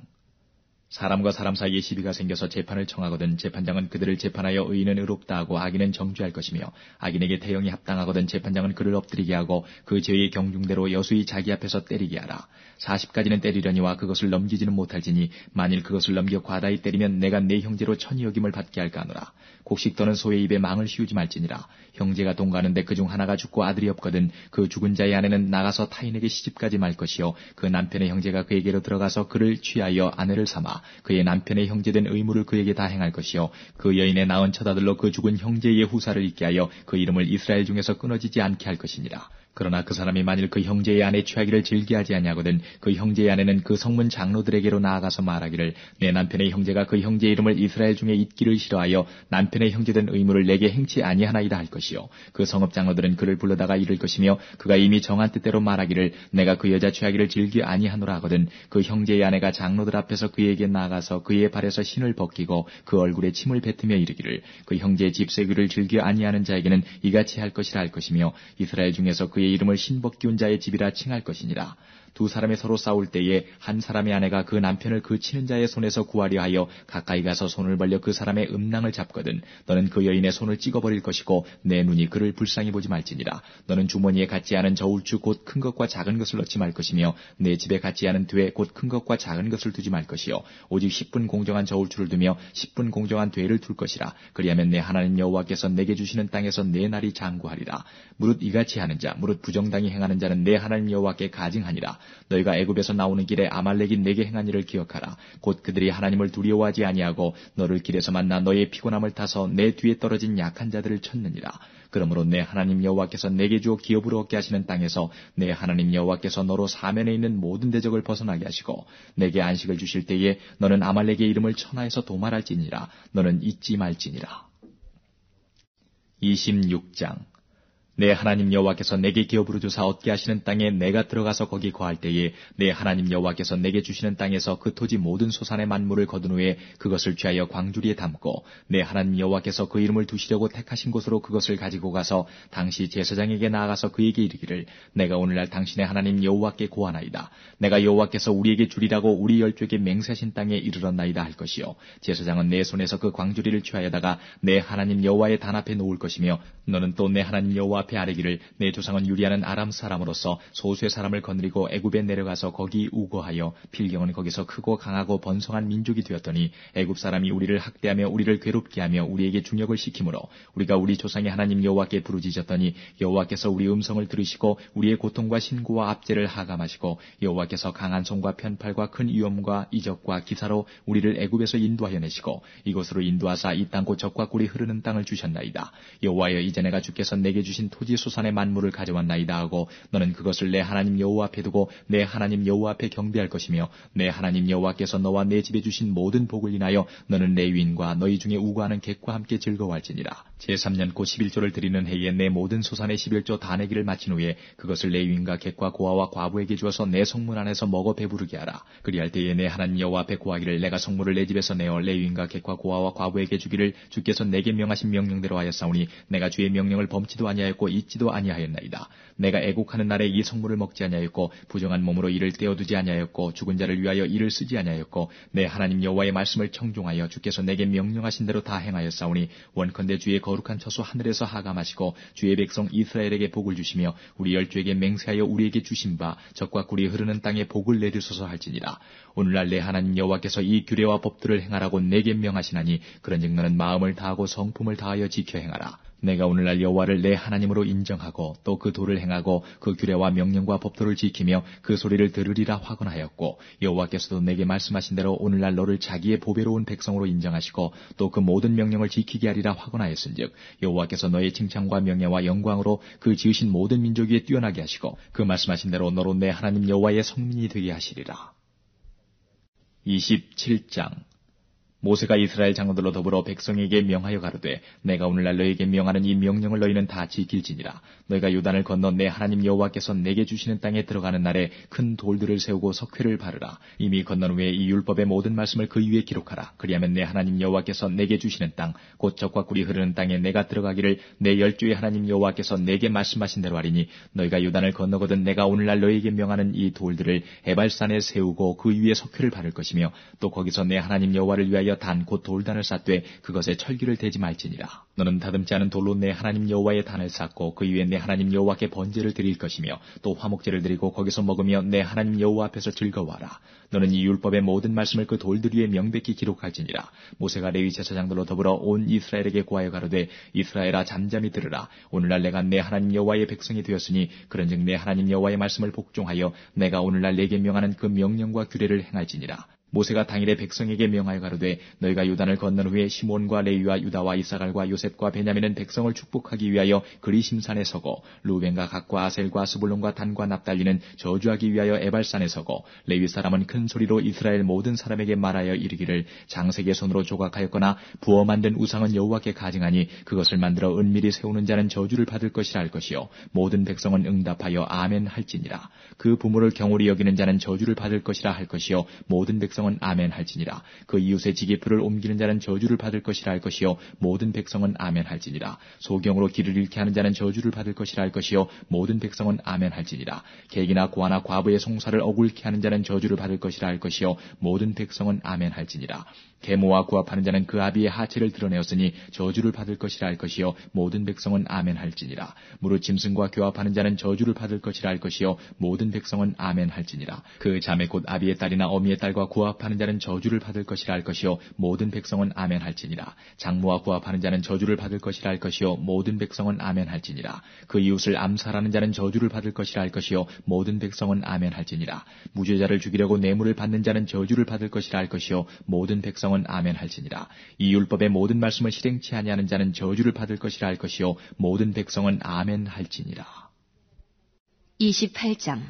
사람과 사람 사이에 시비가 생겨서 재판을 청하거든 재판장은 그들을 재판하여 의인은 의롭다 하고 악인은 정죄할 것이며 악인에게 태형이 합당하거든 재판장은 그를 엎드리게 하고 그 죄의 경중대로 여수히 자기 앞에서 때리게 하라. 사십까지는 때리려니와 그것을 넘기지는 못할지니 만일 그것을 넘겨 과다히 때리면 내가 내 형제로 천이 여김을 받게 할까 하노라. 곡식 떠는 소의 입에 망을 씌우지 말지니라. 형제가 동거하는데 그중 하나가 죽고 아들이 없거든 그 죽은 자의 아내는 나가서 타인에게 시집가지 말 것이요 그 남편의 형제가 그에게로 들어가서 그를 취하여 아내를 삼아 그의 남편의 형제된 의무를 그에게 다 행할 것이요 그 여인의 낳은 처자들로 그 죽은 형제의 후사를 있게 하여 그 이름을 이스라엘 중에서 끊어지지 않게 할 것이니라. 그러나 그 사람이 만일 그 형제의 아내 취하기를 즐겨하지 아니하거든 그 형제의 아내는 그 성문 장로들에게로 나아가서 말하기를 내 남편의 형제가 그 형제의 이름을 이스라엘 중에 잊기를 싫어하여 남편의 형제된 의무를 내게 행치 아니하나이다 할 것이요 그 성읍 장로들은 그를 불러다가 이를 것이며 그가 이미 정한 뜻대로 말하기를 내가 그 여자 취하기를 즐겨 아니하노라 하거든 그 형제의 아내가 장로들 앞에서 그에게 나아가서 그의 발에서 신을 벗기고 그 얼굴에 침을 뱉으며 이르기를 그 형제의 집세기를 즐겨 아니하는 자에게는 이같이 할 것이라 할 것이며 이스라엘 중에서 그의 이름을 신벗기운 자의 집이라 칭할 것이니라. 두 사람이 서로 싸울 때에 한 사람의 아내가 그 남편을 그 치는 자의 손에서 구하려 하여 가까이 가서 손을 벌려 그 사람의 음낭을 잡거든 너는 그 여인의 손을 찍어버릴 것이고 내 눈이 그를 불쌍히 보지 말지니라. 너는 주머니에 갖지 않은 저울주 곧 큰 것과 작은 것을 넣지 말 것이며 내 집에 갖지 않은 되곧 큰 것과 작은 것을 두지 말 것이요 오직 십 분 공정한 저울주를 두며 십 분 공정한 되를 둘 것이라. 그리하면 내 하나님 여호와께서 내게 주시는 땅에서 내 날이 장구하리라. 무릇 이같이 하는 자 무릇 부정당히 행하는 자는 내 하나님 여호와께 가증하니라. 너희가 애굽에서 나오는 길에 아말렉이 내게 행한 일을 기억하라. 곧 그들이 하나님을 두려워하지 아니하고 너를 길에서 만나 너의 피곤함을 타서 내 뒤에 떨어진 약한 자들을 쳤느니라. 그러므로 내 하나님 여호와께서 내게 주어 기업으로 얻게 하시는 땅에서 내 하나님 여호와께서 너로 사면에 있는 모든 대적을 벗어나게 하시고 내게 안식을 주실 때에 너는 아말렉의 이름을 천하에서 도말할지니라. 너는 잊지 말지니라. 이십육 장. 내 하나님 여호와께서 내게 기업으로 주사 얻게 하시는 땅에 내가 들어가서 거기 거할 때에 내 하나님 여호와께서 내게 주시는 땅에서 그 토지 모든 소산의 만물을 거둔 후에 그것을 취하여 광주리에 담고 내 하나님 여호와께서 그 이름을 두시려고 택하신 곳으로 그것을 가지고 가서 당시 제사장에게 나아가서 그에게 이르기를 내가 오늘날 당신의 하나님 여호와께 고하나이다. 내가 여호와께서 우리에게 주리라고 우리 열조에게 맹세하신 땅에 이르렀나이다 할 것이요 제사장은 내 손에서 그 광주리를 취하여다가 내 하나님 여호와의 단 앞에 놓을 것이며 너는 또 내 하나님 여호와 앞에 아뢰기를 내 조상은 유리하는 아람 사람으로서 소수의 사람을 거느리고 애굽에 내려가서 거기 우거하여 필경은 거기서 크고 강하고 번성한 민족이 되었더니 애굽 사람이 우리를 학대하며 우리를 괴롭게 하며 우리에게 중역을 시키므로 우리가 우리 조상의 하나님 여호와께 부르짖었더니 여호와께서 우리 음성을 들으시고 우리의 고통과 신고와 압제를 하감하시고 여호와께서 강한 손과 편팔과 큰 위엄과 이적과 기사로 우리를 애굽에서 인도하여 내시고 이곳으로 인도하사 이 땅 곧 젖과 꿀이 흐르는 땅을 주셨나이다. 여호와여 이제 내가 주께서 내게 주신 토지 소산의 만물을 가져왔나이다 하고 너는 그것을 내 하나님 여호와 앞에 두고 내 하나님 여호와 앞에 경배할 것이며 내 하나님 여호와께서 너와 내 집에 주신 모든 복을 인하여 너는 레위인과 너희 중에 우고하는 객과 함께 즐거워할지니라. 제삼 년 곧 십일조를 드리는 해에 내 모든 소산의 십일조 다 내기를 마친 후에 그것을 레위인과 객과 고아와 과부에게 주어서 내 성문 안에서 먹어 배부르게 하라. 그리할 때에 내 하나님 여호와 앞에 고하기를 내가 성물을 내 집에서 내어 레위인과 객과 고아와 과부에게 주기를 주께서 내게 명하신 명령대로 하였사오니 내가 주의 명령을 범치도 아니하였고 잊지도 아니하였나이다. 내가 애곡하는 날에 이 성물을 먹지 아니하였고 부정한 몸으로 이를 떼어두지 아니하였고 죽은 자를 위하여 이를 쓰지 아니하였고 내 하나님 여호와의 말씀을 청종하여 주께서 내게 명령하신 대로 다 행하였사오니 원컨대 주의 거룩한 처소 하늘에서 하감하시고 주의 백성 이스라엘에게 복을 주시며 우리 열조에게 맹세하여 우리에게 주신 바 젖과 꿀이 흐르는 땅에 복을 내리소서 할지니라. 오늘날 내 하나님 여호와께서 이 규례와 법들을 행하라고 내게 명하시나니 그런즉 너는 마음을 다하고 성품을 다하여 지켜 행하라. 내가 오늘날 여호와를 내 하나님으로 인정하고 또 그 도를 행하고 그 규례와 명령과 법도를 지키며 그 소리를 들으리라 화건하였고 여호와께서도 내게 말씀하신 대로 오늘날 너를 자기의 보배로운 백성으로 인정하시고 또 그 모든 명령을 지키게 하리라 화건하였은즉 여호와께서 너의 칭찬과 명예와 영광으로 그 지으신 모든 민족 위에 뛰어나게 하시고 그 말씀하신 대로 너로 내 하나님 여호와의 성민이 되게 하시리라. 이십칠 장. 모세가 이스라엘 장로들로 더불어 백성에게 명하여 가로되 내가 오늘날 너에게 명하는 이 명령을 너희는 다 지킬지니라. 너희가 요단을 건너 내 하나님 여호와께서 내게 주시는 땅에 들어가는 날에 큰 돌들을 세우고 석회를 바르라. 이미 건넌 후에 이 율법의 모든 말씀을 그 위에 기록하라. 그리하면 내 하나님 여호와께서 내게 주시는 땅 곧 젖과 꿀이 흐르는 땅에 내가 들어가기를 내 열조의 하나님 여호와께서 내게 말씀하신 대로 하리니 너희가 요단을 건너거든 내가 오늘날 너희에게 명하는 이 돌들을 에발산에 세우고 그 위에 석회를 바를 것이며 또 거기서 내 하나님 여호와를 위하여 단 곧 돌단을 쌓되 그것에 철기를 대지 말지니라. 너는 다듬지 않은 돌로 내 하나님 여호와의 단을 쌓고 그 위에 내 하나님 여호와께 번제를 드릴 것이며 또 화목제를 드리고 거기서 먹으며 내 하나님 여호와 앞에서 즐거워하라. 너는 이 율법의 모든 말씀을 그 돌들 위에 명백히 기록할지니라. 모세가 레위 제사장들로 더불어 온 이스라엘에게 고하여 가로되 이스라엘아 잠잠히 들으라. 오늘날 내가 내 하나님 여호와의 백성이 되었으니 그런즉 내 하나님 여호와의 말씀을 복종하여 내가 오늘날 내게 명하는 그 명령과 규례를 행할지니라. 모세가 당일에 백성에게 명하여 가로되 너희가 요단을 건넌 후에 시몬과 레위와 유다와 이사갈과 요셉과 베냐민은 백성을 축복하기 위하여 그리심산에 서고 루벤과 갓과 아셀과 스불론과 단과 납달리는 저주하기 위하여 에발산에 서고 레위 사람은 큰 소리로 이스라엘 모든 사람에게 말하여 이르기를 장색의 손으로 조각하였거나 부어 만든 우상은 여호와께 가증하니 그것을 만들어 은밀히 세우는 자는 저주를 받을 것이라 할 것이요 모든 백성은 응답하여 아멘 할지니라. 그 부모를 경홀히 여기는 자는 저주를 받을 것이라 할 것이요 모든 백성 백성은 아멘 할지니라. 그 이웃의 지기풀을 옮기는 자는 저주를 받을 것이라 할 것이요 모든 백성은 아멘 할지니라. 소경으로 길을 잃게 하는 자는 저주를 받을 것이라 할 것이요 모든 백성은 아멘 할지니라. 객이나 고아나 과부의 송사를 억울케 하는 자는 저주를 받을 것이라 할 것이요 모든 백성은 아멘 할지니라. 계모와 구합하는 자는 그 아비의 하체를 드러내었으니 저주를 받을 것이라 할 것이요 모든 백성은 아멘 할지니라. 무릇 짐승과 교합하는 자는 저주를 받을 것이라 할 것이요 모든 백성은 아멘 할지니라. 그 자매 곧 아비의 딸이나 어미의 딸과 구합하는 자는 저주를 받을 것이라 할 것이요 모든 백성은 아멘 할지니라. 장모와 구합하는 자는 저주를 받을 것이라 할 것이요 모든 백성은 아멘 할지니라. 그 이웃을 암살하는 자는 저주를 받을 것이라 할 것이요 모든 백성은 아멘 할지니라. 무죄자를 죽이려고 뇌물을 받는 자는 저주를 받을 것이라 할 것이요 모든 백성은 아멘 할지니라. 이 율법의 모든 말씀을 실행치 아니하는 자는 저주를 받을 것이라 할 것이요 모든 백성은 아멘 할지니라. 이십팔 장.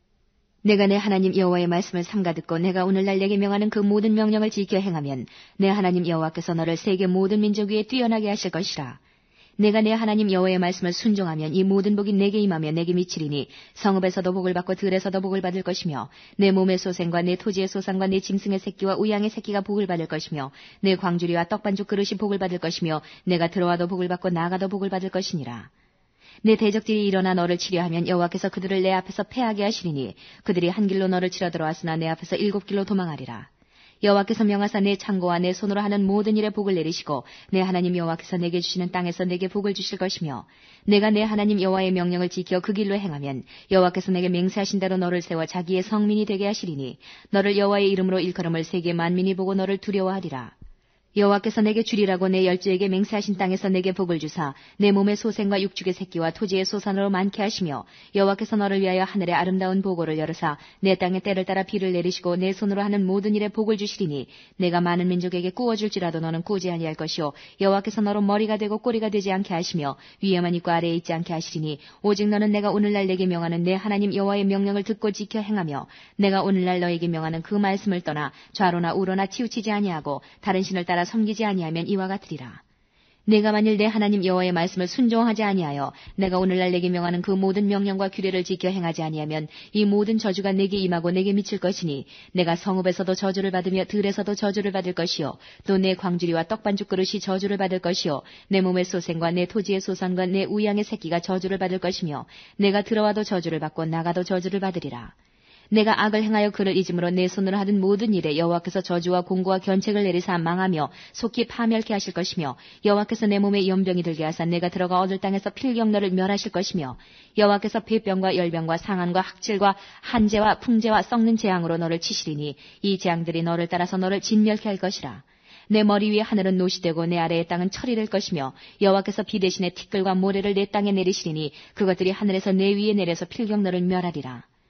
내가 내 하나님 여호와의 말씀을 삼가 듣고 내가 오늘날 내게 명하는 그 모든 명령을 지켜 행하면 내 하나님 여호와께서 너를 세계 모든 민족 위에 뛰어나게 하실 것이라. 내가 내 하나님 여호와의 말씀을 순종하면 이 모든 복이 내게 임하며 내게 미치리니 성읍에서도 복을 받고 들에서도 복을 받을 것이며 내 몸의 소생과 내 토지의 소산과 내 짐승의 새끼와 우양의 새끼가 복을 받을 것이며 내 광주리와 떡반죽 그릇이 복을 받을 것이며 내가 들어와도 복을 받고 나가도 복을 받을 것이니라. 내 대적들이 일어나 너를 치려하면 여호와께서 그들을 내 앞에서 패하게 하시리니 그들이 한 길로 너를 치러 들어왔으나 내 앞에서 일곱 길로 도망하리라. 여호와께서 명하사 내 창고와 내 손으로 하는 모든 일에 복을 내리시고 내 하나님 여호와께서 내게 주시는 땅에서 내게 복을 주실 것이며 내가 내 하나님 여호와의 명령을 지켜 그 길로 행하면 여호와께서 내게 맹세하신 대로 너를 세워 자기의 성민이 되게 하시리니 너를 여호와의 이름으로 일컬음을 세계 만민이 보고 너를 두려워하리라. 여호와께서 내게 주리라고 내 열조에게 맹세하신 땅에서 내게 복을 주사 내 몸의 소생과 육축의 새끼와 토지의 소산으로 많게 하시며 여호와께서 너를 위하여 하늘의 아름다운 보고를 열으사 내 땅에 때를 따라 비를 내리시고 내 손으로 하는 모든 일에 복을 주시리니 내가 많은 민족에게 구워줄지라도 너는 꾸지 아니할 것이요 여호와께서 너로 머리가 되고 꼬리가 되지 않게 하시며 위에만 있고 아래에 있지 않게 하시리니 오직 너는 내가 오늘날 내게 명하는 내 하나님 여호와의 명령을 듣고 지켜 행하며 내가 오늘날 너에게 명하는 그 말씀을 떠나 좌로나 우로나 치우치지 아니하고 다른 신을 따라 섬기지 아니하면 이와 같으리라. 내가 만일 내 하나님 여호와의 말씀을 순종하지 아니하여 내가 오늘날 내게 명하는 그 모든 명령과 규례를 지켜 행하지 아니하면 이 모든 저주가 내게 임하고 내게 미칠 것이니 내가 성읍에서도 저주를 받으며 들에서도 저주를 받을 것이요 또 내 광주리와 떡반죽 그릇이 저주를 받을 것이요 내 몸의 소생과 내 토지의 소산과 내 우양의 새끼가 저주를 받을 것이며 내가 들어와도 저주를 받고 나가도 저주를 받으리라. 내가 악을 행하여 그를 잊음으로 내 손으로 하던 모든 일에 여호와께서 저주와 공고와 견책을 내리사 망하며 속히 파멸케 하실 것이며 여호와께서 내 몸에 연병이 들게 하사 내가 들어가 얻을 땅에서 필경 너를 멸하실 것이며 여호와께서 폐병과 열병과 상한과 학질과 한재와 풍재와 썩는 재앙으로 너를 치시리니 이 재앙들이 너를 따라서 너를 진멸케 할 것이라. 내 머리 위에 하늘은 노시 되고 내 아래의 땅은 철이 될 것이며 여호와께서 비 대신에 티끌과 모래를 내 땅에 내리시리니 그것들이 하늘에서 내 위에 내려서 필경 너를 멸하리라.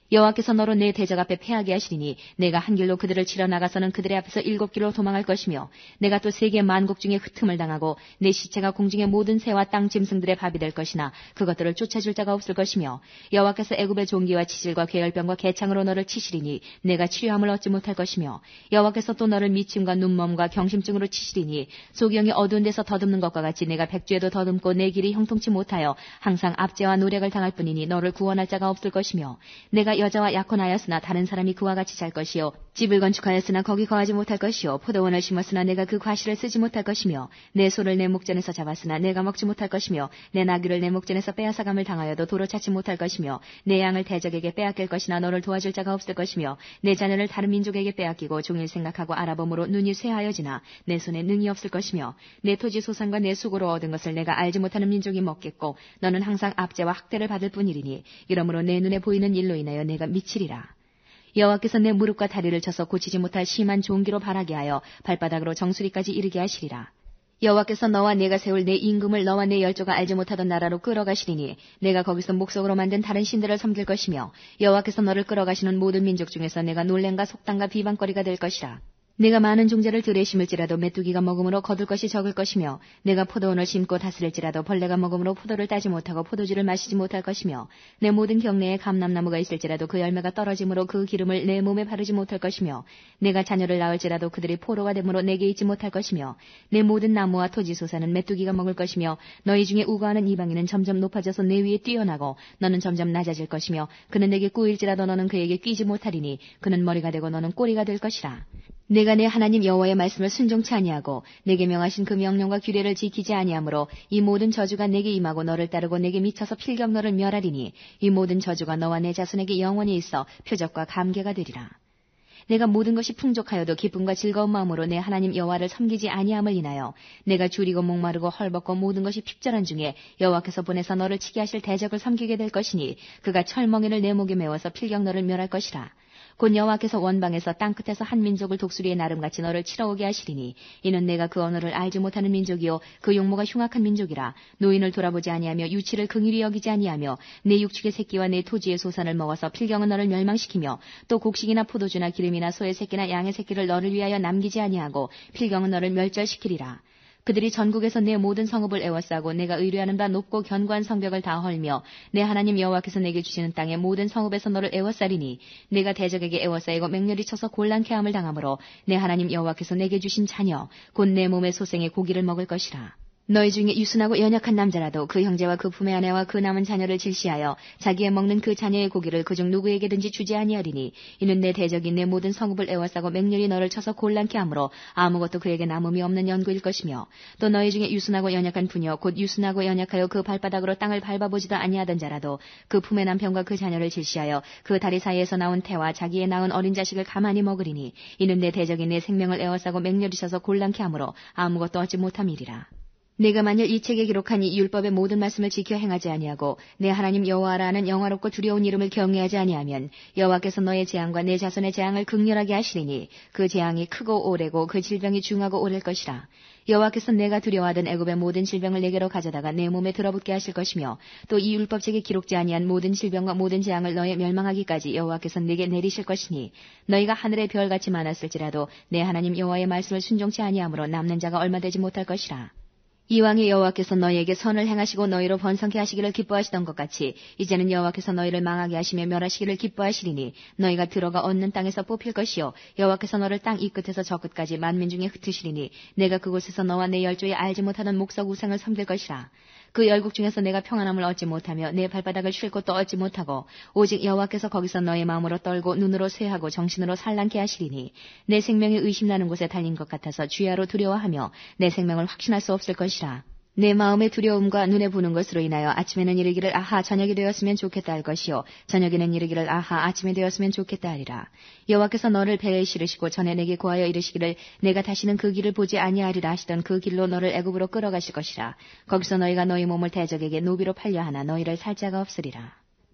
여호와께서 너로 내 대적 앞에 패하게 하시리니 내가 한 길로 그들을 치러 나가서는 그들의 앞에서 일곱 길로 도망할 것이며 내가 또 세계 만국 중에 흩음을 당하고 내 시체가 공중의 모든 새와 땅 짐승들의 밥이 될 것이나 그것들을 쫓아줄 자가 없을 것이며 여호와께서 애굽의 종기와 치질과 괴혈병과 개창으로 너를 치시리니 내가 치료함을 얻지 못할 것이며 여호와께서 또 너를 미침과 눈멈과 경심증으로 치시리니 소경이 어두운 데서 더듬는 것과 같이 내가 백주에도 더듬고 내 길이 형통치 못하여 항상 압제와 노력을 당할 뿐이니 너를 구원할 자가 없을 것이며 내가 여자와 약혼하였으나 다른 사람이 그와 같이 잘 것이요 집을 건축하였으나 거기 거하지 못할 것이요 포도원을 심었으나 내가 그 과실을 쓰지 못할 것이며 내 소를 내 목전에서 잡았으나 내가 먹지 못할 것이며 내 나귀를 내 목전에서 빼앗아감을 당하여도 도로 찾지 못할 것이며 내 양을 대적에게 빼앗길 것이나 너를 도와줄 자가 없을 것이며 내 자녀를 다른 민족에게 빼앗기고 종일 생각하고 알아봄으로 눈이 쇠하여지나 내 손에 능이 없을 것이며 내 토지 소산과 내 수고로 얻은 것을 내가 알지 못하는 민족이 먹겠고 너는 항상 압제와 학대를 받을 뿐이리니 이러므로 내 눈에 보이는 일로 인하여 내가 미치리라. 여호와께서 내 무릎과 다리를 쳐서 고치지 못할 심한 종기로 바라게 하여 발바닥으로 정수리까지 이르게 하시리라. 여호와께서 너와 내가 세울 내 임금을 너와 내 열조가 알지 못하던 나라로 끌어가시리니 내가 거기서 목석으로 만든 다른 신들을 섬길 것이며 여호와께서 너를 끌어가시는 모든 민족 중에서 내가 놀램과 속담과 비방거리가 될 것이라. 내가 많은 종자를 들에 심을지라도 메뚜기가 먹음으로 거둘 것이 적을 것이며 내가 포도원을 심고 다스릴지라도 벌레가 먹음으로 포도를 따지 못하고 포도주를 마시지 못할 것이며 내 모든 경내에 감람나무가 있을지라도 그 열매가 떨어짐으로 그 기름을 내 몸에 바르지 못할 것이며 내가 자녀를 낳을지라도 그들이 포로가 되므로 내게 있지 못할 것이며 내 모든 나무와 토지 소사는 메뚜기가 먹을 것이며 너희 중에 우거하는 이방인은 점점 높아져서 내 위에 뛰어나고 너는 점점 낮아질 것이며 그는 내게 꾸일지라도 너는 그에게 끼지 못하리니 그는 머리가 되고 너는 꼬리가 될 것이라. 내가 내 하나님 여호와의 말씀을 순종치 아니하고 내게 명하신 그 명령과 규례를 지키지 아니하므로 이 모든 저주가 내게 임하고 너를 따르고 내게 미쳐서 필경 너를 멸하리니 이 모든 저주가 너와 내 자손에게 영원히 있어 표적과 감개가 되리라. 내가 모든 것이 풍족하여도 기쁨과 즐거운 마음으로 내 하나님 여호와를 섬기지 아니함을 인하여 내가 줄이고 목마르고 헐벗고 모든 것이 핍절한 중에 여호와께서 보내서 너를 치게 하실 대적을 섬기게 될 것이니 그가 철멍이를 내 목에 메워서 필경 너를 멸할 것이라. 곧 여호와께서 원방에서 땅끝에서 한 민족을 독수리의 나름같이 너를 치러오게 하시리니 이는 내가 그 언어를 알지 못하는 민족이요 그 용모가 흉악한 민족이라. 노인을 돌아보지 아니하며 유치를 긍휼히 여기지 아니하며 내 육축의 새끼와 내 토지의 소산을 먹어서 필경은 너를 멸망시키며 또 곡식이나 포도주나 기름이나 소의 새끼나 양의 새끼를 너를 위하여 남기지 아니하고 필경은 너를 멸절시키리라. 그들이 전국에서 내 모든 성읍을 에워싸고 내가 의뢰하는 바 높고 견고한 성벽을 다 헐며 내 하나님 여호와께서 내게 주시는 땅의 모든 성읍에서 너를 에워싸리니 내가 대적에게 에워싸이고 맹렬히 쳐서 곤란케 함을 당하므로 내 하나님 여호와께서 내게 주신 자녀 곧 내 몸의 소생의 고기를 먹을 것이라. 너희 중에 유순하고 연약한 남자라도 그 형제와 그 품의 아내와 그 남은 자녀를 질시하여 자기의 먹는 그 자녀의 고기를 그중 누구에게든지 주지 아니하리니 이는 내 대적이 내 모든 성읍을 에워싸고 맹렬히 너를 쳐서 곤란케 하므로 아무것도 그에게 남음이 없는 연구일 것이며 또 너희 중에 유순하고 연약한 부녀 곧 유순하고 연약하여 그 발바닥으로 땅을 밟아보지도 아니하던 자라도 그 품의 남편과 그 자녀를 질시하여 그 다리 사이에서 나온 태와 자기의 낳은 어린 자식을 가만히 먹으리니 이는 내 대적이 내 생명을 에워싸고 맹렬히 쳐서 곤란케 하므로 아무것도 얻지 못함이리라. 내가 만일 이 책에 기록한 이 율법의 모든 말씀을 지켜 행하지 아니하고 내 하나님 여호와라는 영화롭고 두려운 이름을 경외하지 아니하면 여호와께서 너의 재앙과 내 자손의 재앙을 극렬하게 하시리니 그 재앙이 크고 오래고 그 질병이 중하고 오래일 것이라. 여호와께서 내가 두려워하던 애굽의 모든 질병을 내게로 가져다가 내 몸에 들어붙게 하실 것이며 또 이 율법책에 기록지 아니한 모든 질병과 모든 재앙을 너의 멸망하기까지 여호와께서 내게 내리실 것이니 너희가 하늘의 별같이 많았을지라도 내 하나님 여호와의 말씀을 순종치 아니하므로 남는 자가 얼마 되지 못할 것이라. 이왕의 여호와께서 너희에게 선을 행하시고 너희로 번성케 하시기를 기뻐하시던 것 같이 이제는 여호와께서 너희를 망하게 하시며 멸하시기를 기뻐하시리니 너희가 들어가 얻는 땅에서 뽑힐 것이요 여호와께서 너를 땅 이 끝에서 저 끝까지 만민 중에 흩으시리니 내가 그곳에서 너와 내 열조에 알지 못하던 목석 우상을 섬길 것이라. 그 열국 중에서 내가 평안함을 얻지 못하며 내 발바닥을 쉴 곳도 얻지 못하고 오직 여호와께서 거기서 너의 마음으로 떨고 눈으로 쇠하고 정신으로 산란케 하시리니 내 생명이 의심나는 곳에 달린 것 같아서 주야로 두려워하며 내 생명을 확신할 수 없을 것이라. 내 마음의 두려움과 눈에 보는 것으로 인하여 아침에는 이르기를 아하 저녁이 되었으면 좋겠다 할 것이요 저녁에는 이르기를 아하 아침이 되었으면 좋겠다 하리라. 여호와께서 너를 배에 실으시고 전에 내게 고하여 이르시기를 내가 다시는 그 길을 보지 아니하리라 하시던 그 길로 너를 애굽으로 끌어가실 것이라. 거기서 너희가 너희 몸을 대적에게 노비로 팔려 하나 너희를 살 자가 없으리라.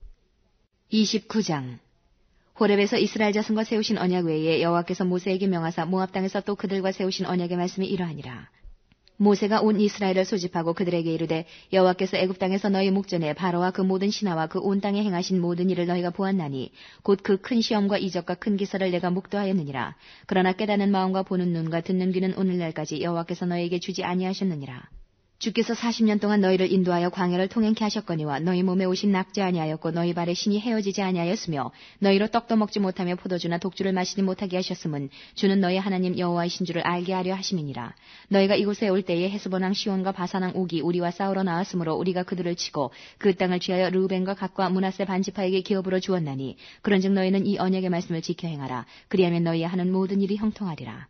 이십구 장 호렙에서 이스라엘 자손과 세우신 언약 외에 여호와께서 모세에게 명하사 모압 땅에서 또 그들과 세우신 언약의 말씀이 이러하니라. 모세가 온 이스라엘을 소집하고 그들에게 이르되 여호와께서 애굽 땅에서 너희 목전에 바로와 그 모든 신하와 그 온 땅에 행하신 모든 일을 너희가 보았나니 곧 그 큰 시험과 이적과 큰 기사를 내가 목도하였느니라. 그러나 깨닫는 마음과 보는 눈과 듣는 귀는 오늘날까지 여호와께서 너희에게 주지 아니하셨느니라. 주께서 사십 년 동안 너희를 인도하여 광야를 통행케 하셨거니와 너희 몸에 오신 낙지 아니하였고 너희 발에 신이 헤어지지 아니하였으며 너희로 떡도 먹지 못하며 포도주나 독주를 마시지 못하게 하셨음은 주는 너희 하나님 여호와이신 줄을 알게 하려 하심이니라. 너희가 이곳에 올 때에 헤스본 왕 시온과 바산 왕 옥이 우리와 싸우러 나왔으므로 우리가 그들을 치고 그 땅을 취하여 르우벤과 갓과 므낫세 반지파에게 기업으로 주었나니 그런즉 너희는 이 언약의 말씀을 지켜 행하라. 그리하면 너희의 하는 모든 일이 형통하리라.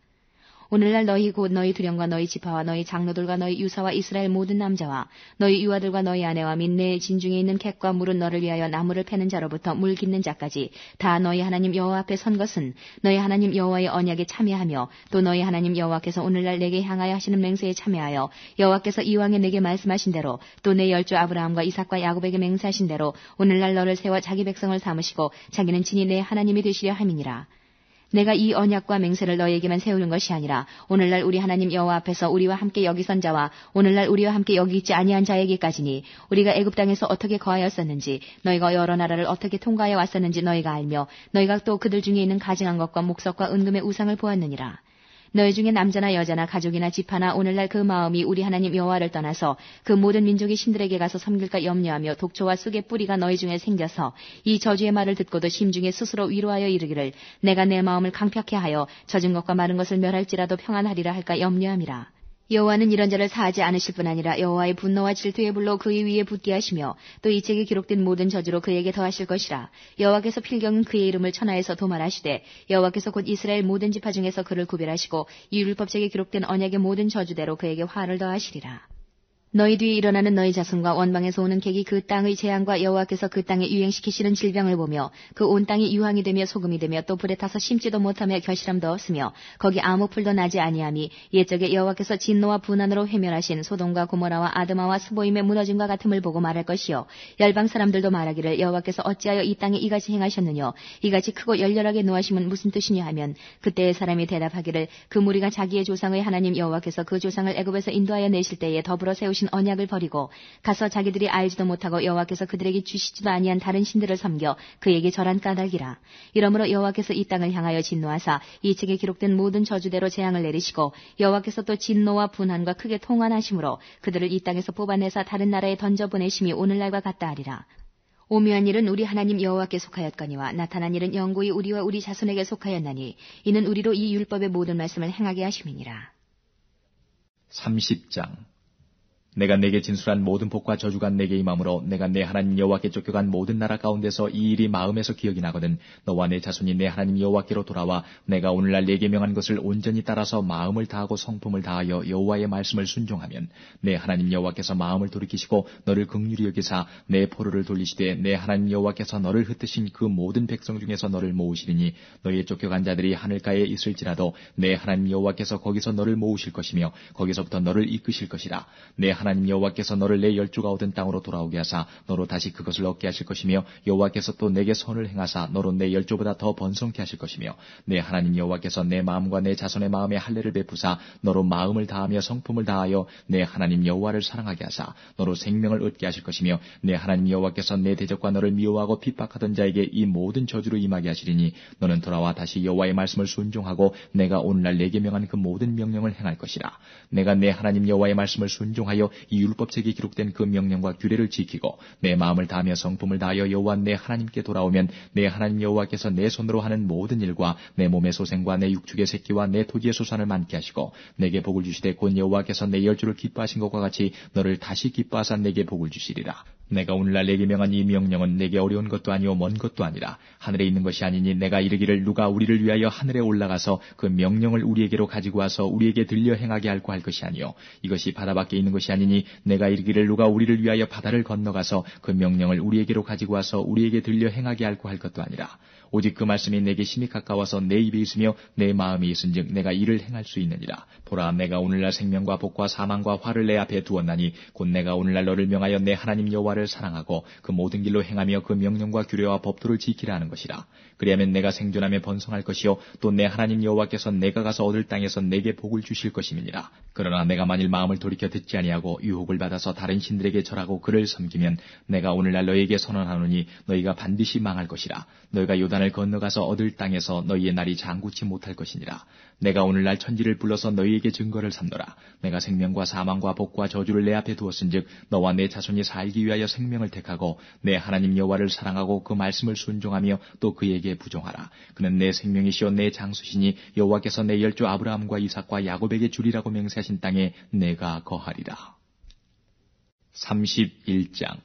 오늘날 너희 곧 너희 두령과 너희 지파와 너희 장로들과 너희 유사와 이스라엘 모든 남자와 너희 유아들과 너희 아내와 및 내 진중에 있는 객과 물은 너를 위하여 나무를 패는 자로부터 물 깃는 자까지 다 너희 하나님 여호와 앞에 선 것은 너희 하나님 여호와의 언약에 참여하며 또 너희 하나님 여호와께서 오늘날 내게 향하여 하시는 맹세에 참여하여 여호와께서 이왕에 내게 말씀하신 대로 또 내 열조 아브라함과 이삭과 야곱에게 맹세하신 대로 오늘날 너를 세워 자기 백성을 삼으시고 자기는 친히 내 하나님이 되시려 함이니라. 내가 이 언약과 맹세를 너희에게만 세우는 것이 아니라 오늘날 우리 하나님 여호와 앞에서 우리와 함께 여기 선 자와 오늘날 우리와 함께 여기 있지 아니한 자에게까지니 우리가 애굽 땅에서 어떻게 거하였었는지 너희가 여러 나라를 어떻게 통과하여 왔었는지 너희가 알며 너희가 또 그들 중에 있는 가증한 것과 목석과 은금의 우상을 보았느니라. 너희 중에 남자나 여자나 가족이나 집하나 오늘날 그 마음이 우리 하나님 여호와를 떠나서 그 모든 민족의 신들에게 가서 섬길까 염려하며 독초와 쑥의 뿌리가 너희 중에 생겨서 이 저주의 말을 듣고도 심중에 스스로 위로하여 이르기를 내가 내 마음을 강팍해 하여 젖은 것과 마른 것을 멸할지라도 평안하리라 할까 염려함이라. 여호와는 이런 자를 사하지 않으실 뿐 아니라 여호와의 분노와 질투의 불로 그의 위에 붙게 하시며 또 이 책에 기록된 모든 저주로 그에게 더하실 것이라. 여호와께서 필경은 그의 이름을 천하에서 도말하시되 여호와께서 곧 이스라엘 모든 지파 중에서 그를 구별하시고 이 율법책에 기록된 언약의 모든 저주대로 그에게 화를 더하시리라. 너희 뒤에 일어나는 너희 자손과 원방에서 오는 객이 그 땅의 재앙과 여호와께서 그 땅에 유행시키시는 질병을 보며 그 온 땅이 유황이 되며 소금이 되며 또 불에 타서 심지도 못하며 결실함도 없으며 거기 아무 풀도 나지 아니하니 옛적에 여호와께서 진노와 분한으로 회멸하신 소돔과 고모라와 아드마와 스보임의 무너짐과 같음을 보고 말할 것이요 열방 사람들도 말하기를 여호와께서 어찌하여 이 땅에 이같이 행하셨느냐 이같이 크고 열렬하게 노하심은 무슨 뜻이냐 하면 그때의 사람이 대답하기를 그 무리가 자기의 조상의 하나님 여호와께서 그 조상을 애굽에서 인도하여 내실 때에 더불어 세우신 언약을 버리고 가서 자기들이 알지도 못하고 여호와께서 그들에게 주시지도 아니한 다른 신들을 섬겨 그에게 절한 까닭이라. 이러므로 여호와께서 이 땅을 향하여 진노하사 이 책에 기록된 모든 저주대로 재앙을 내리시고 여호와께서 또 진노와 분한과 크게 통한하심으로 그들을 이 땅에서 뽑아내사 다른 나라에 던져보내심이 오늘날과 같다 하리라. 오묘한 일은 우리 하나님 여호와께 속하였거니와 나타난 일은 영구히 우리와 우리 자손에게 속하였나니 이는 우리로 이 율법의 모든 말씀을 행하게 하심이니라. 삼십 장 내가 내게 진술한 모든 복과 저주가 내게 임함으로 내가 내 하나님 여호와께 쫓겨간 모든 나라 가운데서 이 일이 마음에서 기억이 나거든 너와 내 자손이 내 하나님 여호와께로 돌아와 내가 오늘날 내게 명한 것을 온전히 따라서 마음을 다하고 성품을 다하여 여호와의 말씀을 순종하면 내 하나님 여호와께서 마음을 돌이키시고 너를 긍휼히 여기사 내 포로를 돌리시되 내 하나님 여호와께서 너를 흩으신 그 모든 백성 중에서 너를 모으시리니 너의 쫓겨간 자들이 하늘가에 있을지라도 내 하나님 여호와께서 거기서 너를 모으실 것이며 거기서부터 너를 이끄실 것이라. 내 하나님 여호와께서 너를 내 열조가 얻은 땅으로 돌아오게 하사 너로 다시 그것을 얻게 하실 것이며 여호와께서 또 내게 선을 행하사 너로 내 열조보다 더 번성케 하실 것이며 내 하나님 여호와께서 내 마음과 내 자손의 마음에 할례를 베푸사 너로 마음을 다하며 성품을 다하여 내 하나님 여호와를 사랑하게 하사 너로 생명을 얻게 하실 것이며 내 하나님 여호와께서 내 대적과 너를 미워하고 핍박하던 자에게 이 모든 저주로 임하게 하시리니 너는 돌아와 다시 여호와의 말씀을 순종하고 내가 오늘날 내게 명한 그 모든 명령을 행할 것이라. 내가 내 하나님 여호와의 말씀을 순종하여 이 율법책에 기록된 그 명령과 규례를 지키고 내 마음을 다하며 성품을 다하여 여호와 내 하나님께 돌아오면 내 하나님 여호와께서 내 손으로 하는 모든 일과 내 몸의 소생과 내 육축의 새끼와 내 토지의 소산을 많게 하시고 내게 복을 주시되 곧 여호와께서 내 열조를 기뻐하신 것과 같이 너를 다시 기뻐하사 내게 복을 주시리라. 내가 오늘날 내게 명한 이 명령은 내게 어려운 것도 아니오 먼 것도 아니라 하늘에 있는 것이 아니니 내가 이르기를 누가 우리를 위하여 하늘에 올라가서 그 명령을 우리에게로 가지고 와서 우리에게 들려 행하게 할고 할 것이 아니오 이것이 바다 밖에 있는 것이 아니니 내가 이르기를 누가 우리를 위하여 바다를 건너가서 그 명령을 우리에게로 가지고 와서 우리에게 들려 행하게 할고 할 것도 아니라 오직 그 말씀이 내게 심히 가까워서 내 입에 있으며 내 마음에 있은즉 내가 이를 행할 수 있느니라. 보라 내가 오늘날 생명과 복과 사망과 화를 내 앞에 두었나니 곧 내가 오늘날 너를 명하여 내 하나님 여호와를 여호와를 사랑하고 그 모든 길로 행하며 그 명령과 규례와 법도를 지키라 하는 것이라. 그리하면 내가 생존하며 번성할 것이요 또 내 하나님 여호와께서 내가 가서 얻을 땅에서 내게 복을 주실 것임이니라. 그러나 내가 만일 마음을 돌이켜 듣지 아니하고 유혹을 받아서 다른 신들에게 절하고 그를 섬기면 내가 오늘날 너희에게 선언하노니 너희가 반드시 망할 것이라. 너희가 요단을 건너가서 얻을 땅에서 너희의 날이 장구치 못할 것이니라. 내가 오늘날 천지를 불러서 너희에게 증거를 삼노라. 내가 생명과 사망과 복과 저주를 내 앞에 두었은즉 너와 내 자손이 살기 위하여 생명을 택하고 내 하나님 여호와를 사랑하고 그 말씀을 순종하며 또 그에게 부종하라. 그는 내 생명이시요 내 장수시니 여호와께서 내 열조 아브라함과 이삭과 야곱에게 주리라고 맹세하신 땅에 내가 거하리라. 삼십일 장.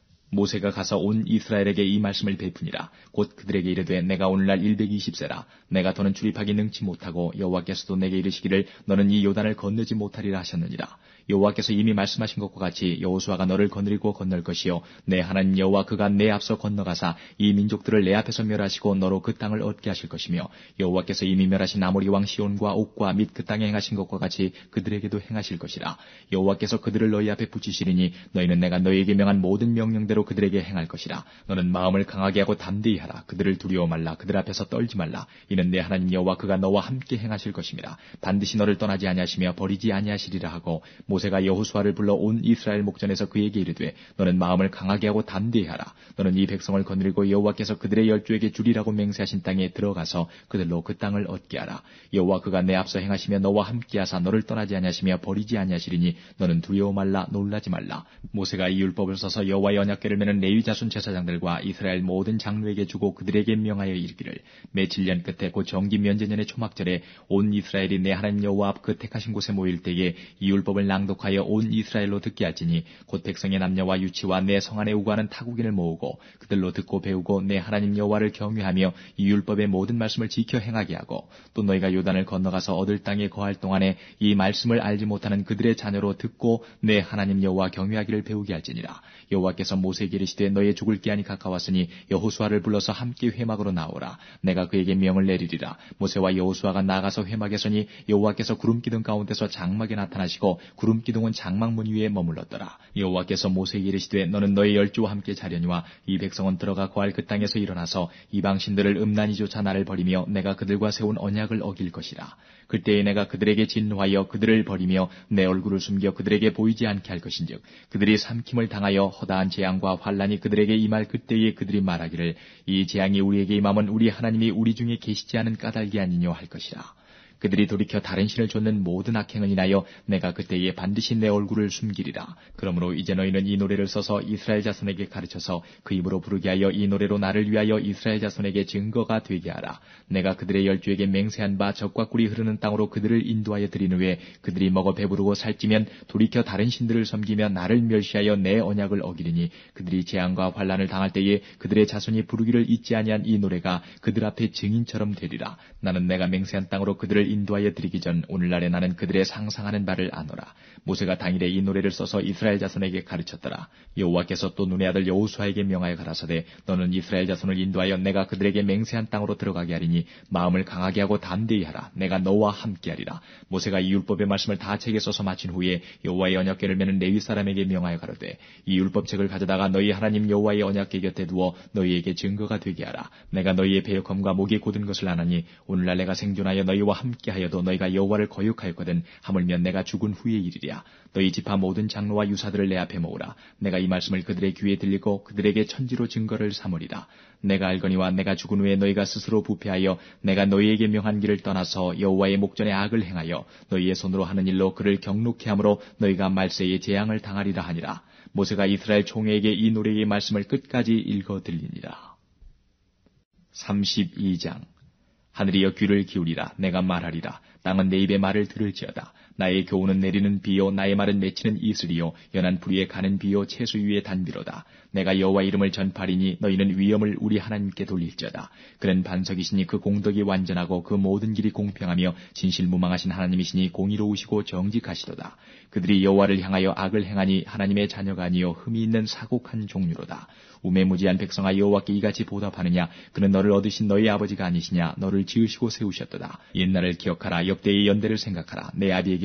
모세가 가서 온 이스라엘에게 이 말씀을 베푸니라. 곧 그들에게 이르되 내가 오늘날 일백이십 세라. 내가 더는 출입하기 능치 못하고 여호와께서도 내게 이르시기를 너는 이 요단을 건너지 못하리라 하셨느니라. 여호와께서 이미 말씀하신 것과 같이 여호수아가 너를 거느리고 건널 것이요 내 하나님 여호와 그가 내 앞서 건너가사 이 민족들을 내 앞에서 멸하시고 너로 그 땅을 얻게 하실 것이며 여호와께서 이미 멸하신 아모리 왕 시온과 옥과 및 그 땅에 행하신 것과 같이 그들에게도 행하실 것이라. 여호와께서 그들을 너희 앞에 붙이시리니 너희는 내가 너희에게 명한 모든 명령대로 그들에게 행할 것이라. 너는 마음을 강하게 하고 담대히 하라. 그들을 두려워 말라. 그들 앞에서 떨지 말라. 이는 내 하나님 여호와 그가 너와 함께 행하실 것임이라. 반드시 너를 떠나지 아니하시며 버리지 아니하시리라 하고 모세가 여호수아를 불러 온 이스라엘 목전에서 그에게 이르되 너는 마음을 강하게 하고 담대히 하라. 너는 이 백성을 거느리고 여호와께서 그들의 열조에게 주리라고 맹세하신 땅에 들어가서 그들로 그 땅을 얻게 하라. 여호와 그가 내 앞서 행하시며 너와 함께하사 너를 떠나지 아니하시며 버리지 아니하시리니 너는 두려워 말라 놀라지 말라. 모세가 이 율법을 써서 여호와의 언약궤를 매는 레위 자손 제사장들과 이스라엘 모든 장로에게 주고 그들에게 명하여 이르기를 며칠 년 끝에 곧 정기 면제년의 초막절에 온 이스라엘이 내 하나님 여호와 앞 그 택하신 곳에 모일 때에 이 율법을 낭독하여 온 이스라엘로 듣게 할지니 곧 백성의 남녀와 유치와 내 성 안에 우고하는 타국인을 모으고 그들로 듣고 배우고 내 하나님 여호와를 경외하며 이 율법의 모든 말씀을 지켜 행하게 하고 또 너희가 요단을 건너가서 얻을 땅에 거할 동안에 이 말씀을 알지 못하는 그들의 자녀로 듣고 내 하나님 여호와 경외하기를 배우게 할지니라. 여호와께서 모세에게 이르시되 너의 죽을 기한이 가까웠으니 여호수아를 불러서 함께 회막으로 나오라. 내가 그에게 명을 내리리라. 모세와 여호수아가 나가서 회막에 서니 여호와께서 구름기둥 가운데서 장막에 나타나시고 구름기둥은 장막문 위에 머물렀더라. 여호와께서 모세에게 이르시되 너는 너의 열조와 함께 자려니와 이 백성은 들어가 거할 그 땅에서 일어나서 이방 신들을 음란히 쫓아 나를 버리며 내가 그들과 세운 언약을 어길 것이라. 그때에 내가 그들에게 진노하여 그들을 버리며 내 얼굴을 숨겨 그들에게 보이지 않게 할 것인즉 그들이 삼킴을 당하여 허다한 재앙과 환란이 그들에게 임할 그때에 그들이 말하기를 이 재앙이 우리에게 임하면 우리 하나님이 우리 중에 계시지 않은 까닭이 아니뇨 할 것이라. 그들이 돌이켜 다른 신을 좇는 모든 악행을 인하여 내가 그때에 반드시 내 얼굴을 숨기리라. 그러므로 이제 너희는 이 노래를 써서 이스라엘 자손에게 가르쳐서 그 입으로 부르게 하여 이 노래로 나를 위하여 이스라엘 자손에게 증거가 되게 하라. 내가 그들의 열조에게 맹세한 바 젖과 꿀이 흐르는 땅으로 그들을 인도하여 드린 후에 그들이 먹어 배부르고 살찌면 돌이켜 다른 신들을 섬기며 나를 멸시하여 내 언약을 어기리니 그들이 재앙과 환란을 당할 때에 그들의 자손이 부르기를 잊지 아니한 이 노래가 그들 앞에 증인처럼 되리라. 나는 내가 맹세한 땅으로 그들을 인도하여 드리기 전 오늘날에 나는 그들의 상상하는 바를 아노라. 모세가 당일에 이 노래를 써서 이스라엘 자손에게 가르쳤더라. 여호와께서 또 눈의 아들 여호수아에게 명하여 가라사대 너는 이스라엘 자손을 인도하여 내가 그들에게 맹세한 땅으로 들어가게 하리니 마음을 강하게 하고 담대히 하라. 내가 너와 함께하리라. 모세가 이 율법의 말씀을 다 책에 써서 마친 후에 여호와의 언약궤를 매는 레위 사람에게 명하여 가로되 이 율법책을 가져다가 너희 하나님 여호와의 언약궤 곁에 두어 너희에게 증거가 되게 하라. 내가 너희의 배역함과 목이 곧은 것을 아나니 오늘날 내가 생존하여 너희와 함께 하여도 너희가 여호와를 거역하였거든 하물며 내가 죽은 후의 일이랴. 너희 지파 모든 장로와 유사들을 내 앞에 모으라. 내가 이 말씀을 그들의 귀에 들리고 그들에게 천지로 증거를 삼으리라. 내가 알거니와 내가 죽은 후에 너희가 스스로 부패하여 내가 너희에게 명한 길을 떠나서 여호와의 목전에 악을 행하여 너희의 손으로 하는 일로 그를 경록케 함으로 너희가 말세에 재앙을 당하리라 하니라. 모세가 이스라엘 총회에게 이 노래의 말씀을 끝까지 읽어 들리니라. 삼십이 장. 하늘이여 귀를 기울이라. 내가 말하리라. 땅은 내 입의 말을 들을지어다. 나의 교훈은 내리는 비요 나의 말은 맺히는 이슬이요 연한 불 위에 가는 비요 채수 위에 단비로다. 내가 여호와 이름을 전파리니 너희는 위엄을 우리 하나님께 돌릴지어다. 그는 반석이시니 그 공덕이 완전하고 그 모든 길이 공평하며 진실무망하신 하나님이시니 공의로우시고 정직하시도다. 그들이 여호와를 향하여 악을 행하니 하나님의 자녀가 아니요 흠이 있는 사곡한 종류로다. 우매무지한 백성아 여호와께 이같이 보답하느냐. 그는 너를 얻으신 너희 아버지가 아니시냐. 너를 지으시고 세우셨도다. 옛날을 기억하라. 역대의 연대를 생각하라. 내 아비에게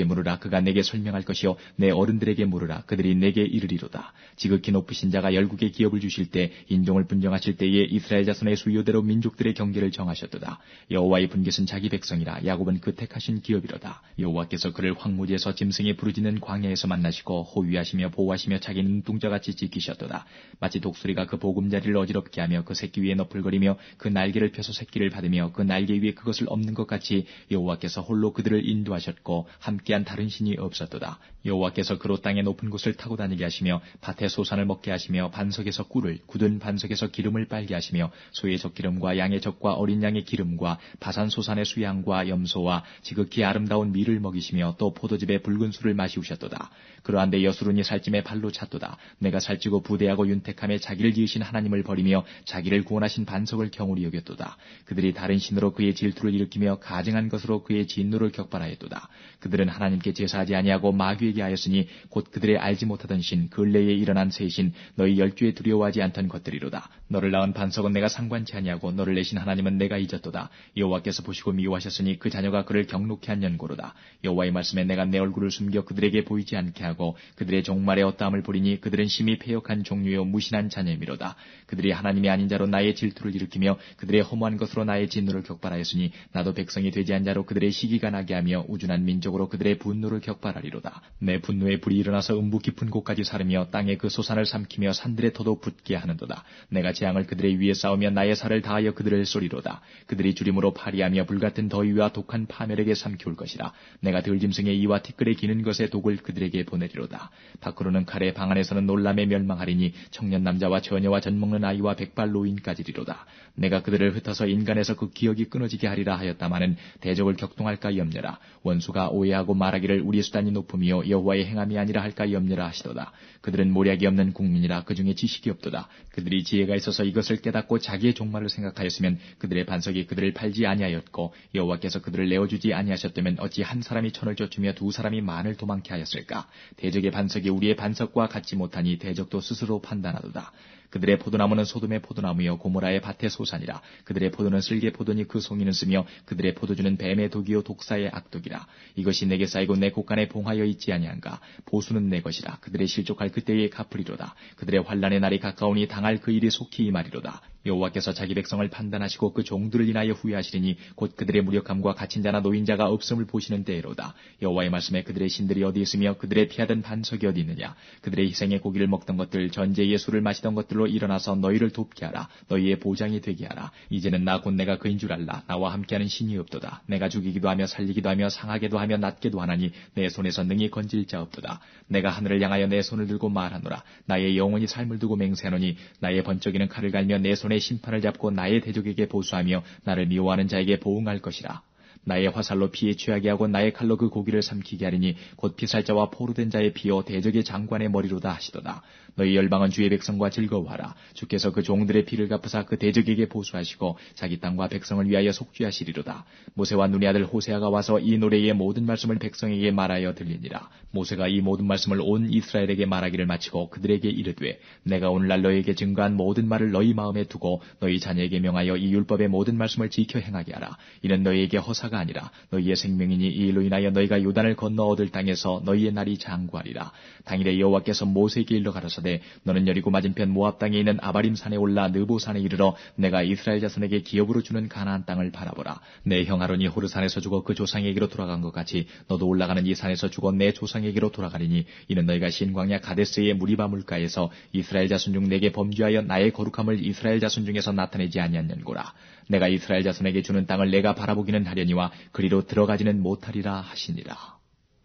물으라 그가 내게 설명할 것이요 내 어른들에게 물으라 그들이 내게 이르리로다. 지극히 높으신 자가 열국의 기업을 주실 때 인종을 분정하실 때에 이스라엘 자손의 수요대로 민족들의 경계를 정하셨도다. 여호와의 분깃은 자기 백성이라 야곱은 그 택하신 기업이로다. 여호와께서 그를 황무지에서 짐승이 부르짖는 광야에서 만나시고 호위하시며 보호하시며 자기 눈동자같이 지키셨도다. 마치 독수리가 그 보금자리를 어지럽게 하며 그 새끼 위에 너풀거리며 그 날개를 펴서 새끼를 받으며 그 날개 위에 그것을 엎는 것 같이 여호와께서 홀로 그들을 인도하셨고 함께한 다른 신이 없었도다. 여호와께서 그로 땅의 높은 곳을 타고 다니게 하시며 밭에 소산을 먹게 하시며 반석에서 꿀을 굳은 반석에서 기름을 빨게 하시며 소의 젖기름과 양의 젖과 어린 양의 기름과 바산 소산의 수양과 염소와 지극히 아름다운 밀을 먹이시며 또 포도즙에 붉은 술을 마시우셨도다. 그러한데 여수론이 살찜에 발로 찼도다. 내가 살찌고 부대하고 윤택함에 자기를 지으신 하나님을 버리며 자기를 구원하신 반석을 경홀히 여겼도다. 그들이 다른 신으로 그의 질투를 일으키며 가증한 것으로 그의 진노를 격발하였도다. 그들은 하나님께 제사하지 아니하고 마귀에게 하였으니 곧 그들의 알지 못하던 신 근래에 일어난 새 신 너희 열주에 두려워하지 않던 것들이로다. 너를 낳은 반석은 내가 상관치 아니하고 너를 내신 하나님은 내가 잊었도다. 여호와께서 보시고 미워하셨으니 그 자녀가 그를 경록케 한 연고로다. 여호와의 말씀에 내가 내 얼굴을 숨겨 그들에게 보이지 않게 하고 그들의 종말의 엇담을 보리니 그들은 심히 패역한 종류요 무신한 자녀이미로다. 그들이 하나님이 아닌 자로 나의 질투를 일으키며 그들의 허무한 것으로 나의 진노를 격발하였으니 나도 백성이 되지 않은 자로 그들의 시기가 나게 하며 우준한 민족으로 그들의 분노를 격발하리로다. 내 분노의 불이 일어나서 음부 깊은 곳까지 사르며 땅에 그 소산을 삼키며 산들의 터도 붙게 하는도다. 내가 재앙을 그들의 위에 쌓으며 나의 살을 다하여 그들을 쏘리로다. 그들이 주림으로 파리하며 불같은 더위와 독한 파멸에게 삼키울 것이라. 내가 들짐승의 이와 티끌에 기는 것의 독을 그들에게 보내리로다. 밖으로는 칼에 방 안에서는 놀람에 멸망하리니 청년 남자와 처녀와 젖먹는 아이와 백발 노인까지리로다. 내가 그들을 흩어서 인간에서 그 기억이 끊어지게 하리라 하였다마는 대적을 격동할까 염려라. 원수가 오해하고 말하기를 우리 수단이 높음이요 여호와의 행함이 아니라 할까 염려라 하시도다. 그들은 모략이 없는 국민이라 그 중에 지식이 없도다. 그들이 지혜가 있어서 이것을 깨닫고 자기의 종말을 생각하였으면 그들의 반석이 그들을 팔지 아니하였고 여호와께서 그들을 내어주지 아니하셨다면 어찌 한 사람이 천을 쫓으며 두 사람이 만을 도망케 하였을까. 대적의 반석이 우리의 반석과 같지 못하니 대적도 스스로 판단하도다. 그들의 포도나무는 소돔의 포도나무여 고모라의 밭의 소산이라. 그들의 포도는 쓸개 포도니 그 송이는 쓰며 그들의 포도주는 뱀의 독이요 독사의 악독이라. 이것이 내게 쌓이고 내 곳간에 봉하여 있지 아니한가. 보수는 내 것이라. 그들의 실족할 그때에 갚으리로다. 그들의 환난의 날이 가까우니 당할 그 일이 속히 임하리로다. 여호와께서 자기 백성을 판단하시고 그 종들을 인하여 후회하시리니 곧 그들의 무력함과 갇힌 자나 노인자가 없음을 보시는 때로다. 여호와의 말씀에 그들의 신들이 어디 있으며 그들의 피하던 반석이 어디 있느냐. 그들의 희생의 고기를 먹던 것들 전제의 술을 마시던 것들로 일어나서 너희를 돕게 하라. 너희의 보장이 되게 하라. 이제는 나 곧 내가 그인 줄 알라. 나와 함께하는 신이 없도다. 내가 죽이기도 하며 살리기도 하며 상하게도 하며 낫게도 하나니 내 손에서 능히 건질 자 없도다. 내가 하늘을 향하여 내 손을 들고 말하노라. 나의 영원히 삶을 두고 맹세하노니 나의 번쩍이는 칼을 갈며 내 손에 심판을 잡고 나의 대적에게 보수하며 나를 미워하는 자에게 보응할 것이라. 나의 화살로 피에 취하게 하고 나의 칼로 그 고기를 삼키게 하리니 곧 피살자와 포로된 자의 피요 대적의 장관의 머리로다 하시도다. 너희 열방은 주의 백성과 즐거워하라. 주께서 그 종들의 피를 갚으사 그 대적에게 보수하시고 자기 땅과 백성을 위하여 속죄하시리로다. 모세와 눈의 아들 호세아가 와서 이 노래의 모든 말씀을 백성에게 말하여 들리니라. 모세가 이 모든 말씀을 온 이스라엘에게 말하기를 마치고 그들에게 이르되 내가 오늘날 너희에게 증거한 모든 말을 너희 마음에 두고 너희 자녀에게 명하여 이 율법의 모든 말씀을 지켜 행하게 하라. 이는 너희에게 허사가 아니라 너희의 생명이니 이 일로 인하여 너희가 요단을 건너 얻을 땅에서 너희의 날이 장구하리라. 당일에 여호와께서 모세에게 일러 가라사대 너는 여리고 맞은편 모압 땅에 있는 아바림 산에 올라 느보 산에 이르러 내가 이스라엘 자손에게 기업으로 주는 가나안 땅을 바라보라. 내 형 아론이 호르 산에서 죽어 그 조상에게로 돌아간 것 같이 너도 올라가는 이 산에서 죽어 내 조상에게로 돌아가리니 이는 너희가 신광야 가데스의 무리바 물가에서 이스라엘 자손 중 내게 범죄하여 나의 거룩함을 이스라엘 자손 중에서 나타내지 아니하였는고라. 내가 이스라엘 자손에게 주는 땅을 내가 바라보기는 하려니와 그리로 들어가지는 못하리라 하시니라.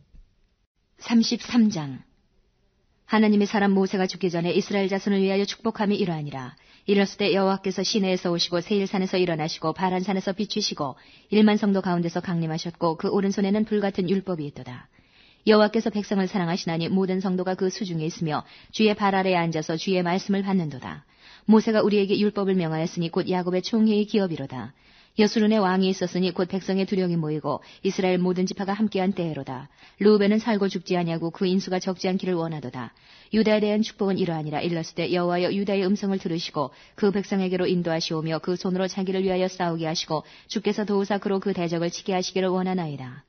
삼십삼 장. 하나님의 사람 모세가 죽기 전에 이스라엘 자손을 위하여 축복함이 이러하니라. 이랬을 때 여호와께서 시내에서 오시고 세일산에서 일어나시고 바란산에서 비추시고 일만 성도 가운데서 강림하셨고 그 오른손에는 불같은 율법이 있도다. 여호와께서 백성을 사랑하시나니 모든 성도가 그 수중에 있으며 주의 발 아래에 앉아서 주의 말씀을 받는도다. 모세가 우리에게 율법을 명하였으니 곧 야곱의 총회의 기업이로다. 여수론의 왕이 있었으니 곧 백성의 두령이 모이고 이스라엘 모든 지파가 함께한 때에로다. 르우벤은 살고 죽지 아니하고 그 인수가 적지 않기를 원하도다. 유다에 대한 축복은 이러하니라. 일렀을 때 여호와여 유다의 음성을 들으시고 그 백성에게로 인도하시오며 그 손으로 자기를 위하여 싸우게 하시고 주께서 도우사 그로 그 대적을 치게 하시기를 원하나이다.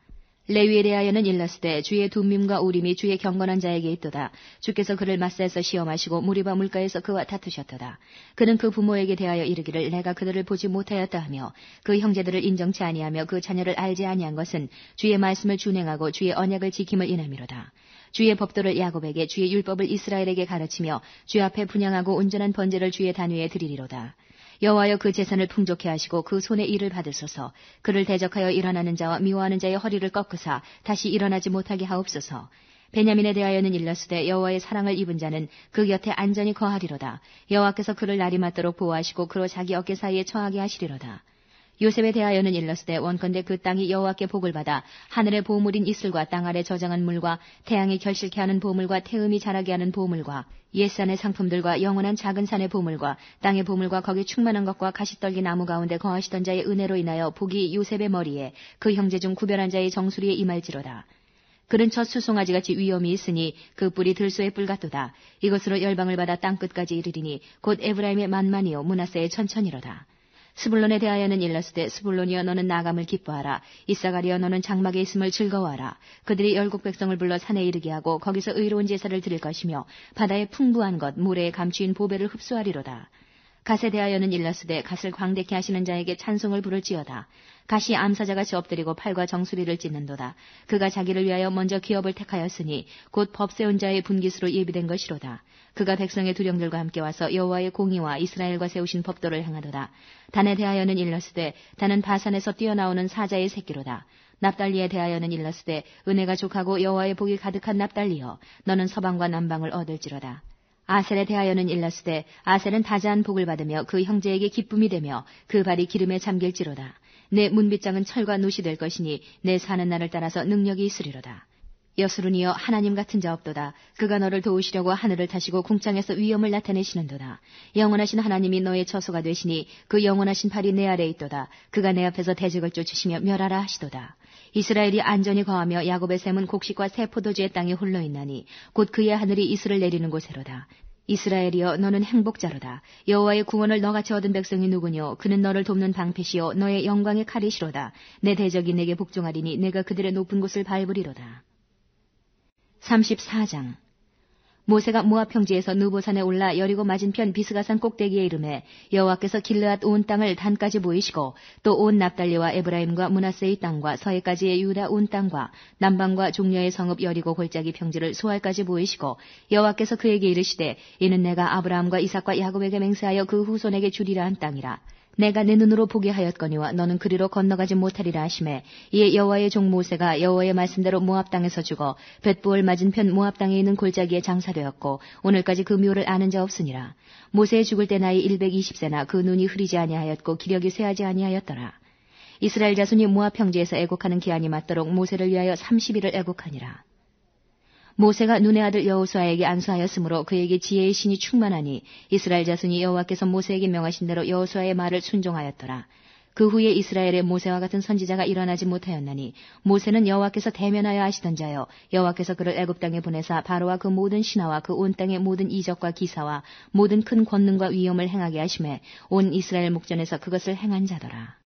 레위에 대하여는 일렀으되 주의 둠밈과 우림이 주의 경건한 자에게 있도다. 주께서 그를 마사에서 시험하시고 무리바 물가에서 그와 다투셨도다. 그는 그 부모에게 대하여 이르기를 내가 그들을 보지 못하였다 하며 그 형제들을 인정치 아니하며 그 자녀를 알지 아니한 것은 주의 말씀을 준행하고 주의 언약을 지킴을 인함이로다. 주의 법도를 야곱에게 주의 율법을 이스라엘에게 가르치며 주 앞에 분향하고 온전한 번제를 주의 단위에 드리리로다. 여호와여 그 재산을 풍족해 하시고 그 손의 일을 받으소서. 그를 대적하여 일어나는 자와 미워하는 자의 허리를 꺾으사 다시 일어나지 못하게 하옵소서. 베냐민에 대하여는 일렀으되 여호와의 사랑을 입은 자는 그 곁에 안전히 거하리로다. 여호와께서 그를 날이 맞도록 보호하시고 그로 자기 어깨 사이에 처하게 하시리로다. 요셉에 대하여는 일렀으되 원컨대 그 땅이 여호와께 복을 받아 하늘의 보물인 이슬과 땅 아래 저장한 물과 태양이 결실케 하는 보물과 태음이 자라게 하는 보물과 옛산의 상품들과 영원한 작은 산의 보물과 땅의 보물과 거기 충만한 것과 가시떨기 나무 가운데 거하시던 자의 은혜로 인하여 복이 요셉의 머리에 그 형제 중 구별한 자의 정수리에 임할지로다. 그는 첫 수송아지같이 위엄이 있으니 그 뿔이 들소의 뿔 같도다. 이것으로 열방을 받아 땅끝까지 이르리니 곧 에브라임의 만만이요 므낫세의 천천이로다. 스불론에 대하여는 일렀으되 스불론이여 너는 나감을 기뻐하라. 이사가리여 너는 장막에 있음을 즐거워하라. 그들이 열국 백성을 불러 산에 이르게 하고 거기서 의로운 제사를 드릴 것이며 바다의 풍부한 것 무레에 감추인 보배를 흡수하리로다. 갓에 대하여는 일렀으되 갓을 광대케 하시는 자에게 찬송을 부를지어다. 갓이 암사자같이 엎드리고 팔과 정수리를 찢는도다. 그가 자기를 위하여 먼저 기업을 택하였으니 곧 법세운 자의 분깃으로 예비된 것이로다. 그가 백성의 두령들과 함께 와서 여호와의 공의와 이스라엘과 세우신 법도를 행하도다. 단에 대하여는 일렀으되 단은 바산에서 뛰어나오는 사자의 새끼로다. 납달리에 대하여는 일렀으되 은혜가 족하고 여호와의 복이 가득한 납달리여 너는 서방과 남방을 얻을지로다. 아셀에 대하여는 일렀으되 아셀은 다자한 복을 받으며 그 형제에게 기쁨이 되며 그 발이 기름에 잠길지로다. 내 문빗장은 철과 놋이 될 것이니 내 사는 날을 따라서 능력이 있으리로다. 여스룬이여 하나님 같은 자 없도다. 그가 너를 도우시려고 하늘을 타시고 궁창에서 위엄을 나타내시는도다. 영원하신 하나님이 너의 처소가 되시니 그 영원하신 팔이 내 아래에 있도다. 그가 내 앞에서 대적을 쫓으시며 멸하라 하시도다. 이스라엘이 안전히 거하며 야곱의 샘은 곡식과 새 포도주의 땅에 홀로 있나니 곧 그의 하늘이 이슬을 내리는 곳에로다. 이스라엘이여 너는 행복자로다. 여호와의 구원을 너같이 얻은 백성이 누구뇨. 그는 너를 돕는 방패시요 너의 영광의 칼이시로다. 내 대적이 내게 복종하리니 내가 그들의 높은 곳을 밟으리로다. 삼십사 장. 모세가 모압 평지에서 느보산에 올라 여리고 맞은편 비스가산 꼭대기에 이르매 여호와께서 길르앗 온 땅을 단까지 보이시고 또 온 납달리와 에브라임과 므낫세의 땅과 서해까지의 유다 온 땅과 남방과 종려의 성읍 여리고 골짜기 평지를 소알까지 보이시고 여호와께서 그에게 이르시되 이는 내가 아브라함과 이삭과 야곱에게 맹세하여 그 후손에게 주리라 한 땅이라. 내가 내 눈으로 보게 하였거니와 너는 그리로 건너가지 못하리라 하시매 이에 여호와의 종 모세가 여호와의 말씀대로 모압 땅에서 죽어 벳부얼 맞은편 모압 땅에 있는 골짜기에 장사되었고 오늘까지 그 묘를 아는 자 없으니라. 모세의 죽을 때 나이 백이십 세나 그 눈이 흐리지 아니하였고 기력이 쇠하지 아니하였더라. 이스라엘 자손이 모압 평지에서 애곡하는 기한이 맞도록 모세를 위하여 삼십 일을 애곡하니라. 모세가 눈의 아들 여호수아에게 안수하였으므로 그에게 지혜의 신이 충만하니 이스라엘 자손이 여호와께서 모세에게 명하신 대로 여호수아의 말을 순종하였더라. 그 후에 이스라엘의 모세와 같은 선지자가 일어나지 못하였나니 모세는 여호와께서 대면하여 하시던 자여 여호와께서 그를 애굽 땅에 보내사 바로와 그 모든 신하와 그 온 땅의 모든 이적과 기사와 모든 큰 권능과 위엄을 행하게 하시매 온 이스라엘 목전에서 그것을 행한 자더라.